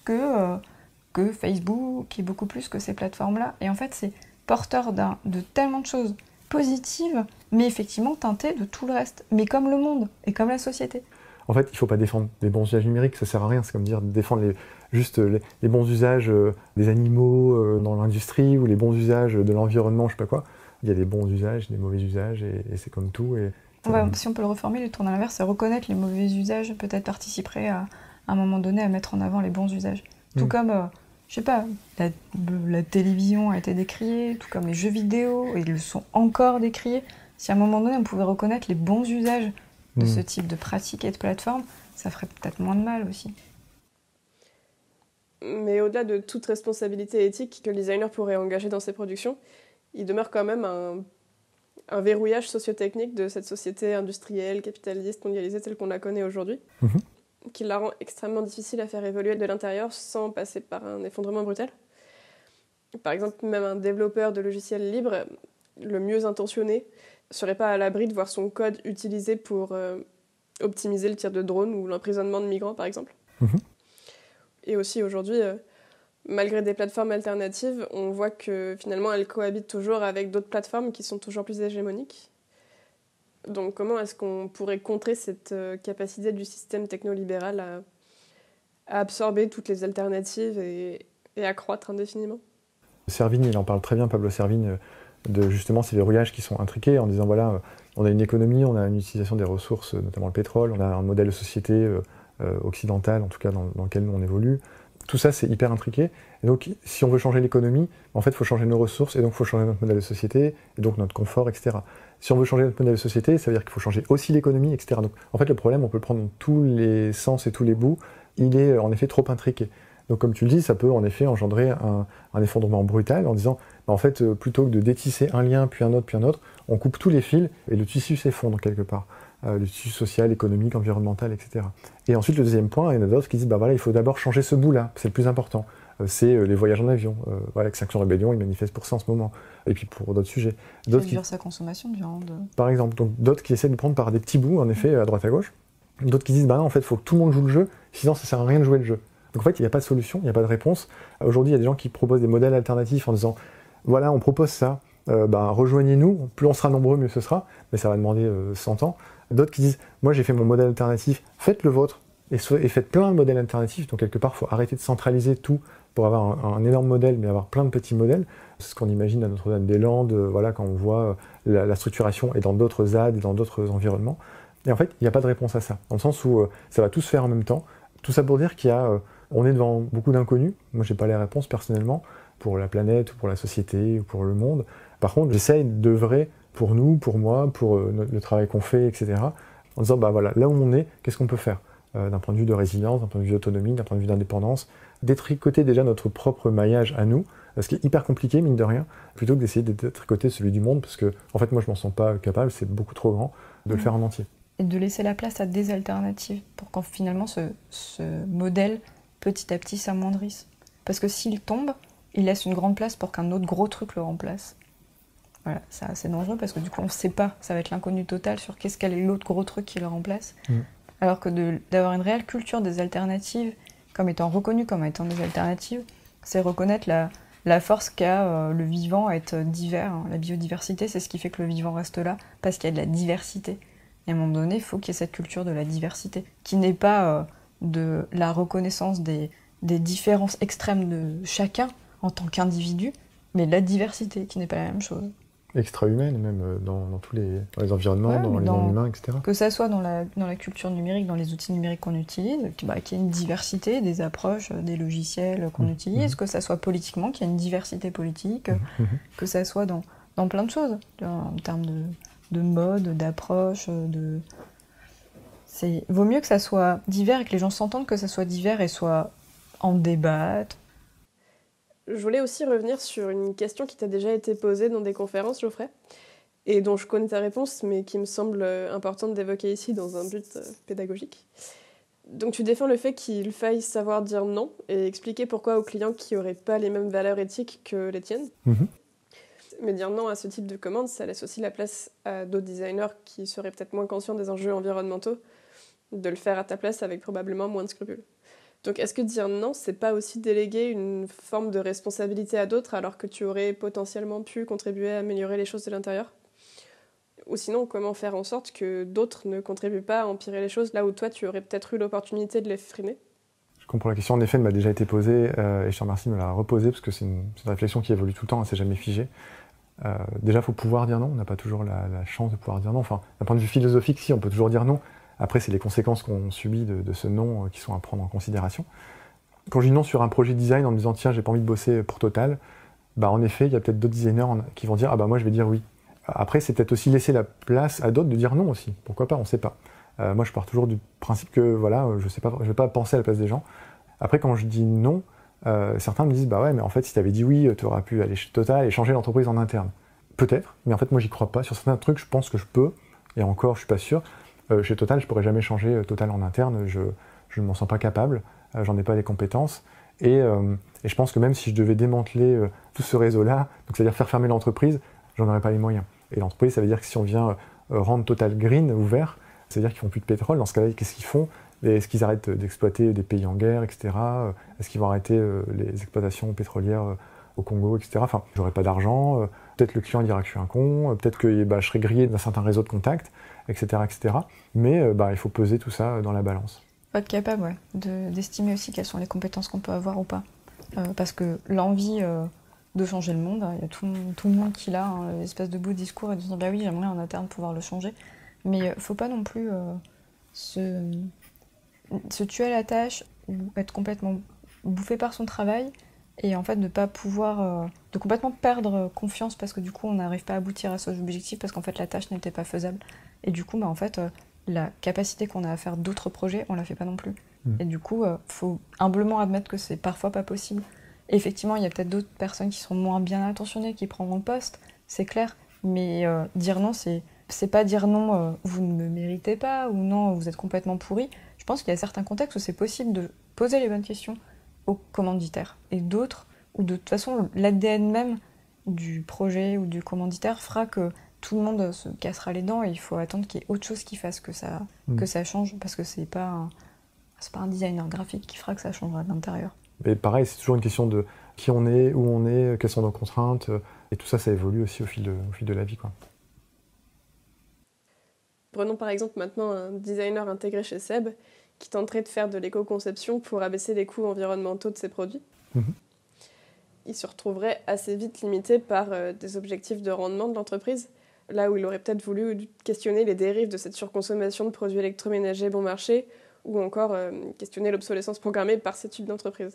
[SPEAKER 2] que Facebook, qui est beaucoup plus que ces plateformes-là. Et en fait, c'est porteur de tellement de choses positives, mais effectivement teintées de tout le reste. Mais comme le monde et comme la société.
[SPEAKER 3] En fait, il ne faut pas défendre les bons usages numériques, ça ne sert à rien. C'est comme dire défendre les bons usages des animaux dans l'industrie ou les bons usages de l'environnement, je ne sais pas quoi. Il y a des bons usages, des mauvais usages, et c'est comme tout.
[SPEAKER 2] Si on peut le reformer, le tourner à l'inverse, c'est reconnaître les mauvais usages, peut-être participerait à un moment donné à mettre en avant les bons usages. Tout comme, je sais pas, la télévision a été décriée, tout comme les jeux vidéo, et ils le sont encore décriés. Si à un moment donné on pouvait reconnaître les bons usages de ce type de pratique et de plateforme, ça ferait peut-être moins de mal aussi.
[SPEAKER 1] Mais au-delà de toute responsabilité éthique que le designer pourrait engager dans ses productions, il demeure quand même un verrouillage socio-technique de cette société industrielle, capitaliste, mondialisée telle qu'on la connaît aujourd'hui, qui la rend extrêmement difficile à faire évoluer de l'intérieur sans passer par un effondrement brutal. Par exemple, même un développeur de logiciels libres, le mieux intentionné, ne serait pas à l'abri de voir son code utilisé pour optimiser le tir de drone ou l'emprisonnement de migrants, par exemple. Et aussi, aujourd'hui, malgré des plateformes alternatives, on voit que finalement, elles cohabitent toujours avec d'autres plateformes qui sont toujours plus hégémoniques. Donc, comment est-ce qu'on pourrait contrer cette capacité du système technolibéral à absorber toutes les alternatives et à croître indéfiniment ?
[SPEAKER 3] Servigne, il en parle très bien, Pablo Servigne, de justement ces verrouillages qui sont intriqués, en disant voilà, on a une économie, on a une utilisation des ressources, notamment le pétrole, on a un modèle de société occidental, en tout cas dans lequel nous on évolue. Tout ça, c'est hyper intriqué. Et donc, si on veut changer l'économie, en fait, il faut changer nos ressources, et donc il faut changer notre modèle de société, et donc notre confort, etc. Si on veut changer notre modèle de société, ça veut dire qu'il faut changer aussi l'économie, etc. Donc, en fait, le problème, on peut le prendre dans tous les sens et tous les bouts, il est en effet trop intriqué. Donc, comme tu le dis, ça peut en effet engendrer un effondrement brutal en disant, en fait, plutôt que de détisser un lien, puis un autre, on coupe tous les fils, et le tissu s'effondre quelque part. Le tissu social, économique, environnemental, etc. Et ensuite, le deuxième point, il y en a d'autres qui disent, voilà, il faut d'abord changer ce bout-là, c'est le plus important. C'est les voyages en avion. Voilà, Extinction Rebellion, ils manifestent pour ça en ce moment. Et puis pour d'autres sujets.
[SPEAKER 2] Réduire sa consommation de viande.
[SPEAKER 3] Par exemple, donc d'autres qui essaient de prendre par des petits bouts, en effet, à droite à gauche. D'autres qui disent, non, en fait, il faut que tout le monde joue le jeu, sinon ça sert à rien de jouer le jeu. Donc en fait, il n'y a pas de solution, il n'y a pas de réponse. Aujourd'hui, il y a des gens qui proposent des modèles alternatifs en disant, voilà, on propose ça, rejoignez-nous, plus on sera nombreux, mieux ce sera, mais ça va demander 100 ans. D'autres qui disent, moi j'ai fait mon modèle alternatif, faites le vôtre, et faites plein de modèles alternatifs. Donc quelque part, il faut arrêter de centraliser tout pour avoir un énorme modèle, mais avoir plein de petits modèles. C'est ce qu'on imagine à Notre-Dame-des-Landes, voilà, quand on voit la structuration et dans d'autres ZAD et dans d'autres environnements. Et en fait, il n'y a pas de réponse à ça, dans le sens où ça va tout se faire en même temps. Tout ça pour dire on est devant beaucoup d'inconnus. Moi, j'ai pas les réponses personnellement, pour la planète, ou pour la société, ou pour le monde. Par contre, j'essaye d'œuvrer pour nous, pour moi, pour le travail qu'on fait, etc. En disant, voilà, là où on est, qu'est-ce qu'on peut faire d'un point de vue de résilience, d'un point de vue d'autonomie, d'un point de vue d'indépendance, détricoter déjà notre propre maillage à nous, ce qui est hyper compliqué, mine de rien, plutôt que d'essayer de détricoter celui du monde, parce que, en fait, moi, je m'en sens pas capable, c'est beaucoup trop grand de le faire en entier.
[SPEAKER 2] Et de laisser la place à des alternatives, pour qu'en finalement, ce modèle, petit à petit, s'amoindrisse. Parce que s'il tombe, il laisse une grande place pour qu'un autre gros truc le remplace. Voilà, c'est assez dangereux parce que du coup on ne sait pas, ça va être l'inconnu total sur quel est l'autre gros truc qui le remplace. Alors que d'avoir une réelle culture des alternatives, comme étant reconnues comme étant des alternatives, c'est reconnaître la force qu'a le vivant à être divers. La biodiversité, c'est ce qui fait que le vivant reste là, parce qu'il y a de la diversité. Et à un moment donné, il faut qu'il y ait cette culture de la diversité, qui n'est pas de la reconnaissance des différences extrêmes de chacun en tant qu'individu, mais la diversité, qui n'est pas la même chose.
[SPEAKER 3] Extra-humaine, même dans tous les environnements, dans les mondes humains, etc.
[SPEAKER 2] Que ça soit dans la culture numérique, dans les outils numériques qu'on utilise, qu'il y ait une diversité des approches, des logiciels qu'on utilise, que ça soit politiquement, qu'il y ait une diversité politique, que ça soit dans plein de choses, en termes de mode, d'approche, vaut mieux que ça soit divers et que les gens s'entendent que ça soit divers et soit en débat.
[SPEAKER 1] Je voulais aussi revenir sur une question qui t'a déjà été posée dans des conférences, Geoffrey, et dont je connais ta réponse, mais qui me semble importante d'évoquer ici dans un but pédagogique. Donc tu défends le fait qu'il faille savoir dire non et expliquer pourquoi aux clients qui n'auraient pas les mêmes valeurs éthiques que les tiennes. Mais dire non à ce type de commande, ça laisse aussi la place à d'autres designers qui seraient peut-être moins conscients des enjeux environnementaux, de le faire à ta place avec probablement moins de scrupules. Donc est-ce que dire non, c'est pas aussi déléguer une forme de responsabilité à d'autres alors que tu aurais potentiellement pu contribuer à améliorer les choses de l'intérieur ? Ou sinon, comment faire en sorte que d'autres ne contribuent pas à empirer les choses là où toi tu aurais peut-être eu l'opportunité de les freiner ?
[SPEAKER 3] Je comprends la question, en effet, elle m'a déjà été posée et je te remercie de me la reposer parce que c'est une réflexion qui évolue tout le temps, c'est jamais figé. Déjà, il faut pouvoir dire non, on n'a pas toujours la chance de pouvoir dire non. Enfin, d'un point de vue philosophique, si, on peut toujours dire non. Après, c'est les conséquences qu'on subit de ce non qui sont à prendre en considération. Quand je dis non sur un projet design en me disant « tiens, j'ai pas envie de bosser pour Total », en effet, il y a peut-être d'autres designers qui vont dire « ah moi je vais dire oui ». Après, c'est peut-être aussi laisser la place à d'autres de dire non aussi. Pourquoi pas, on ne sait pas. Moi, je pars toujours du principe que voilà, je ne vais pas penser à la place des gens. Après, quand je dis non, certains me disent « bah ouais, mais en fait, si tu avais dit oui, tu aurais pu aller chez Total et changer l'entreprise en interne ». Peut-être, mais en fait, moi, j'y crois pas. Sur certains trucs, je pense que je peux, et encore, je suis pas sûr. Chez Total, je pourrais jamais changer Total en interne, je ne m'en sens pas capable, j'en ai pas les compétences. Et je pense que même si je devais démanteler tout ce réseau-là, donc c'est-à-dire faire fermer l'entreprise, j'en aurais pas les moyens. Et l'entreprise, ça veut dire que si on vient rendre Total green ou vert, ça veut dire qu'ils font plus de pétrole. Dans ce cas-là, qu'est-ce qu'ils font? Est-ce qu'ils arrêtent d'exploiter des pays en guerre, etc. Est-ce qu'ils vont arrêter les exploitations pétrolières au Congo, etc. Enfin, j'aurais pas d'argent, peut-être le client dira que je suis un con, peut-être que je serai grillé d'un certain réseau de contacts, etc. etc. Mais il faut peser tout ça dans la balance.
[SPEAKER 2] Faut être capable, ouais, d'estimer aussi quelles sont les compétences qu'on peut avoir ou pas. Parce que l'envie de changer le monde, il y a tout le monde qui l'a, l'espèce de beau discours et de dire bah oui, j'aimerais en interne pouvoir le changer. Mais faut pas non plus se tuer à la tâche ou être complètement bouffé par son travail et en fait de pas pouvoir de complètement perdre confiance parce que du coup on n'arrive pas à aboutir à ce objectif parce qu'en fait la tâche n'était pas faisable et du coup en fait la capacité qu'on a à faire d'autres projets on la fait pas non plus et du coup faut humblement admettre que c'est parfois pas possible et effectivement il y a peut-être d'autres personnes qui sont moins bien intentionnées qui prendront le poste, c'est clair, mais dire non c'est pas dire non vous ne me méritez pas ou non vous êtes complètement pourri. Je pense qu'il y a certains contextes où c'est possible de poser les bonnes questions aux commanditaires. Et d'autres où de toute façon l'ADN même du projet ou du commanditaire fera que tout le monde se cassera les dents et il faut attendre qu'il y ait autre chose qui fasse que ça change parce que c'est pas un designer graphique qui fera que ça changera de l'intérieur.
[SPEAKER 3] Mais pareil, c'est toujours une question de qui on est, où on est, quelles sont nos contraintes et tout ça, ça évolue aussi au fil de la vie, quoi.
[SPEAKER 1] Prenons par exemple maintenant un designer intégré chez Seb qui tenterait de faire de l'éco-conception pour abaisser les coûts environnementaux de ses produits. Il se retrouverait assez vite limité par des objectifs de rendement de l'entreprise, là où il aurait peut-être voulu questionner les dérives de cette surconsommation de produits électroménagers bon marché ou encore questionner l'obsolescence programmée par ce type d'entreprise.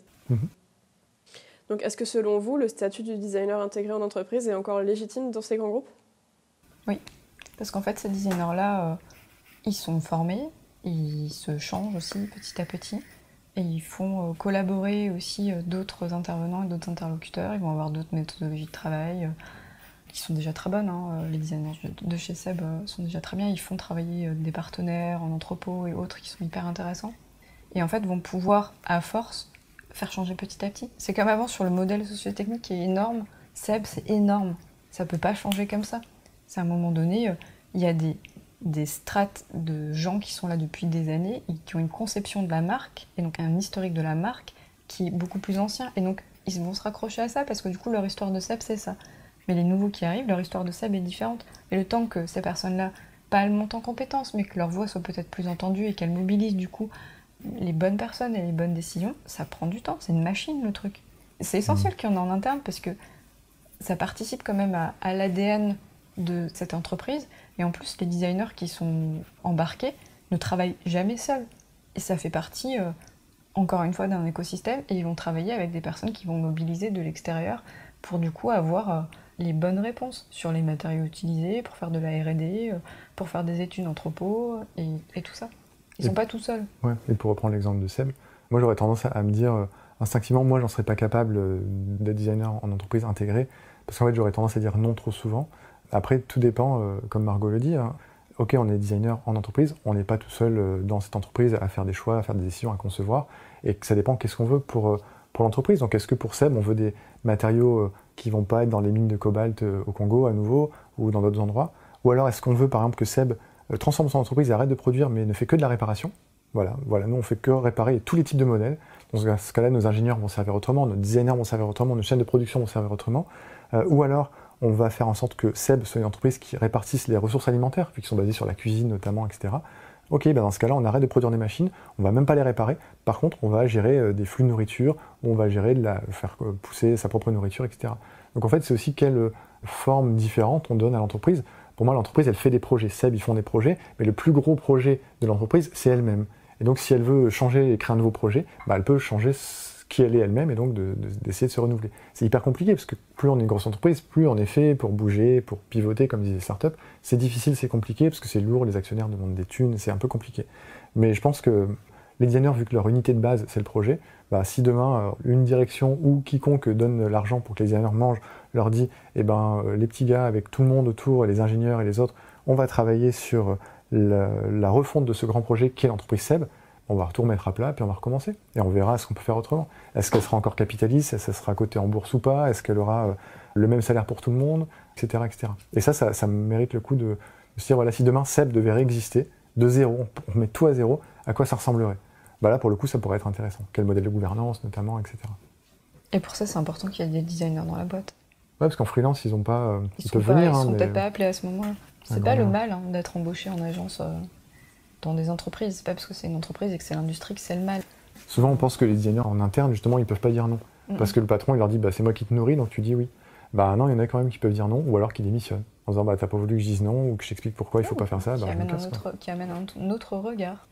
[SPEAKER 1] Donc est-ce que selon vous, le statut du designer intégré en entreprise est encore légitime dans ces grands groupes?
[SPEAKER 2] Oui. Parce qu'en fait, ces designers-là, ils sont formés, ils se changent aussi petit à petit, et ils font collaborer aussi d'autres intervenants et d'autres interlocuteurs. Ils vont avoir d'autres méthodologies de travail qui sont déjà très bonnes. Les designers de chez Seb sont déjà très bien. Ils font travailler des partenaires en entrepôt et autres qui sont hyper intéressants. Et en fait, vont pouvoir, à force, faire changer petit à petit. C'est comme avant sur le modèle socio-technique qui est énorme. Seb, c'est énorme. Ça peut pas changer comme ça. C'est à un moment donné, il y a des strates de gens qui sont là depuis des années et qui ont une conception de la marque, et donc un historique de la marque qui est beaucoup plus ancien. Et donc, ils vont se raccrocher à ça parce que du coup, leur histoire de Seb, c'est ça. Mais les nouveaux qui arrivent, leur histoire de Seb est différente. Et le temps que ces personnes-là, pas elles montent en compétences, mais que leur voix soit peut-être plus entendue et qu'elles mobilisent du coup les bonnes personnes et les bonnes décisions, ça prend du temps. C'est une machine, le truc. C'est essentiel qu'il y en ait en interne parce que ça participe quand même à l'ADN de cette entreprise, et en plus les designers qui sont embarqués ne travaillent jamais seuls, et ça fait partie encore une fois d'un écosystème, et ils vont travailler avec des personnes qui vont mobiliser de l'extérieur pour du coup avoir les bonnes réponses sur les matériaux utilisés, pour faire de la R&D, pour faire des études entrepôt et tout ça. Ils sont pas tout seuls.
[SPEAKER 3] Ouais. Et pour reprendre l'exemple de Seb, moi j'aurais tendance à me dire instinctivement, moi j'en serais pas capable d'être designer en entreprise intégrée, parce qu'en fait j'aurais tendance à dire non trop souvent. Après, tout dépend, comme Margot le dit, ok, on est designer en entreprise, on n'est pas tout seul dans cette entreprise à faire des choix, à faire des décisions, à concevoir, et que ça dépend qu'est-ce qu'on veut pour l'entreprise. Donc est-ce que pour Seb, on veut des matériaux qui vont pas être dans les mines de cobalt au Congo à nouveau, ou dans d'autres endroits, ou alors est-ce qu'on veut par exemple que Seb transforme son entreprise et arrête de produire mais ne fait que de la réparation? Voilà, nous on fait que réparer tous les types de modèles. Dans ce cas-là, nos ingénieurs vont servir autrement, nos designers vont servir autrement, nos chaînes de production vont servir autrement, ou alors on va faire en sorte que Seb soit une entreprise qui répartisse les ressources alimentaires, qui sont basées sur la cuisine notamment, etc. Ok, dans ce cas-là, on arrête de produire des machines, on va même pas les réparer. Par contre, on va gérer des flux de nourriture, on va faire pousser sa propre nourriture, etc. Donc en fait, c'est aussi quelle forme différente on donne à l'entreprise. Pour moi, l'entreprise, elle fait des projets. Seb, ils font des projets, mais le plus gros projet de l'entreprise, c'est elle-même. Et donc, si elle veut changer et créer un nouveau projet, elle peut changer qui elle est elle-même et donc d'essayer de se renouveler. C'est hyper compliqué parce que plus on est une grosse entreprise, plus en effet, pour bouger, pour pivoter, comme disaient les startups, c'est difficile, c'est compliqué parce que c'est lourd, les actionnaires demandent des thunes, c'est un peu compliqué. Mais je pense que les designers, vu que leur unité de base, c'est le projet, si demain, une direction ou quiconque donne l'argent pour que les designers mangent, leur dit, les petits gars avec tout le monde autour, les ingénieurs et les autres, on va travailler sur la refonte de ce grand projet qu'est l'entreprise Seb, on va tout remettre à plat, puis on va recommencer. Et on verra ce qu'on peut faire autrement. Est-ce qu'elle sera encore capitaliste? Est-ce qu'elle sera cotée en bourse ou pas? Est-ce qu'elle aura le même salaire pour tout le monde? Etc. etc. Et ça mérite le coup de se dire, voilà, si demain Seb devait réexister, de zéro, on remet tout à zéro, à quoi ça ressemblerait? Bah là, pour le coup, ça pourrait être intéressant. Quel modèle de gouvernance, notamment, etc.
[SPEAKER 2] Et pour ça, c'est important qu'il y ait des designers dans la boîte.
[SPEAKER 3] Ouais, parce qu'en freelance, ils ont pas...
[SPEAKER 2] Ils
[SPEAKER 3] peuvent
[SPEAKER 2] pas,
[SPEAKER 3] venir.
[SPEAKER 2] Ils sont
[SPEAKER 3] mais...
[SPEAKER 2] peut-être pas appelés à ce moment-là. C'est pas le mal d'être embauché en agence dans des entreprises. C'est pas parce que c'est une entreprise et que c'est l'industrie que c'est le mal.
[SPEAKER 3] Souvent, on pense que les designers en interne, justement, ils peuvent pas dire non. Parce que le patron, il leur dit, bah, c'est moi qui te nourris, donc tu dis oui. Bah non, il y en a quand même qui peuvent dire non, ou alors qui démissionnent. En disant, bah t'as pas voulu que je dise non, ou que je t'explique pourquoi il faut pas faire ça.
[SPEAKER 2] Qui amène un autre regard.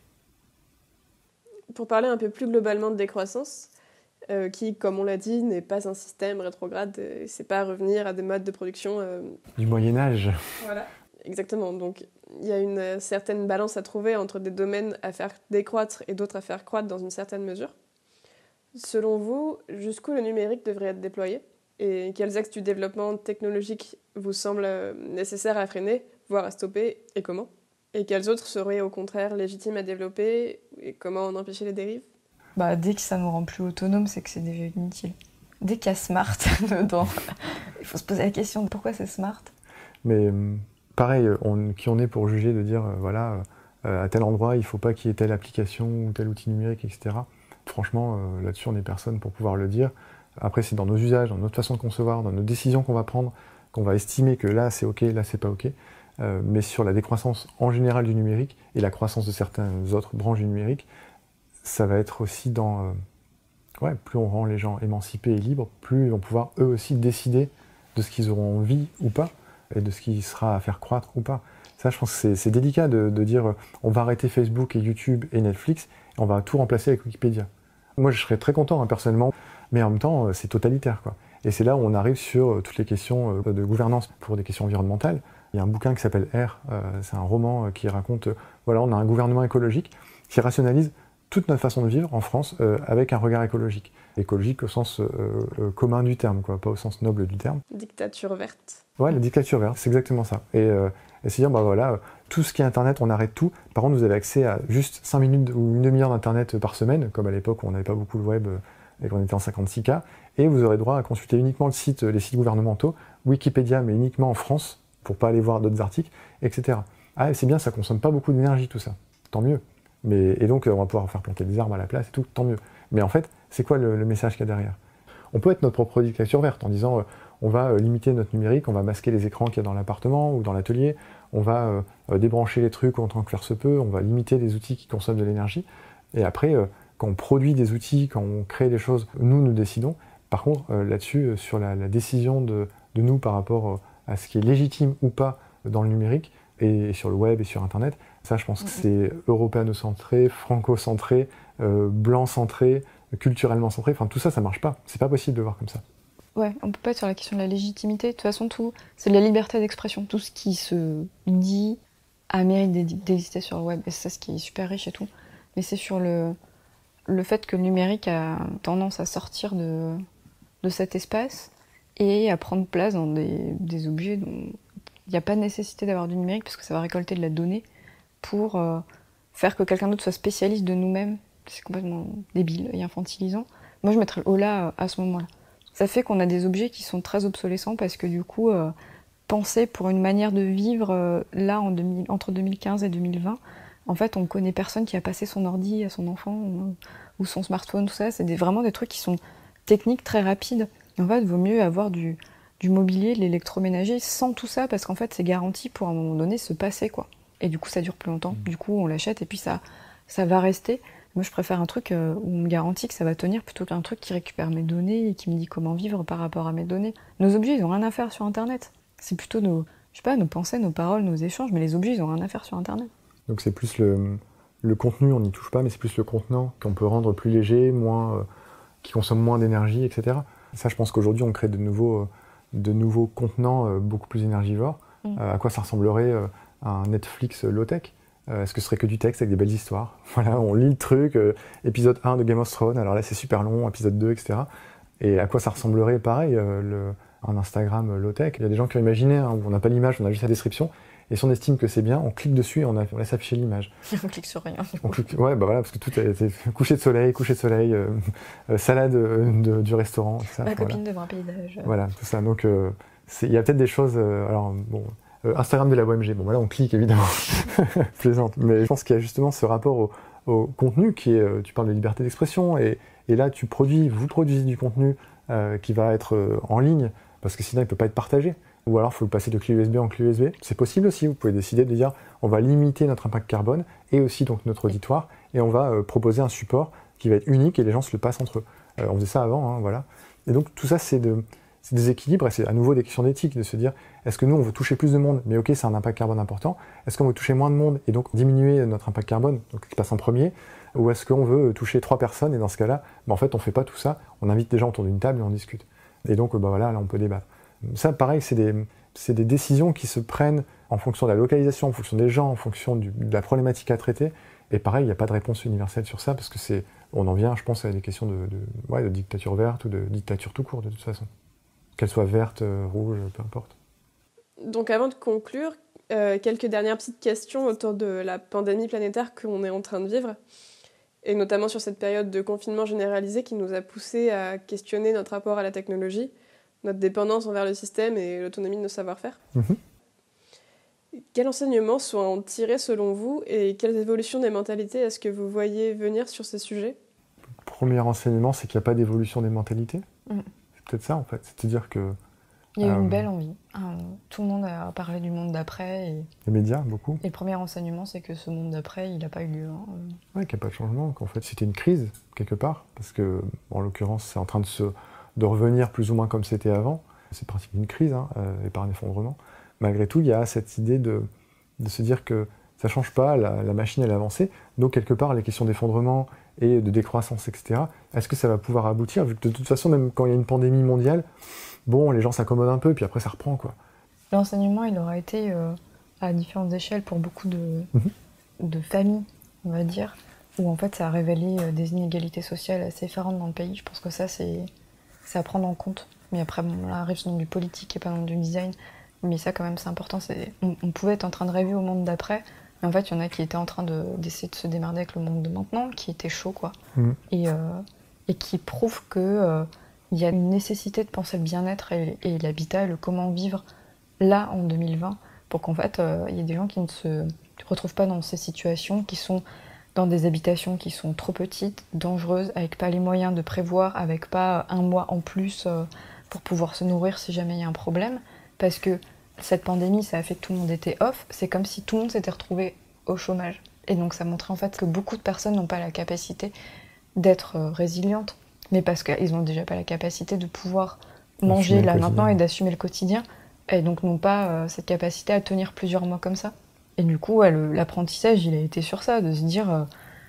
[SPEAKER 1] Pour parler un peu plus globalement de décroissance, qui, comme on l'a dit, n'est pas un système rétrograde, c'est pas revenir à des modes de production...
[SPEAKER 3] Du Moyen-Âge.
[SPEAKER 1] Voilà, exactement. Donc il y a une certaine balance à trouver entre des domaines à faire décroître et d'autres à faire croître dans une certaine mesure. Selon vous, jusqu'où le numérique devrait être déployé? Et quels axes du développement technologique vous semblent nécessaires à freiner, voire à stopper, et comment? Et quels autres seraient au contraire légitimes à développer, et comment en empêcher les dérives?
[SPEAKER 2] Bah, dès que ça nous rend plus autonomes, c'est que c'est déjà inutile. Dès qu'il y a smart dedans, il faut se poser la question de pourquoi c'est smart.
[SPEAKER 3] Mais pareil, qui on est pour juger de dire, voilà, à tel endroit, il ne faut pas qu'il y ait telle application ou tel outil numérique, etc. Franchement, là-dessus, on n'est personne pour pouvoir le dire. Après, c'est dans nos usages, dans notre façon de concevoir, dans nos décisions qu'on va prendre, qu'on va estimer que là, c'est OK, là, c'est pas OK. Mais sur la décroissance en général du numérique et la croissance de certaines autres branches du numérique, ça va être aussi dans... plus on rend les gens émancipés et libres, plus ils vont pouvoir eux aussi décider de ce qu'ils auront envie ou pas, et de ce qui sera à faire croître ou pas. Ça, je pense que c'est délicat de dire on va arrêter Facebook et YouTube et Netflix, et on va tout remplacer avec Wikipédia. Moi, je serais très content, personnellement, mais en même temps, c'est totalitaire, quoi. Et c'est là où on arrive sur toutes les questions de gouvernance pour des questions environnementales. Il y a un bouquin qui s'appelle R, c'est un roman qui raconte, voilà, on a un gouvernement écologique qui rationalise toute notre façon de vivre en France avec un regard écologique. Écologique au sens commun du terme, quoi, pas au sens noble du terme.
[SPEAKER 1] Dictature verte.
[SPEAKER 3] Ouais, la dictature verte, c'est exactement ça. Et c'est dire, bah voilà, tout ce qui est Internet, on arrête tout. Par contre, vous avez accès à juste 5 minutes ou une demi-heure d'Internet par semaine, comme à l'époque où on n'avait pas beaucoup le web et qu'on était en 56K. Et vous aurez droit à consulter uniquement les sites gouvernementaux, Wikipédia, mais uniquement en France, pour pas aller voir d'autres articles, etc. Ah, c'est bien, ça consomme pas beaucoup d'énergie, tout ça. Tant mieux. Et donc, on va pouvoir faire planter des arbres à la place et tout, tant mieux. Mais en fait, c'est quoi le message qu'il y a derrière? On peut être notre propre dictature verte en disant on va limiter notre numérique, on va masquer les écrans qu'il y a dans l'appartement ou dans l'atelier, on va débrancher les trucs autant que faire se peut, on va limiter les outils qui consomment de l'énergie. Et après, quand on produit des outils, quand on crée des choses, nous décidons. Par contre, là-dessus, sur la décision de nous par rapport à ce qui est légitime ou pas dans le numérique, et sur le web et sur Internet, ça, je pense que c'est européano-centré, franco-centré, blanc-centré, culturellement centré. Enfin, tout ça, ça marche pas. C'est pas possible de voir comme ça.
[SPEAKER 2] Ouais, on peut pas être sur la question de la légitimité. De toute façon, tout, c'est de la liberté d'expression. Tout ce qui se dit a mérite d'exister sur le web. Et c'est ça ce qui est super riche et tout. Mais c'est sur le fait que le numérique a tendance à sortir de cet espace et à prendre place dans des objets dont il n'y a pas de nécessité d'avoir du numérique parce que ça va récolter de la donnée pour faire que quelqu'un d'autre soit spécialiste de nous-mêmes. C'est complètement débile et infantilisant. Moi, je mettrais le holà à ce moment-là. Ça fait qu'on a des objets qui sont très obsolescents parce que du coup, penser pour une manière de vivre là, entre 2015 et 2020, en fait, on connaît personne qui a passé son ordi à son enfant ou son smartphone, tout ça. C'est vraiment des trucs qui sont techniques, très rapides. Et en fait, il vaut mieux avoir du mobilier, de l'électroménager sans tout ça parce qu'en fait, c'est garanti pour à un moment donné se passer, quoi. Et du coup, ça dure plus longtemps. Du coup, on l'achète et puis ça va rester. Moi, je préfère un truc où on me garantit que ça va tenir plutôt qu'un truc qui récupère mes données et qui me dit comment vivre par rapport à mes données. Nos objets, ils n'ont rien à faire sur Internet. C'est plutôt nos pensées, nos paroles, nos échanges, mais les objets, ils n'ont rien à faire sur Internet.
[SPEAKER 3] Donc c'est plus le contenu, on n'y touche pas, mais c'est plus le contenant qu'on peut rendre plus léger, qui consomme moins d'énergie, etc. Ça, je pense qu'aujourd'hui, on crée de nouveaux contenants beaucoup plus énergivores. À quoi ça ressemblerait un Netflix low-tech? Est-ce que ce serait que du texte avec des belles histoires? Voilà, on lit le truc, épisode 1 de Game of Thrones, alors là c'est super long, épisode 2, etc. Et à quoi ça ressemblerait, pareil, un Instagram low-tech? Il y a des gens qui ont imaginé, où on n'a pas l'image, on a juste la description, Et si on estime que c'est bien, on clique dessus et on laisse afficher l'image.
[SPEAKER 2] On clique sur rien.
[SPEAKER 3] Ouais, bah voilà, parce que tout a été coucher de soleil, salade du restaurant. Tout ça,
[SPEAKER 2] Ma
[SPEAKER 3] voilà.
[SPEAKER 2] copine devant un paysage.
[SPEAKER 3] Voilà, tout ça. Donc, il y a peut-être des choses. Instagram de la OMG, bon, voilà, on clique évidemment. Plaisante. Mais je pense qu'il y a justement ce rapport au contenu qui est. Tu parles de liberté d'expression, et là, vous produisez du contenu qui va être en ligne, parce que sinon, il ne peut pas être partagé. Ou alors, il faut le passer de clé USB en clé USB. C'est possible aussi, vous pouvez décider de dire on va limiter notre impact carbone et aussi donc notre auditoire, et on va proposer un support qui va être unique et les gens se le passent entre eux. On faisait ça avant, hein, voilà. Et donc tout ça, c'est des équilibres, et c'est à nouveau des questions d'éthique, de se dire est-ce que nous, on veut toucher plus de monde, mais ok, c'est un impact carbone important. Est-ce qu'on veut toucher moins de monde et donc diminuer notre impact carbone, donc qui passe en premier, ou est-ce qu'on veut toucher 3 personnes, et dans ce cas-là, en fait, on ne fait pas tout ça, on invite des gens autour d'une table et on discute. Et donc, voilà, là, on peut débattre. Ça, pareil, c'est des décisions qui se prennent en fonction de la localisation, en fonction des gens, en fonction de la problématique à traiter. Et pareil, il n'y a pas de réponse universelle sur ça, parce que on en vient, je pense, à des questions de dictature verte ou de dictature tout court, de toute façon. Qu'elle soit verte, rouge, peu importe.
[SPEAKER 1] Donc avant de conclure, quelques dernières petites questions autour de la pandémie planétaire qu'on est en train de vivre, et notamment sur cette période de confinement généralisé qui nous a poussé à questionner notre rapport à la technologie, notre dépendance envers le système et l'autonomie de nos savoir-faire. Quels enseignements sont à en tirer selon vous, et quelles évolutions des mentalités est-ce que vous voyez venir sur ces sujets ?
[SPEAKER 3] Premier enseignement, c'est qu'il n'y a pas d'évolution des mentalités. C'est peut-être ça, en fait. C'est-à-dire que...
[SPEAKER 2] Il y a eu une belle envie. Tout le monde a parlé du monde d'après.
[SPEAKER 3] Les médias, beaucoup.
[SPEAKER 2] Et le premier enseignement, c'est que ce monde d'après, il n'a pas eu lieu.
[SPEAKER 3] Oui, qu'il n'y a pas de changement, qu'en fait c'était une crise, quelque part, parce que, en l'occurrence, c'est en train de revenir plus ou moins comme c'était avant. C'est pratiquement une crise, et pas un effondrement. Malgré tout, il y a cette idée de se dire que ça ne change pas, la machine elle a avancé, donc quelque part les questions d'effondrement et de décroissance, etc., est-ce que ça va pouvoir aboutir, vu que de toute façon, même quand il y a une pandémie mondiale, bon, les gens s'accommodent un peu, puis après ça reprend, quoi.
[SPEAKER 2] L'enseignement, il aura été à différentes échelles pour beaucoup de familles, on va dire, où en fait ça a révélé des inégalités sociales assez effarantes dans le pays. Je pense que ça, c'est à prendre en compte. Mais après, bon, là arrive dans du politique et pas dans du design. Mais ça, quand même, c'est important. On pouvait être en train de rêver au monde d'après, mais en fait, il y en a qui étaient en train d'essayer de se démerder avec le monde de maintenant, qui était chaud, quoi. Et qui prouve que il y a une nécessité de penser le bien-être et l'habitat, le comment vivre là, en 2020, pour qu'en fait, il y ait des gens qui ne se retrouvent pas dans ces situations, qui sont dans des habitations qui sont trop petites, dangereuses, avec pas les moyens de prévoir, avec pas un mois en plus pour pouvoir se nourrir si jamais il y a un problème. Parce que cette pandémie, ça a fait que tout le monde était off. C'est comme si tout le monde s'était retrouvé au chômage. Et donc ça montrait en fait que beaucoup de personnes n'ont pas la capacité d'être résilientes, mais parce qu'ils n'ont déjà pas la capacité de pouvoir manger là maintenant et d'assumer le quotidien. Et donc n'ont pas cette capacité à tenir plusieurs mois comme ça. Et du coup, l'apprentissage, il a été sur ça, de se dire,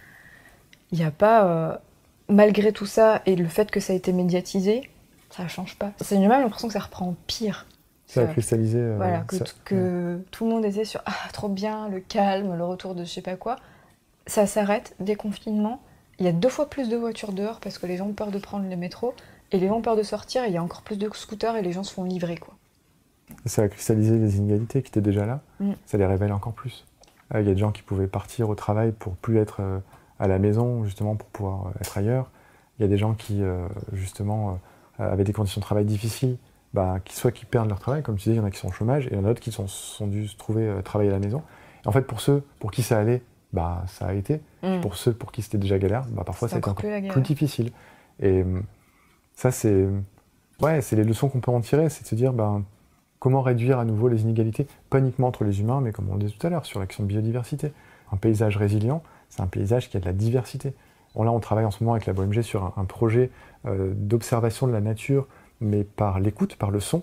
[SPEAKER 2] il n'y a pas, malgré tout ça, et le fait que ça a été médiatisé, ça ne change pas. C'est même l'impression que ça reprend pire.
[SPEAKER 3] Ça a cristallisé.
[SPEAKER 2] Voilà, que tout le monde était sur trop bien, le calme, le retour de je sais pas quoi. Ça s'arrête, déconfinement. Il y a 2 fois plus de voitures dehors parce que les gens ont peur de prendre les métros, et les gens ont peur de sortir, et il y a encore plus de scooters et les gens se font livrer, quoi.
[SPEAKER 3] Ça a cristallisé les inégalités qui étaient déjà là, ça les révèle encore plus. Il y a des gens qui pouvaient partir au travail pour plus être à la maison, justement pour pouvoir être ailleurs. Il y a des gens qui, justement, avaient des conditions de travail difficiles, soit qui perdent leur travail, comme tu disais, il y en a qui sont au chômage, et il y en a d'autres qui sont dû se trouver travailler à la maison. Et en fait, pour ceux pour qui ça allait, ça a été. Pour ceux pour qui c'était déjà galère, parfois ça a été encore plus difficile. Et ça, c'est les leçons qu'on peut en tirer, c'est de se dire comment réduire à nouveau les inégalités, pas uniquement entre les humains, mais comme on le disait tout à l'heure, sur l'action de biodiversité. Un paysage résilient, c'est un paysage qui a de la diversité. Là, on travaille en ce moment avec la BOMG sur un projet d'observation de la nature, mais par l'écoute, par le son.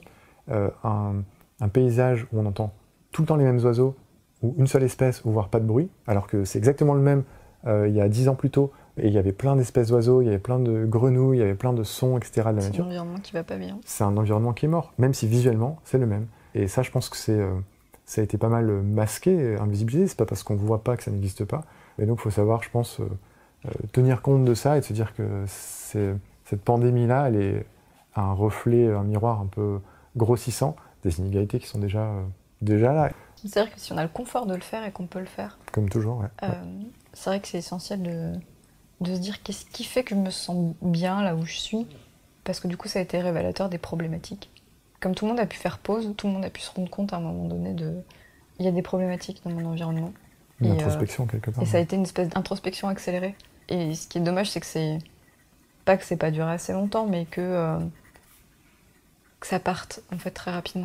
[SPEAKER 3] Un paysage où on entend tout le temps les mêmes oiseaux, ou une seule espèce, ou voire pas de bruit, alors que c'est exactement le même il y a 10 ans plus tôt, et il y avait plein d'espèces d'oiseaux, il y avait plein de grenouilles, il y avait plein de sons, etc. de la nature.
[SPEAKER 2] C'est un environnement qui va pas bien.
[SPEAKER 3] C'est un environnement qui est mort, même si visuellement, c'est le même. Et ça, je pense que ça a été pas mal masqué, invisibilisé, c'est pas parce qu'on ne voit pas que ça n'existe pas. Et donc, il faut savoir, je pense, tenir compte de ça et de se dire que cette pandémie-là, elle est un reflet, un miroir un peu grossissant des inégalités qui sont déjà déjà là.
[SPEAKER 2] C'est-à-dire que si on a le confort de le faire et qu'on peut le faire,
[SPEAKER 3] Comme toujours, ouais.
[SPEAKER 2] c'est vrai que c'est essentiel de se dire qu'est-ce qui fait que je me sens bien là où je suis, parce que du coup ça a été révélateur des problématiques. Comme tout le monde a pu faire pause, tout le monde a pu se rendre compte à un moment donné il y a des problématiques dans mon environnement.
[SPEAKER 3] Une introspection quelque part.
[SPEAKER 2] Et ça a été une espèce d'introspection accélérée. Et ce qui est dommage, c'est que c'est pas duré assez longtemps, mais que ça parte en fait très rapidement.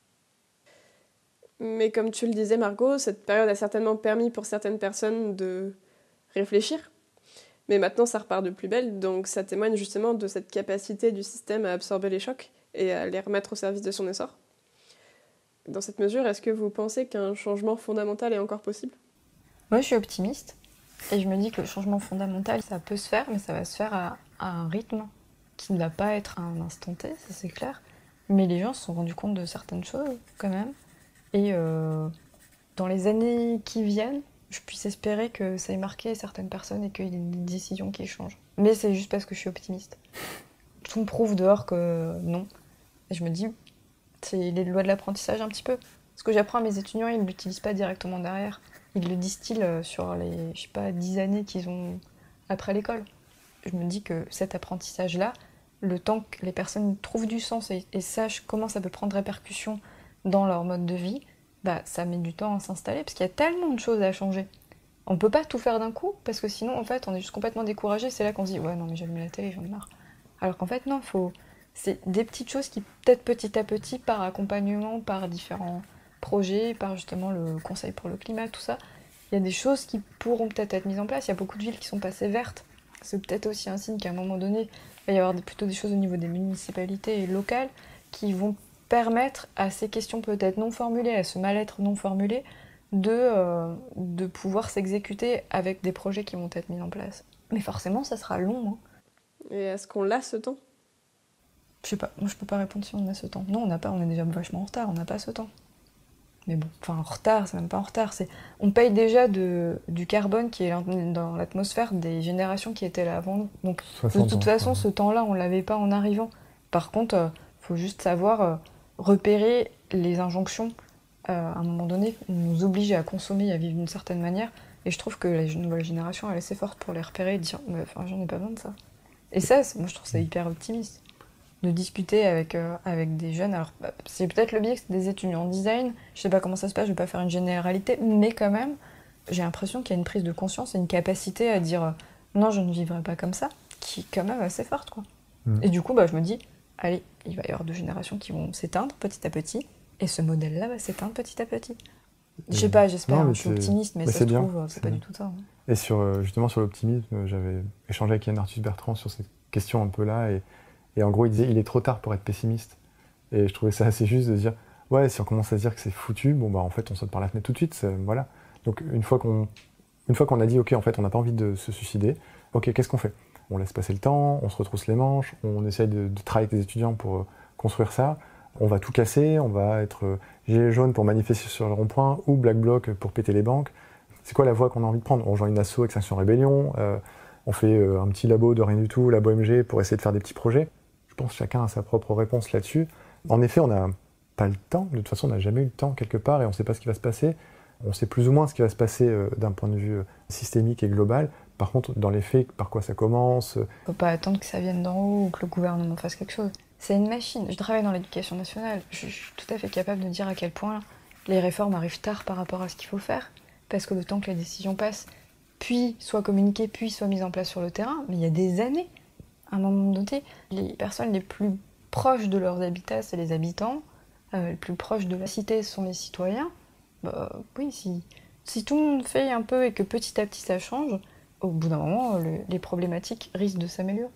[SPEAKER 1] Mais comme tu le disais, Margot, cette période a certainement permis pour certaines personnes de réfléchir. Mais maintenant, ça repart de plus belle, donc ça témoigne justement de cette capacité du système à absorber les chocs et à les remettre au service de son essor. Dans cette mesure, est-ce que vous pensez qu'un changement fondamental est encore possible ?
[SPEAKER 2] Moi, je suis optimiste, et je me dis que le changement fondamental, ça peut se faire, mais ça va se faire à un rythme qui ne va pas être à un instant T, ça c'est clair. Mais les gens se sont rendus compte de certaines choses, quand même. Et dans les années qui viennent, je puisse espérer que ça ait marqué certaines personnes et qu'il y ait des décisions qui changent. Mais c'est juste parce que je suis optimiste. Tout me prouve dehors que non. Et je me dis, c'est les lois de l'apprentissage un petit peu. Ce que j'apprends à mes étudiants, ils ne l'utilisent pas directement derrière. Ils le distillent sur les, 10 années qu'ils ont après l'école. Je me dis que cet apprentissage-là, le temps que les personnes trouvent du sens et sachent comment ça peut prendre répercussion dans leur mode de vie, ça met du temps à s'installer, parce qu'il y a tellement de choses à changer. On peut pas tout faire d'un coup, parce que sinon, en fait, on est juste complètement découragé. C'est là qu'on se dit, ouais, non, mais j'allume la télé, j'en ai marre. Alors qu'en fait, non, c'est des petites choses qui, peut-être petit à petit, par accompagnement, par différents projets, par justement le Conseil pour le climat, tout ça, il y a des choses qui pourront peut-être être mises en place. Il y a beaucoup de villes qui sont passées vertes. C'est peut-être aussi un signe qu'à un moment donné, il va y avoir plutôt des choses au niveau des municipalités et locales qui vont permettre à ces questions peut-être non formulées, à ce mal-être non formulé, de pouvoir s'exécuter avec des projets qui vont être mis en place. Mais forcément, ça sera long. Hein.
[SPEAKER 1] Et est-ce qu'on a ce temps ?
[SPEAKER 2] Je sais pas, moi je peux pas répondre si on a ce temps. Non, on n'a pas, on est déjà vachement en retard, on n'a pas ce temps. Mais bon, en retard, c'est même pas en retard. On paye déjà du carbone qui est dans l'atmosphère des générations qui étaient là avant nous. Donc de toute façon, ce temps-là, on l'avait pas en arrivant. Par contre, faut juste savoir repérer les injonctions. À un moment donné, on nous oblige à consommer, à vivre d'une certaine manière. Et je trouve que la nouvelle génération, elle est assez forte pour les repérer et dire j'en ai pas besoin de ça. Et ça, moi je trouve ça hyper optimiste. De discuter avec des jeunes. Alors, c'est peut-être le biais que c'est des étudiants en design. Je sais pas comment ça se passe, je vais pas faire une généralité, mais quand même, j'ai l'impression qu'il y a une prise de conscience et une capacité à dire non, je ne vivrai pas comme ça, qui est quand même assez forte, quoi. Et du coup, je me dis, allez, il va y avoir 2 générations qui vont s'éteindre petit à petit, et ce modèle-là va s'éteindre petit à petit. Je sais pas, j'espère, je suis optimiste, mais ça se trouve, c'est pas du tout ça. Hein.
[SPEAKER 3] Et justement sur l'optimisme, j'avais échangé avec Yann Arthus Bertrand sur cette question un peu là, et en gros il disait il est trop tard pour être pessimiste. Et je trouvais ça assez juste de dire, ouais, si on commence à se dire que c'est foutu, en fait on saute par la fenêtre tout de suite, voilà. Donc une fois qu'on a dit, ok, en fait on n'a pas envie de se suicider, ok, qu'est-ce qu'on fait ? On laisse passer le temps, on se retrousse les manches, on essaye de travailler avec les étudiants pour construire ça, on va tout casser, on va être gilet jaune pour manifester sur le rond-point, ou Black Bloc pour péter les banques. C'est quoi la voie qu'on a envie de prendre ? On rejoint une asso, Extinction Rébellion, on fait un petit labo de rien du tout, labo MG, pour essayer de faire des petits projets. Je pense que chacun a sa propre réponse là-dessus. En effet, on n'a pas le temps, de toute façon on n'a jamais eu le temps quelque part et on ne sait pas ce qui va se passer. On sait plus ou moins ce qui va se passer d'un point de vue systémique et global. Par contre, dans les faits, par quoi ça commence...
[SPEAKER 2] Faut pas attendre que ça vienne d'en haut ou que le gouvernement fasse quelque chose. C'est une machine. Je travaille dans l'éducation nationale. Je suis tout à fait capable de dire à quel point les réformes arrivent tard par rapport à ce qu'il faut faire. Parce que le temps que les décisions passent, puis soient communiquées, puis soient mises en place sur le terrain, mais il y a des années. À un moment donné, les personnes les plus proches de leurs habitats, c'est les habitants. Les plus proches de la cité sont les citoyens. Oui, si tout le monde fait un peu et que petit à petit ça change, au bout d'un moment, les problématiques risquent de s'améliorer.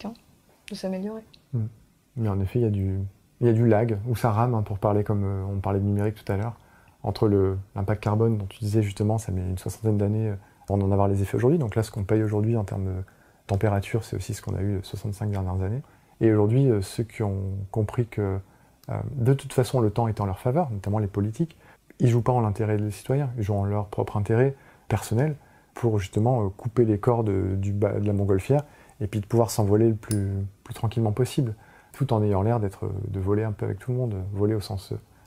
[SPEAKER 2] De s'améliorer.
[SPEAKER 3] Mais en effet, il y a du lag, où ça rame, pour parler comme on parlait de numérique tout à l'heure, entre l'impact carbone dont tu disais justement, ça met une 60aine d'années avant d'en avoir les effets aujourd'hui. Donc là, ce qu'on paye aujourd'hui en termes de température, c'est aussi ce qu'on a eu les 65 dernières années. Et aujourd'hui, ceux qui ont compris que de toute façon, le temps est en leur faveur, notamment les politiques, ils ne jouent pas en l'intérêt des citoyens, ils jouent en leur propre intérêt personnel pour justement couper les cordes de la montgolfière et puis de pouvoir s'envoler le plus tranquillement possible, tout en ayant l'air de voler un peu avec tout le monde, voler au sens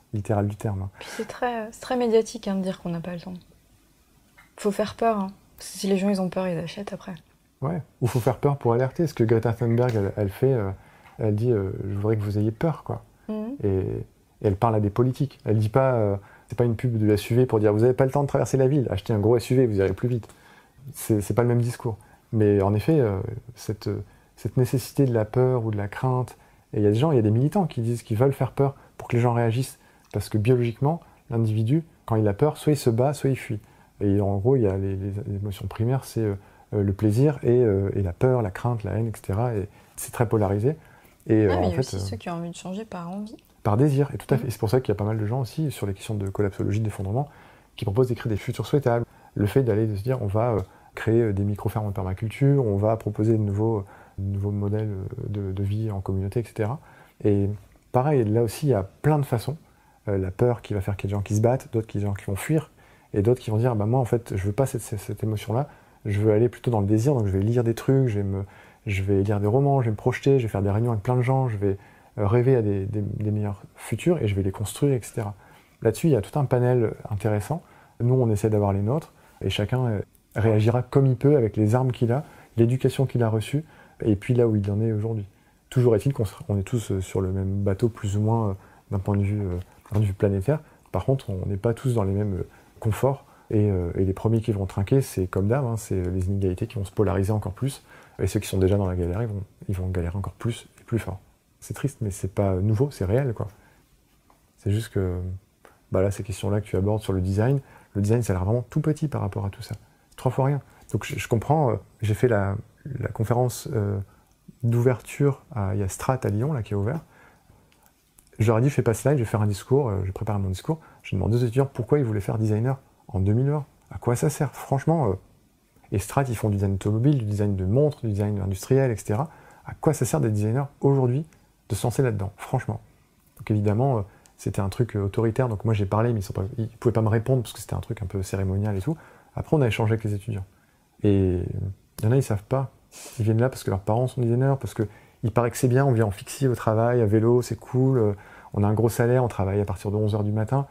[SPEAKER 3] littérale du terme.
[SPEAKER 2] Puis c'est très médiatique de dire qu'on n'a pas le temps. Faut faire peur. Parce que si les gens ils ont peur, ils achètent après.
[SPEAKER 3] Ouais, ou faut faire peur pour alerter. Ce que Greta Thunberg, elle fait, elle dit je voudrais que vous ayez peur, quoi. Et elle parle à des politiques. Elle dit pas, c'est pas une pub de SUV pour dire vous n'avez pas le temps de traverser la ville, achetez un gros SUV, vous irez plus vite. C'est pas le même discours. Mais en effet, cette nécessité de la peur ou de la crainte, et il y a des militants qui disent qu'ils veulent faire peur pour que les gens réagissent. Parce que biologiquement, l'individu, quand il a peur, soit il se bat, soit il fuit. Et en gros, il y a les émotions primaires, c'est le plaisir et la peur, la crainte, la haine, etc. Et c'est très polarisé. Et
[SPEAKER 2] mais
[SPEAKER 3] en
[SPEAKER 2] il y a
[SPEAKER 3] fait,
[SPEAKER 2] aussi ceux qui ont envie de changer par envie.
[SPEAKER 3] par désir, et tout à fait. Et c'est pour ça qu'il y a pas mal de gens aussi, sur les questions de collapsologie, d'effondrement, qui proposent d'écrire des futurs souhaitables. Le fait de se dire, on va créer des micro-fermes en permaculture, on va proposer de nouveaux modèles de vie en communauté, etc. Et pareil, là aussi, il y a plein de façons. La peur qui va faire qu'il y a des gens qui se battent, d'autres gens qui vont fuir, et d'autres qui vont dire, bah moi en fait, je veux pas cette émotion-là, je veux aller plutôt dans le désir, donc je vais lire des trucs, je vais lire des romans, je vais me projeter, je vais faire des réunions avec plein de gens, je vais rêver à des meilleurs futurs et je vais les construire, etc. Là-dessus, il y a tout un panel intéressant. Nous, on essaie d'avoir les nôtres et chacun réagira comme il peut avec les armes qu'il a, l'éducation qu'il a reçue et puis là où il en est aujourd'hui. Toujours est-il qu'on est tous sur le même bateau, plus ou moins d'un point de vue planétaire. Par contre, on n'est pas tous dans les mêmes conforts et les premiers qui vont trinquer, c'est comme d'hab, c'est les inégalités qui vont se polariser encore plus et ceux qui sont déjà dans la galère, ils vont galérer encore plus et plus fort. C'est triste, mais c'est pas nouveau, c'est réel, quoi. C'est juste que, là, ces questions-là que tu abordes sur le design, ça a l'air vraiment tout petit par rapport à tout ça. 3 fois rien. Donc je comprends, j'ai fait la conférence d'ouverture, il y a Strat à Lyon, là, qui est ouvert. Je leur ai dit, je fais pas slide, je vais faire un discours, je prépare mon discours. J'ai demandé aux étudiants pourquoi ils voulaient faire designer en 2020. À quoi ça sert? Franchement, et Strat, ils font du design automobile, du design de montres, du design industriel, etc. À quoi ça sert d'être designer aujourd'hui, de se lancer là-dedans, franchement? Donc évidemment, c'était un truc autoritaire, donc moi j'ai parlé, mais ils ne pouvaient pas me répondre parce que c'était un truc un peu cérémonial et tout. Après, on a échangé avec les étudiants. Et il y en a, ils savent pas. Ils viennent là parce que leurs parents sont designers, parce qu'il paraît que c'est bien, on vient en fixie au travail, à vélo, c'est cool, on a un gros salaire, on travaille à partir de 11h du matin.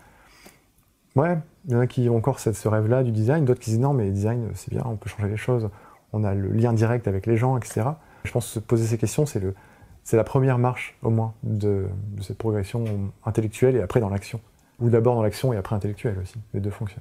[SPEAKER 3] Ouais, il y en a qui ont encore ce rêve-là du design, d'autres qui disent non, mais le design, c'est bien, on peut changer les choses, on a le lien direct avec les gens, etc. Je pense que se poser ces questions, c'est la première marche, au moins, de cette progression intellectuelle et après dans l'action. Ou d'abord dans l'action et après intellectuelle aussi. Les deux fonctionnent.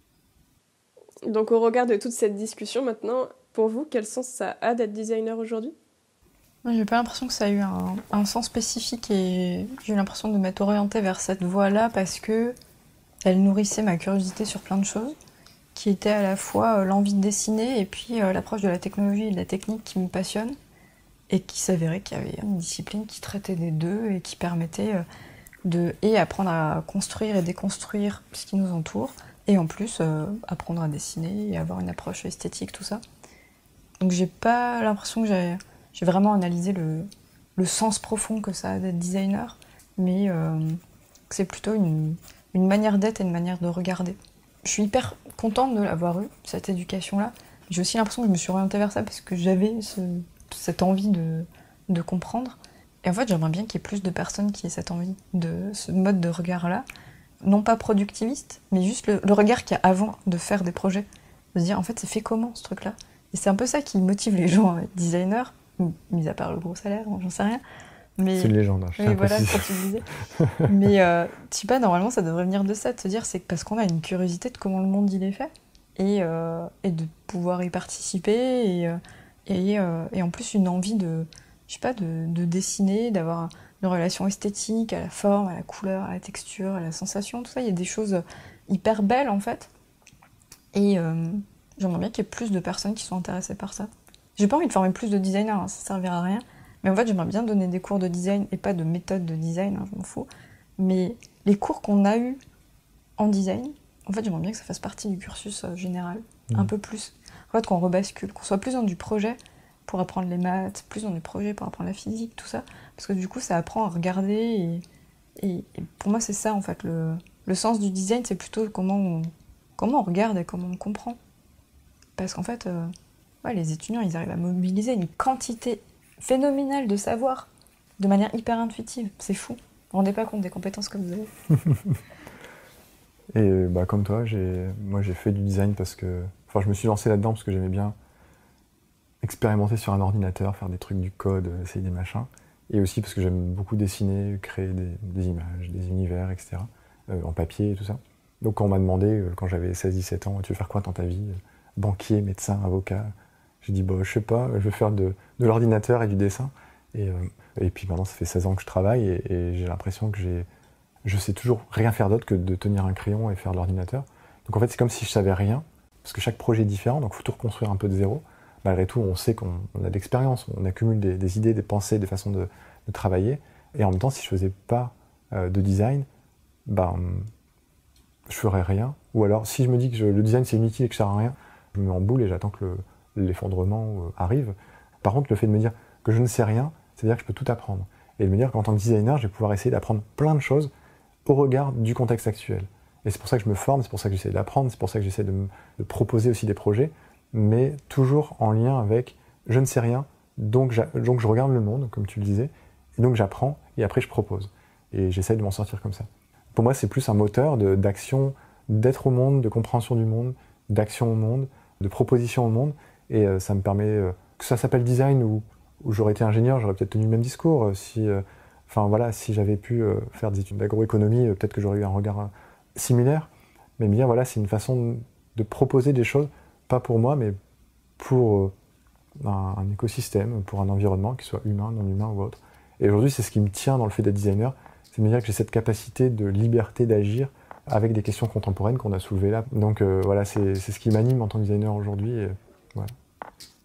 [SPEAKER 1] Donc au regard de toute cette discussion maintenant, pour vous, quel sens ça a d'être designer aujourd'hui?
[SPEAKER 2] Moi, j'ai pas l'impression que ça a eu un sens spécifique et j'ai eu l'impression de m'être orientée vers cette voie-là parce que elle nourrissait ma curiosité sur plein de choses, qui étaient à la fois l'envie de dessiner et puis l'approche de la technologie et de la technique qui me passionne, et qui s'avérait qu'il y avait une discipline qui traitait des deux et qui permettait apprendre à construire et déconstruire ce qui nous entoure, et en plus apprendre à dessiner et avoir une approche esthétique, tout ça. Donc j'ai pas l'impression que j'ai vraiment analysé le sens profond que ça a d'être designer, mais que c'est plutôt une manière d'être et une manière de regarder. Je suis hyper contente de l'avoir eu, cette éducation-là. J'ai aussi l'impression que je me suis orientée vers ça parce que j'avais cette envie de comprendre. Et en fait, j'aimerais bien qu'il y ait plus de personnes qui aient cette envie, de ce mode de regard-là. Non pas productiviste, mais juste le regard qu'il y a avant de faire des projets. De se dire, en fait, c'est fait comment, ce truc-là? Et c'est un peu ça qui motive les gens à être designers, mis à part le gros salaire, j'en sais rien. Mais
[SPEAKER 3] c'est une légende, je
[SPEAKER 2] oui, voilà, ce que tu disais. Mais je sais pas, normalement, ça devrait venir de ça, de se dire, c'est parce qu'on a une curiosité de comment le monde il est fait, et de pouvoir y participer, et en plus une envie de dessiner, d'avoir une relation esthétique à la forme, à la couleur, à la texture, à la sensation, tout ça. Il y a des choses hyper belles, en fait. Et j'aimerais bien qu'il y ait plus de personnes qui soient intéressées par ça. J'ai pas envie de former plus de designers, ça servira à rien. Mais en fait, j'aimerais bien donner des cours de design, et pas de méthode de design, je m'en fous. Mais les cours qu'on a eus en design, en fait, j'aimerais bien que ça fasse partie du cursus général, un peu plus. En fait, qu'on rebascule, qu'on soit plus dans du projet pour apprendre les maths, plus dans du projet pour apprendre la physique, tout ça. Parce que du coup, ça apprend à regarder, et pour moi, c'est ça, en fait. Le sens du design, c'est plutôt comment on regarde et comment on comprend. Parce qu'en fait, les étudiants, ils arrivent à mobiliser une quantité phénoménale de savoir de manière hyper intuitive. C'est fou. vous rendez pas compte des compétences que vous avez.
[SPEAKER 3] Et comme toi, moi j'ai fait du design parce que... Enfin, je me suis lancé là-dedans parce que j'aimais bien expérimenter sur un ordinateur, faire des trucs du code, essayer des machins. Et aussi parce que j'aime beaucoup dessiner, créer des images, des univers, etc. En papier et tout ça. Donc quand on m'a demandé, quand j'avais 16-17 ans, tu veux faire quoi dans ta vie? Banquier, médecin, avocat. J'ai dit, je sais pas, je veux faire de l'ordinateur et du dessin. Et puis maintenant, ça fait 16 ans que je travaille et j'ai l'impression que je sais toujours rien faire d'autre que de tenir un crayon et faire de l'ordinateur. Donc en fait, c'est comme si je savais rien, parce que chaque projet est différent, donc il faut tout reconstruire un peu de zéro. Malgré tout, on sait qu'on a de l'expérience, on accumule des idées, des pensées, des façons de travailler. Et en même temps, si je faisais pas de design, je ferais rien. Ou alors, si je me dis que le design c'est inutile et que ça sert à rien, je me mets en boule et j'attends que l'effondrement arrive. Par contre, le fait de me dire que je ne sais rien, c'est-à-dire que je peux tout apprendre. Et de me dire qu'en tant que designer, je vais pouvoir essayer d'apprendre plein de choses au regard du contexte actuel. Et c'est pour ça que je me forme, c'est pour ça que j'essaie d'apprendre, c'est pour ça que j'essaie de proposer aussi des projets, mais toujours en lien avec je ne sais rien, donc je regarde le monde, comme tu le disais, et donc j'apprends, et après je propose. Et j'essaie de m'en sortir comme ça. Pour moi, c'est plus un moteur d'action, d'être au monde, de compréhension du monde, d'action au monde, de proposition au monde, et ça me permet, que ça s'appelle design ou j'aurais été ingénieur, j'aurais peut-être tenu le même discours. Si j'avais pu faire des études d'agroéconomie, peut-être que j'aurais eu un regard similaire. Mais bien, voilà, c'est une façon de proposer des choses, pas pour moi, mais pour un écosystème, pour un environnement, qu'il soit humain, non humain ou autre. Et aujourd'hui, c'est ce qui me tient dans le fait d'être designer, c'est de me dire que j'ai cette capacité de liberté d'agir avec des questions contemporaines qu'on a soulevées là. Donc voilà, c'est ce qui m'anime en tant que designer aujourd'hui. Voilà.